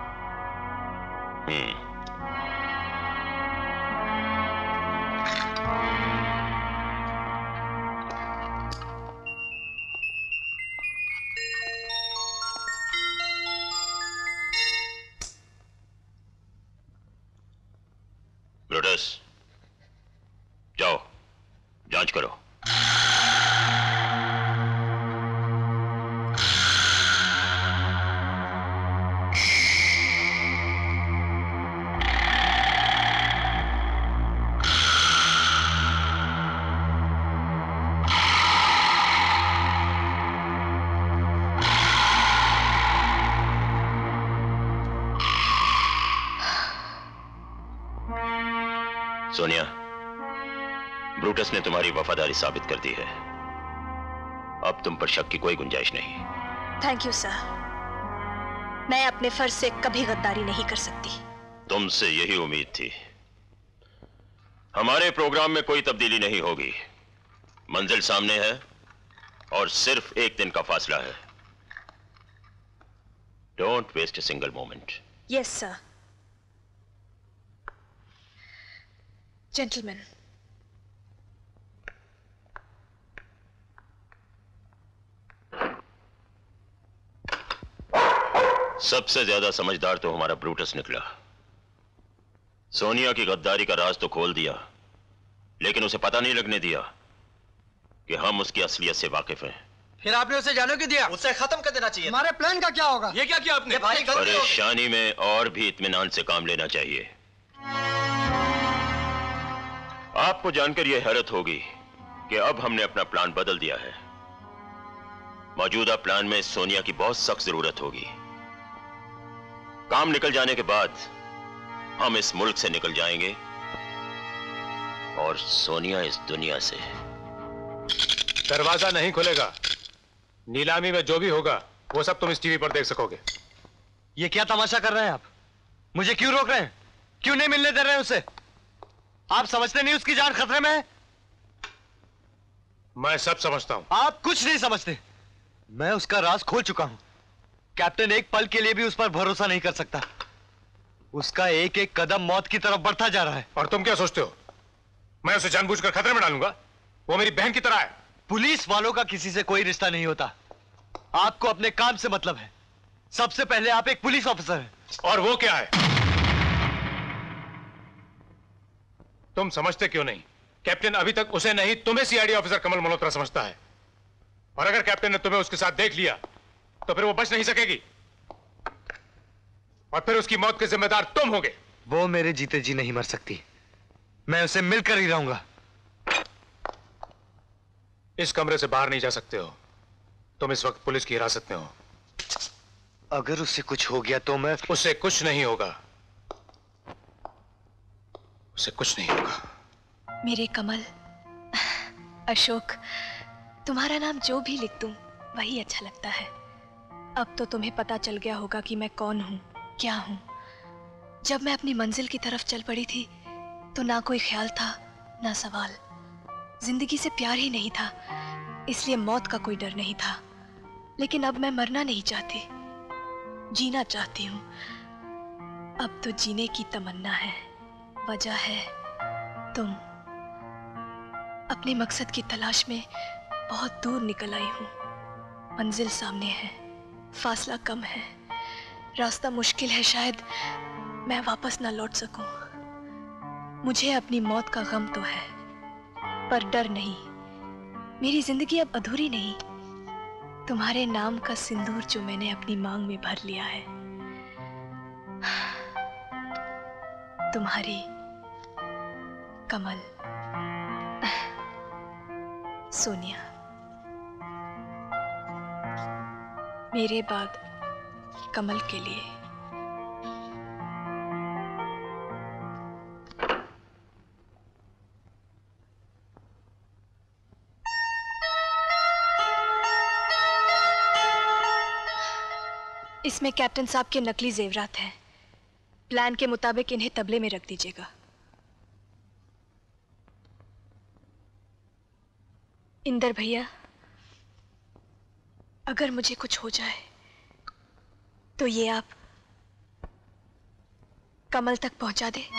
ब्रूटस, जाओ जांच करो। सोनिया, ब्रूटस ने तुम्हारी वफादारी साबित कर दी है। अब तुम पर शक की कोई गुंजाइश नहीं। Thank you sir. मैं अपने फर्ज से कभी गद्दारी नहीं कर सकती। तुमसे यही उम्मीद थी। हमारे प्रोग्राम में कोई तब्दीली नहीं होगी। मंजिल सामने है और सिर्फ एक दिन का फासला है। Don't waste a single moment. Yes sir. Gentleman, सबसे ज्यादा समझदार तो हमारा ब्रूटस निकला। सोनिया की गद्दारी का राज तो खोल दिया, लेकिन उसे पता नहीं लगने दिया कि हम उसकी असलियत से वाकिफ हैं। फिर आपने उसे जाने क्यों दिया? उसे खत्म कर देना चाहिए। हमारे प्लान का क्या होगा? ये क्या किया आपने? ये भारी गलती होगी। परेशानी में और भी इत्मीनान से काम लेना चाहिए। आपको जानकर यह हैरत होगी कि अब हमने अपना प्लान बदल दिया है। मौजूदा प्लान में सोनिया की बहुत सख्त जरूरत होगी। काम निकल जाने के बाद हम इस मुल्क से निकल जाएंगे और सोनिया इस दुनिया से। दरवाजा नहीं खुलेगा। नीलामी में जो भी होगा वो सब तुम इस टीवी पर देख सकोगे। ये क्या तमाशा कर रहे हैं आप? मुझे क्यों रोक रहे हैं? क्यों नहीं मिलने दे रहे हैं उसे? आप समझते नहीं उसकी जान खतरे में है? मैं सब समझता हूं। आप कुछ नहीं समझते। मैं उसका राज खोल चुका हूं। कैप्टन एक पल के लिए भी उस पर भरोसा नहीं कर सकता। उसका एक एक कदम मौत की तरफ बढ़ता जा रहा है। और तुम क्या सोचते हो मैं उसे जानबूझकर खतरे में डालूंगा? वो मेरी बहन की तरह है। पुलिस वालों का किसी से कोई रिश्ता नहीं होता। आपको अपने काम से मतलब है। सबसे पहले आप एक पुलिस ऑफिसर हैं। और वो क्या है? तुम समझते क्यों नहीं? कैप्टन अभी तक उसे नहीं तुम्हें सीआईडी ऑफिसर कमल मल्होत्रा समझता है। और अगर कैप्टन ने तुम्हें उसके साथ देख लिया तो फिर वो बच नहीं सकेगी और फिर उसकी मौत के जिम्मेदार तुम होगे। वो मेरे जीते जी नहीं मर सकती। मैं उसे मिलकर ही रहूंगा। इस कमरे से बाहर नहीं जा सकते हो। तुम इस वक्त पुलिस की हिरासत में हो। अगर उससे कुछ हो गया तो मैं... उससे कुछ नहीं होगा। उससे कुछ नहीं होगा। मेरे कमल, अशोक, तुम्हारा नाम जो भी लिख दूं वही अच्छा लगता है। अब तो तुम्हें पता चल गया होगा कि मैं कौन हूं, क्या हूं। जब मैं अपनी मंजिल की तरफ चल पड़ी थी तो ना कोई ख्याल था ना सवाल। जिंदगी से प्यार ही नहीं था, इसलिए मौत का कोई डर नहीं था। लेकिन अब मैं मरना नहीं चाहती, जीना चाहती हूँ। अब तो जीने की तमन्ना है। वजह है तुम। अपने मकसद की तलाश में बहुत दूर निकल आई हूँ। मंजिल सामने है, फासला कम है, रास्ता मुश्किल है। शायद मैं वापस ना लौट सकूं। मुझे अपनी मौत का गम तो है, पर डर नहीं। मेरी जिंदगी अब अधूरी नहीं। तुम्हारे नाम का सिंदूर जो मैंने अपनी मांग में भर लिया है। तुम्हारी कमल, सोनिया। मेरे बाद कमल के लिए। इसमें कैप्टन साहब के नकली जेवरात हैं। प्लान के मुताबिक इन्हें तबले में रख दीजिएगा। इंदर भैया, अगर मुझे कुछ हो जाए तो ये आप कमल तक पहुंचा दे।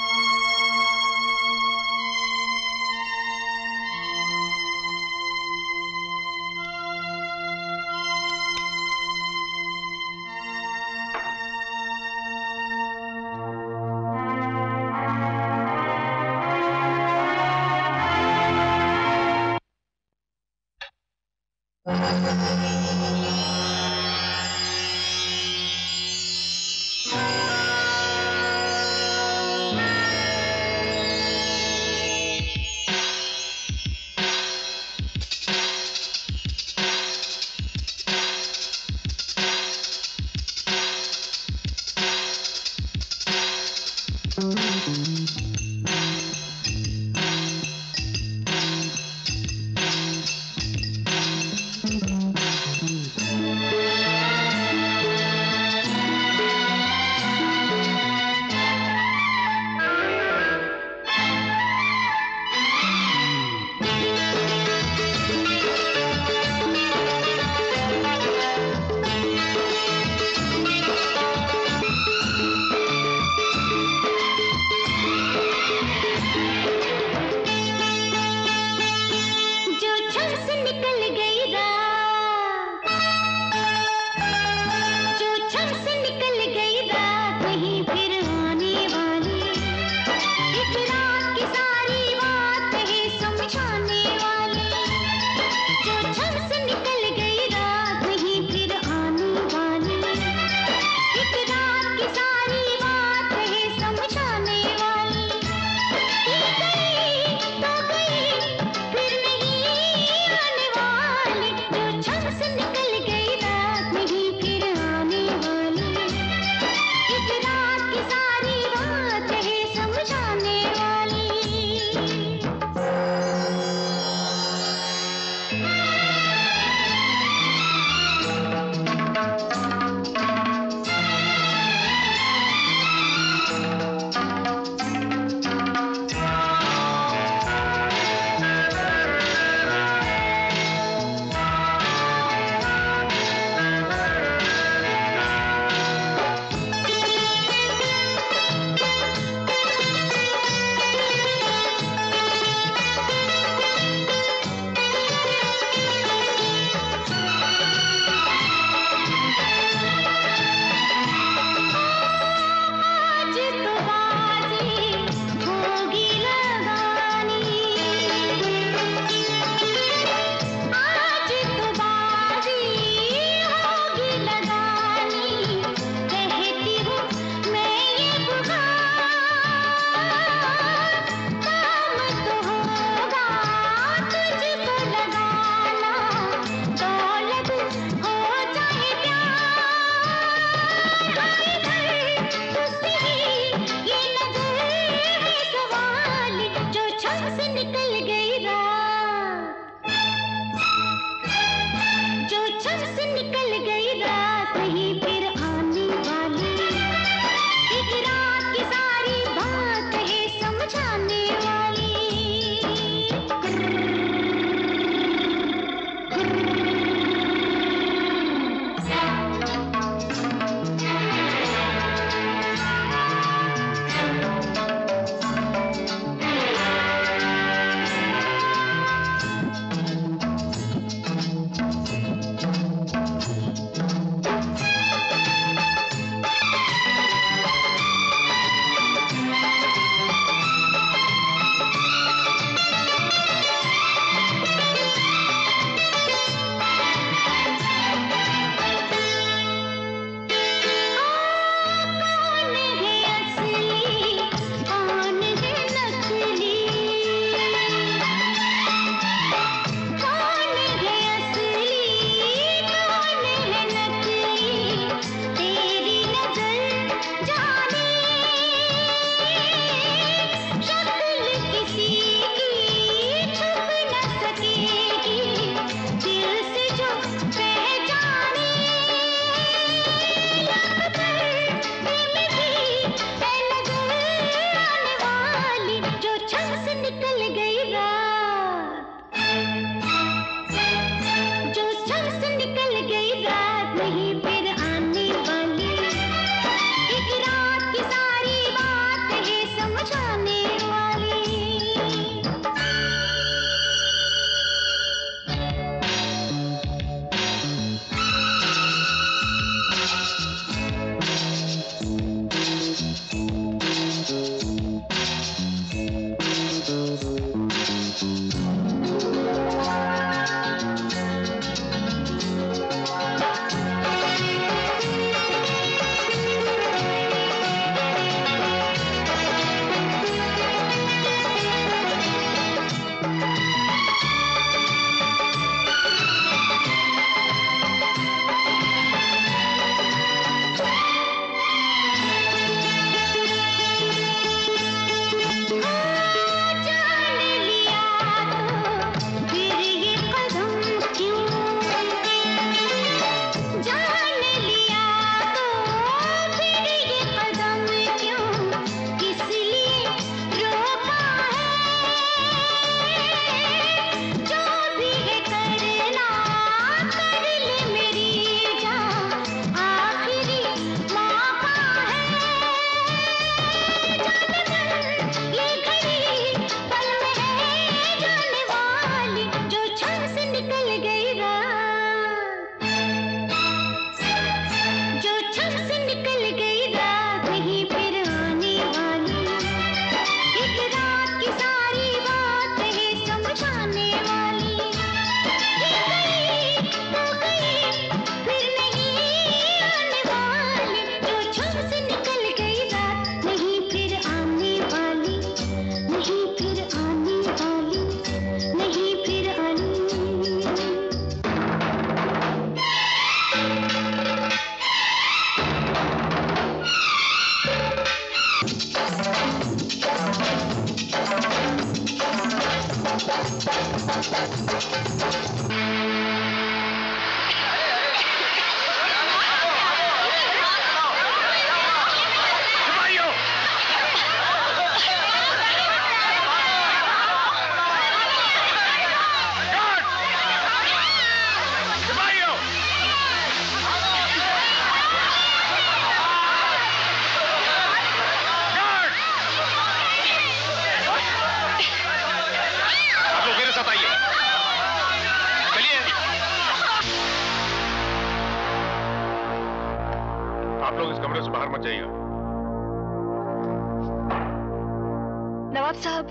नवाब साहब,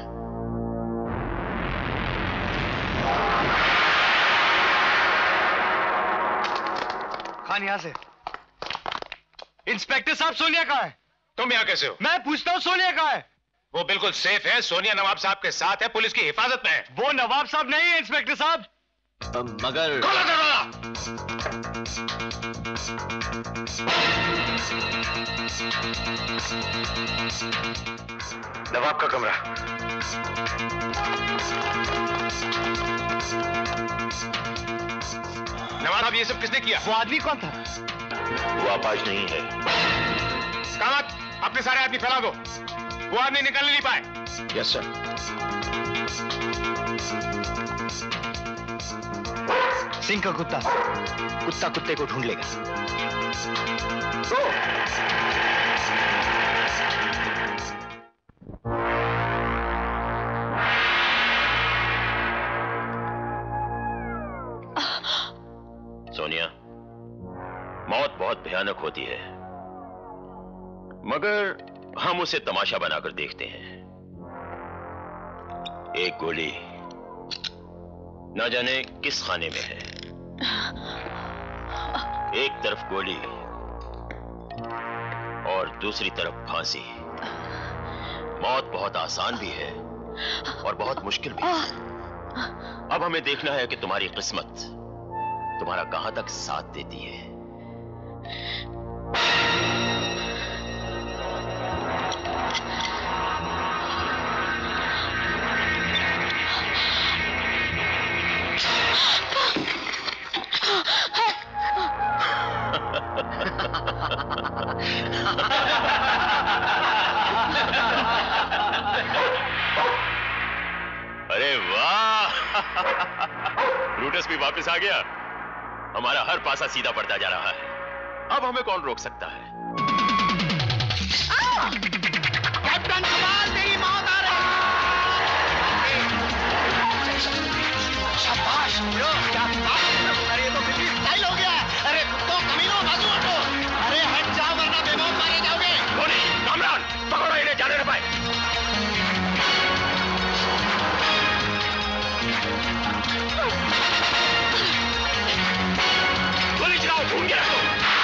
खान यहाँ से। इंस्पेक्टर साहब, सोनिया कहाँ है? तुम यहाँ कैसे हो? मैं पूछता हूँ सोनिया कहाँ है? वो बिल्कुल सेफ है। सोनिया नवाब साहब के साथ है, पुलिस की हिफाजत में है। वो नवाब साहब नहीं है इंस्पेक्टर साहब। मगर खोलो दरवाजा। नवाब का कमरा। नवाब साहब, ये सब किसने किया? वो आदमी कौन था? वो आपाश नहीं है। कामत, अपने सारे आदमी फैला दो। वो आदमी निकलने नहीं पाए। Yes sir. सिंह का कुत्ता कुत्ता कुत्ते को ढूंढ लेगा। सोनिया, मौत बहुत भयानक होती है, मगर हम उसे तमाशा बनाकर देखते हैं। एक गोली न जाने किस खाने में है। एक तरफ गोली और दूसरी तरफ फांसी। मौत बहुत आसान भी है और बहुत मुश्किल भी है। अब हमें देखना है कि तुम्हारी किस्मत तुम्हारा कहां तक साथ देती है। अरे वाह, ब्रूटस भी वापस आ गया। हमारा हर पासा सीधा पड़ता जा रहा है। अब हमें कौन रोक सकता है? कैप्टन कमाल, तेरी मौत आ रही है। शाबाश, क्या बात है। अरे ये तो बिल्कुल स्टाइल हो गया। अरे कुत्तों, कमीनों, बाजू हटो। अरे हट जाओ वरना बेमौत मारे जाओगे। गोली, कामरान, पकड़ो इन्हें, जाने न पाए। गोली चलाओ, ढूंढ के रखो।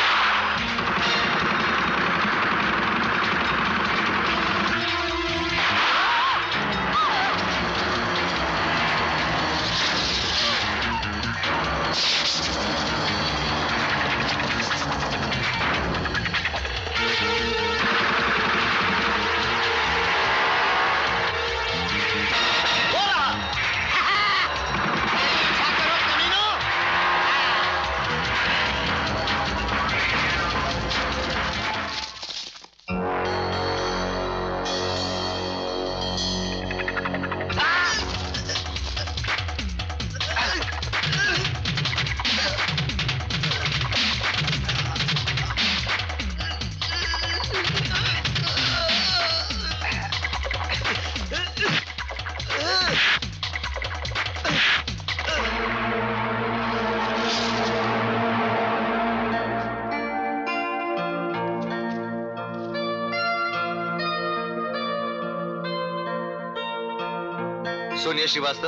सोनिया श्रीवास्तव।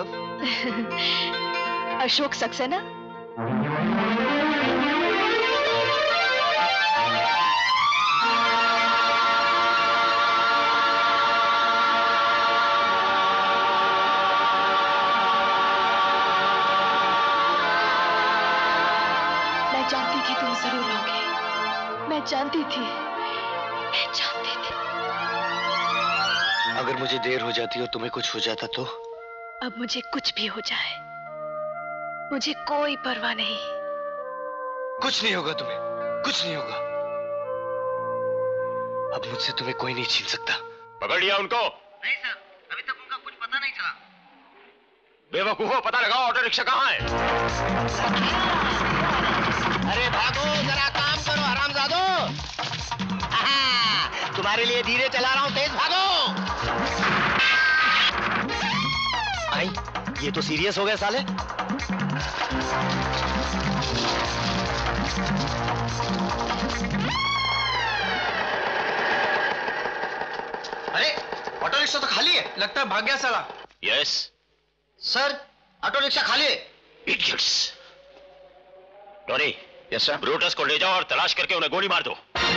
अशोक सक्सेना। मैं जानती थी तुम जरूर आओगे। मैं जानती थी, मैं जानती थी। अगर मुझे देर हो जाती और तुम्हें कुछ हो जाता तो अब मुझे कुछ भी हो जाए, मुझे कोई परवाह नहीं। कुछ नहीं होगा तुम्हें, कुछ नहीं होगा। अब मुझसे तुम्हें कोई नहीं छीन सकता। पकड़ लिया उनको? नहीं सर, अभी तक उनका कुछ पता नहीं चला। बेवकूफो, पता लगाओ ऑटो रिक्शा कहाँ है। अरे भागो, जरा काम करो हरामजादो। तुम्हारे लिए धीरे चला रहा हूँ, तेज भागो। आई, ये तो सीरियस हो गए साले। अरे ऑटो रिक्शा तो खाली है, लगता है भाग गया साला। यस सर, ऑटो रिक्शा खाली है। Idiots. Tony, yes sir, Brutus को ले जाओ और तलाश करके उन्हें गोली मार दो।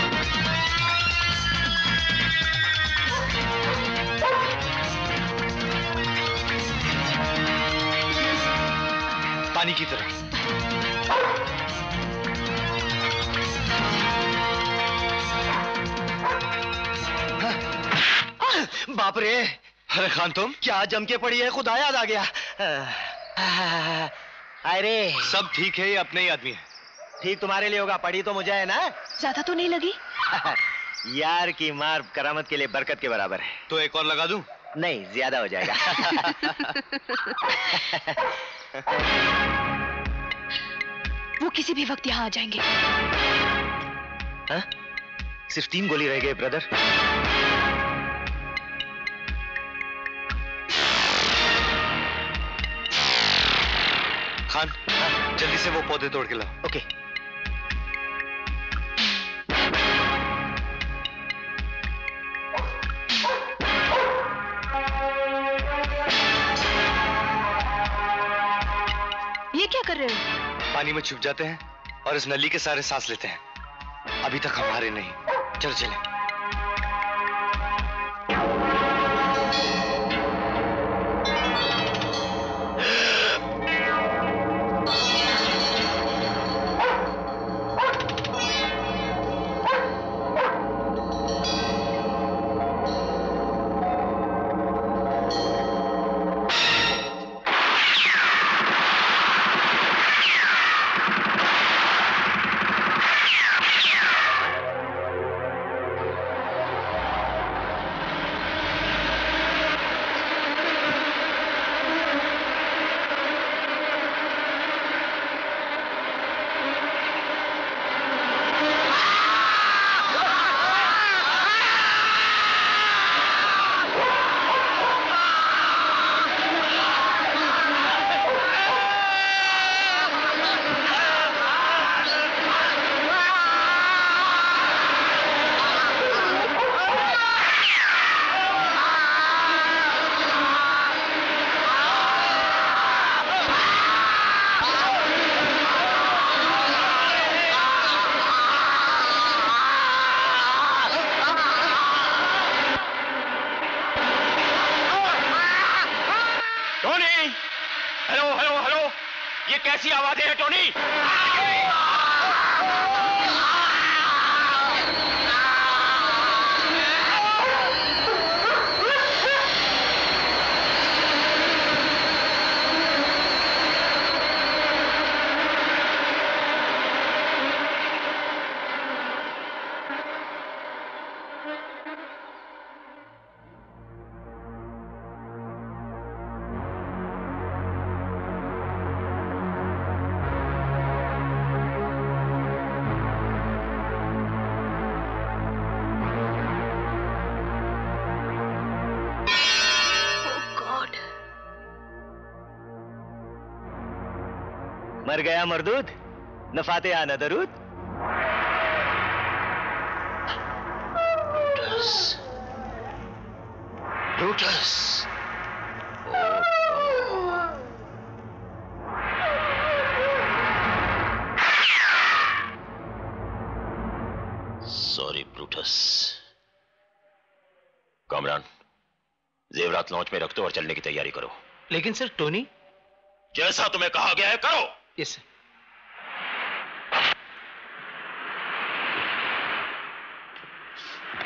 पानी की तरह। बाप रे! अरे खान तुम क्या जम के पड़ी है, खुदा याद आ गया। अरे सब ठीक है, ये अपने ही आदमी है। ठीक तुम्हारे लिए होगा, पड़ी तो मुझे है ना। ज्यादा तो नहीं लगी? यार की मार करामत के लिए बरकत के बराबर है। तो एक और लगा दूं? नहीं, ज्यादा हो जाएगा। वो किसी भी वक्त यहाँ आ जाएंगे। हा? सिर्फ तीन गोली रह गए ब्रदर। खान, हाँ, जल्दी से वो पौधे तोड़ के लाओ। ओके। ये क्या कर रहे हो? पानी में छुप जाते हैं और इस नली के सारे सांस लेते हैं। अभी तक हमारे नहीं। चल चले। कैसी आवाजें हैं टोनी? मर गया मरदूद, न फातिहा न दरूद। Brutus, Brutus. Sorry Brutus. Kamran, जेवरात लॉन्च में रख दो और चलने की तैयारी करो। लेकिन सर टोनी, जैसा तुम्हें कहा गया है करो। Yes.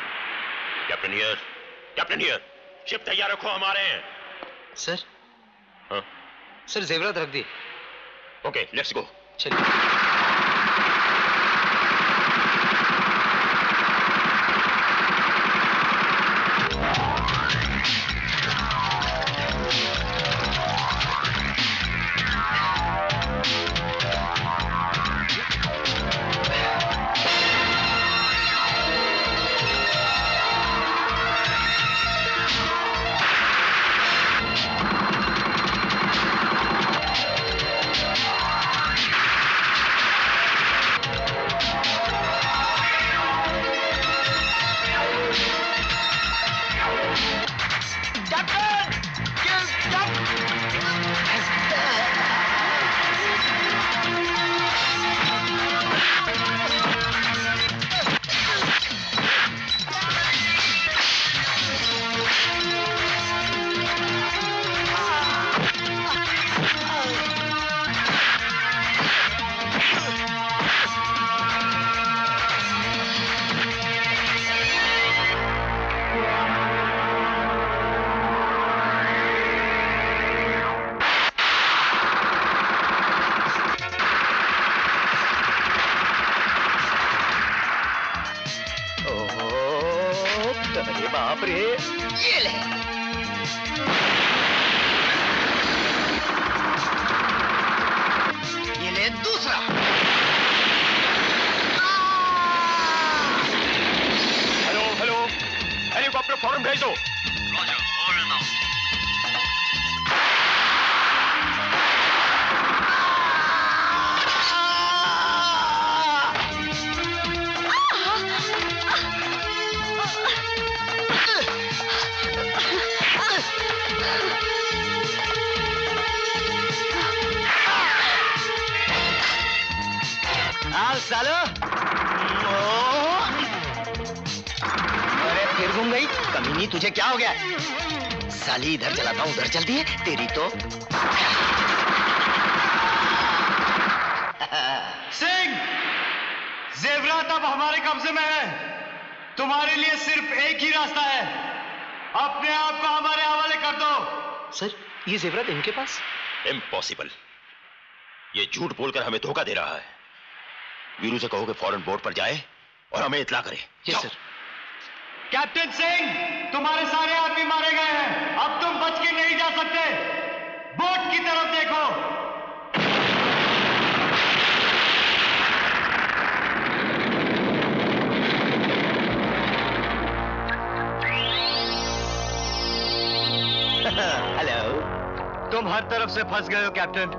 Captain here, captain here, ship तैयार रखो, हमारे हैं। सर, हाँ? सर जेवरात रख दी। Okay, let's go. चलिए। तुझे क्या हो गया? साली इधर चलाता हूँ उधर चलती है तेरी तो। सिंह, जेवरात अब हमारे कब्जे में है। तुम्हारे लिए सिर्फ एक ही रास्ता है, अपने आप को हमारे हवाले कर दो। सर, ये जेवरात इनके पास? इम्पॉसिबल। ये झूठ बोलकर हमें धोखा दे रहा है। वीरू से कहो कि फौरन बोट पर जाए और हमें इत्तला करे। Yes sir. कैप्टन सिंह, तुम्हारे सारे आदमी मारे गए हैं, अब तुम बच के नहीं जा सकते। बोट की तरफ देखो। हेलो। तुम हर तरफ से फंस गए हो कैप्टन।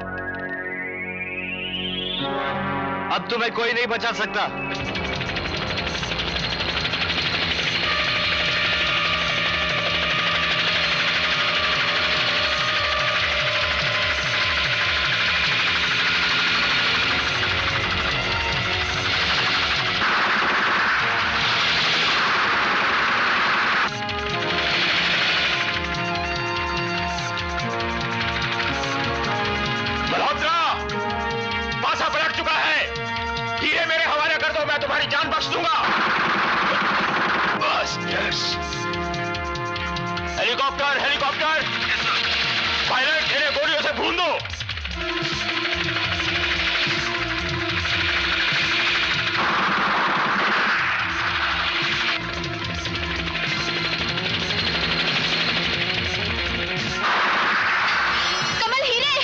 अब तुम्हें कोई नहीं बचा सकता। हेलीकॉप्टर हेलीकॉप्टर पायलट इन्हें गोलियों से भून दो। कमल हीरे।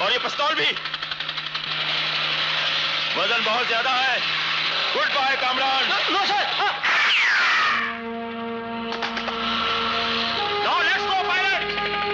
और ये पिस्तौल भी वजन बहुत ज्यादा है। Goodbye Kamran. No sir. Now let's go pilot.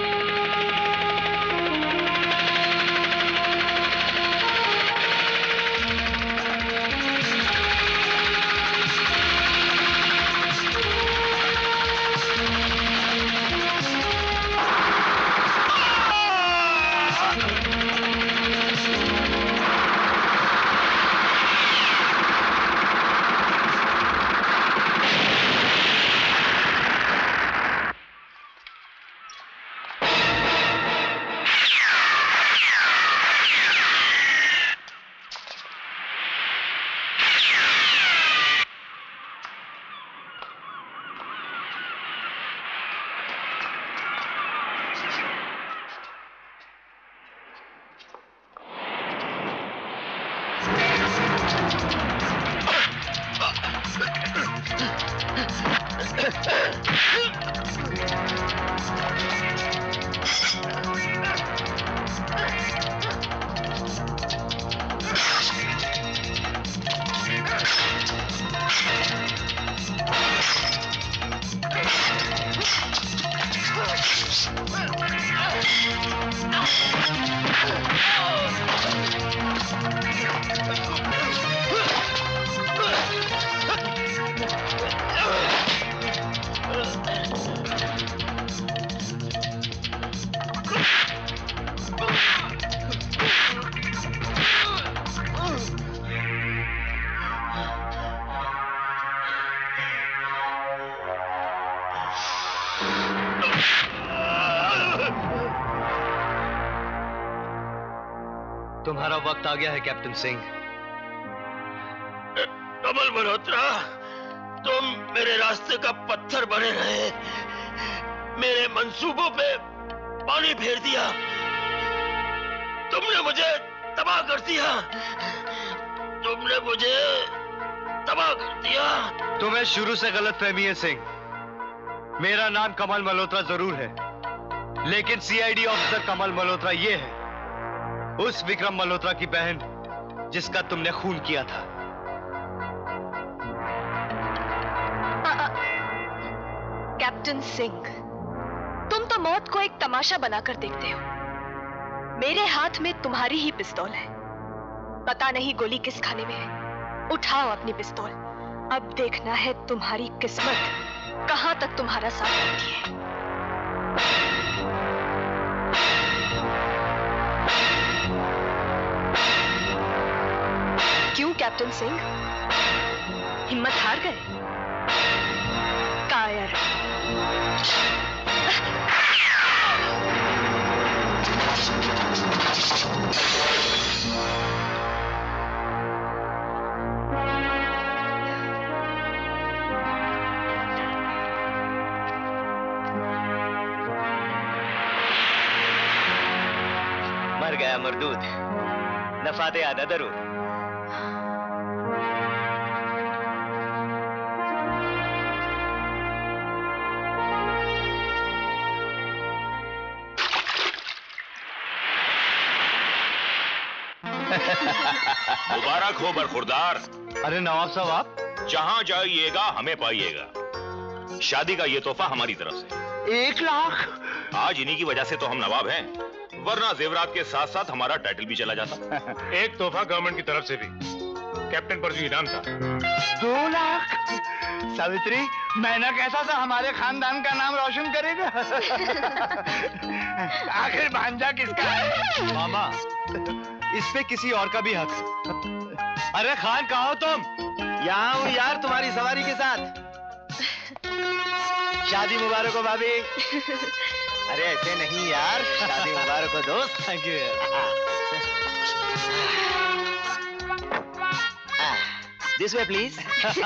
तुम्हारा वक्त आ गया है कैप्टन सिंह। कमल मल्होत्रा, तुम मेरे रास्ते का पत्थर बने रहे, मेरे मंसूबों पे पानी फेर दिया, तुमने मुझे तबाह कर दिया, तुमने मुझे तबाह कर दिया। तुम्हें शुरू से गलतफहमी है सिंह। मेरा नाम कमल मल्होत्रा जरूर है, लेकिन सीआईडी ऑफिसर कमल मल्होत्रा ये है, उस विक्रम मल्होत्रा की बहन जिसका तुमने खून किया था। कैप्टन सिंह, तुम तो मौत को एक तमाशा बनाकर देखते हो। मेरे हाथ में तुम्हारी ही पिस्तौल है, पता नहीं गोली किस खाने में है। उठाओ अपनी पिस्तौल, अब देखना है तुम्हारी किस्मत कहां तक तुम्हारा साथ देती है। क्यों कैप्टन सिंह, हिम्मत हार गए? कायर। मर गया मरदूद, नफा दे आधा दरूद। मुबारक हो बरखुरदार। अरे नवाब साहब, आप जहां जाइएगा हमें पाइएगा। शादी का ये तोहफा हमारी तरफ से। एक लाख। आज इन्हीं की वजह से तो हम नवाब हैं, वरना जेवरात के साथ साथ हमारा टाइटल भी चला जाता। एक तोहफा गवर्नमेंट की तरफ से भी, कैप्टन पर जो इनाम था। दो लाख। सावित्री, मैना कैसा था हमारे खानदान का नाम रोशन करेगा। आखिर भांजा किसका है? मामा, इस पे किसी और का भी हक है। अरे खान, कहाँ हो तुम? यहाँ हूँ यार, तुम्हारी सवारी के साथ। शादी मुबारक हो भाभी। अरे ऐसे नहीं यार, शादी मुबारक हो दोस्त। थैंक यू यार। This way please.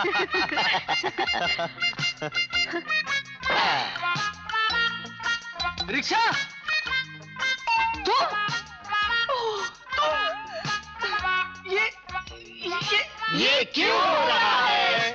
रिक्शा, तुम ये ये ये क्यों हो रहा है?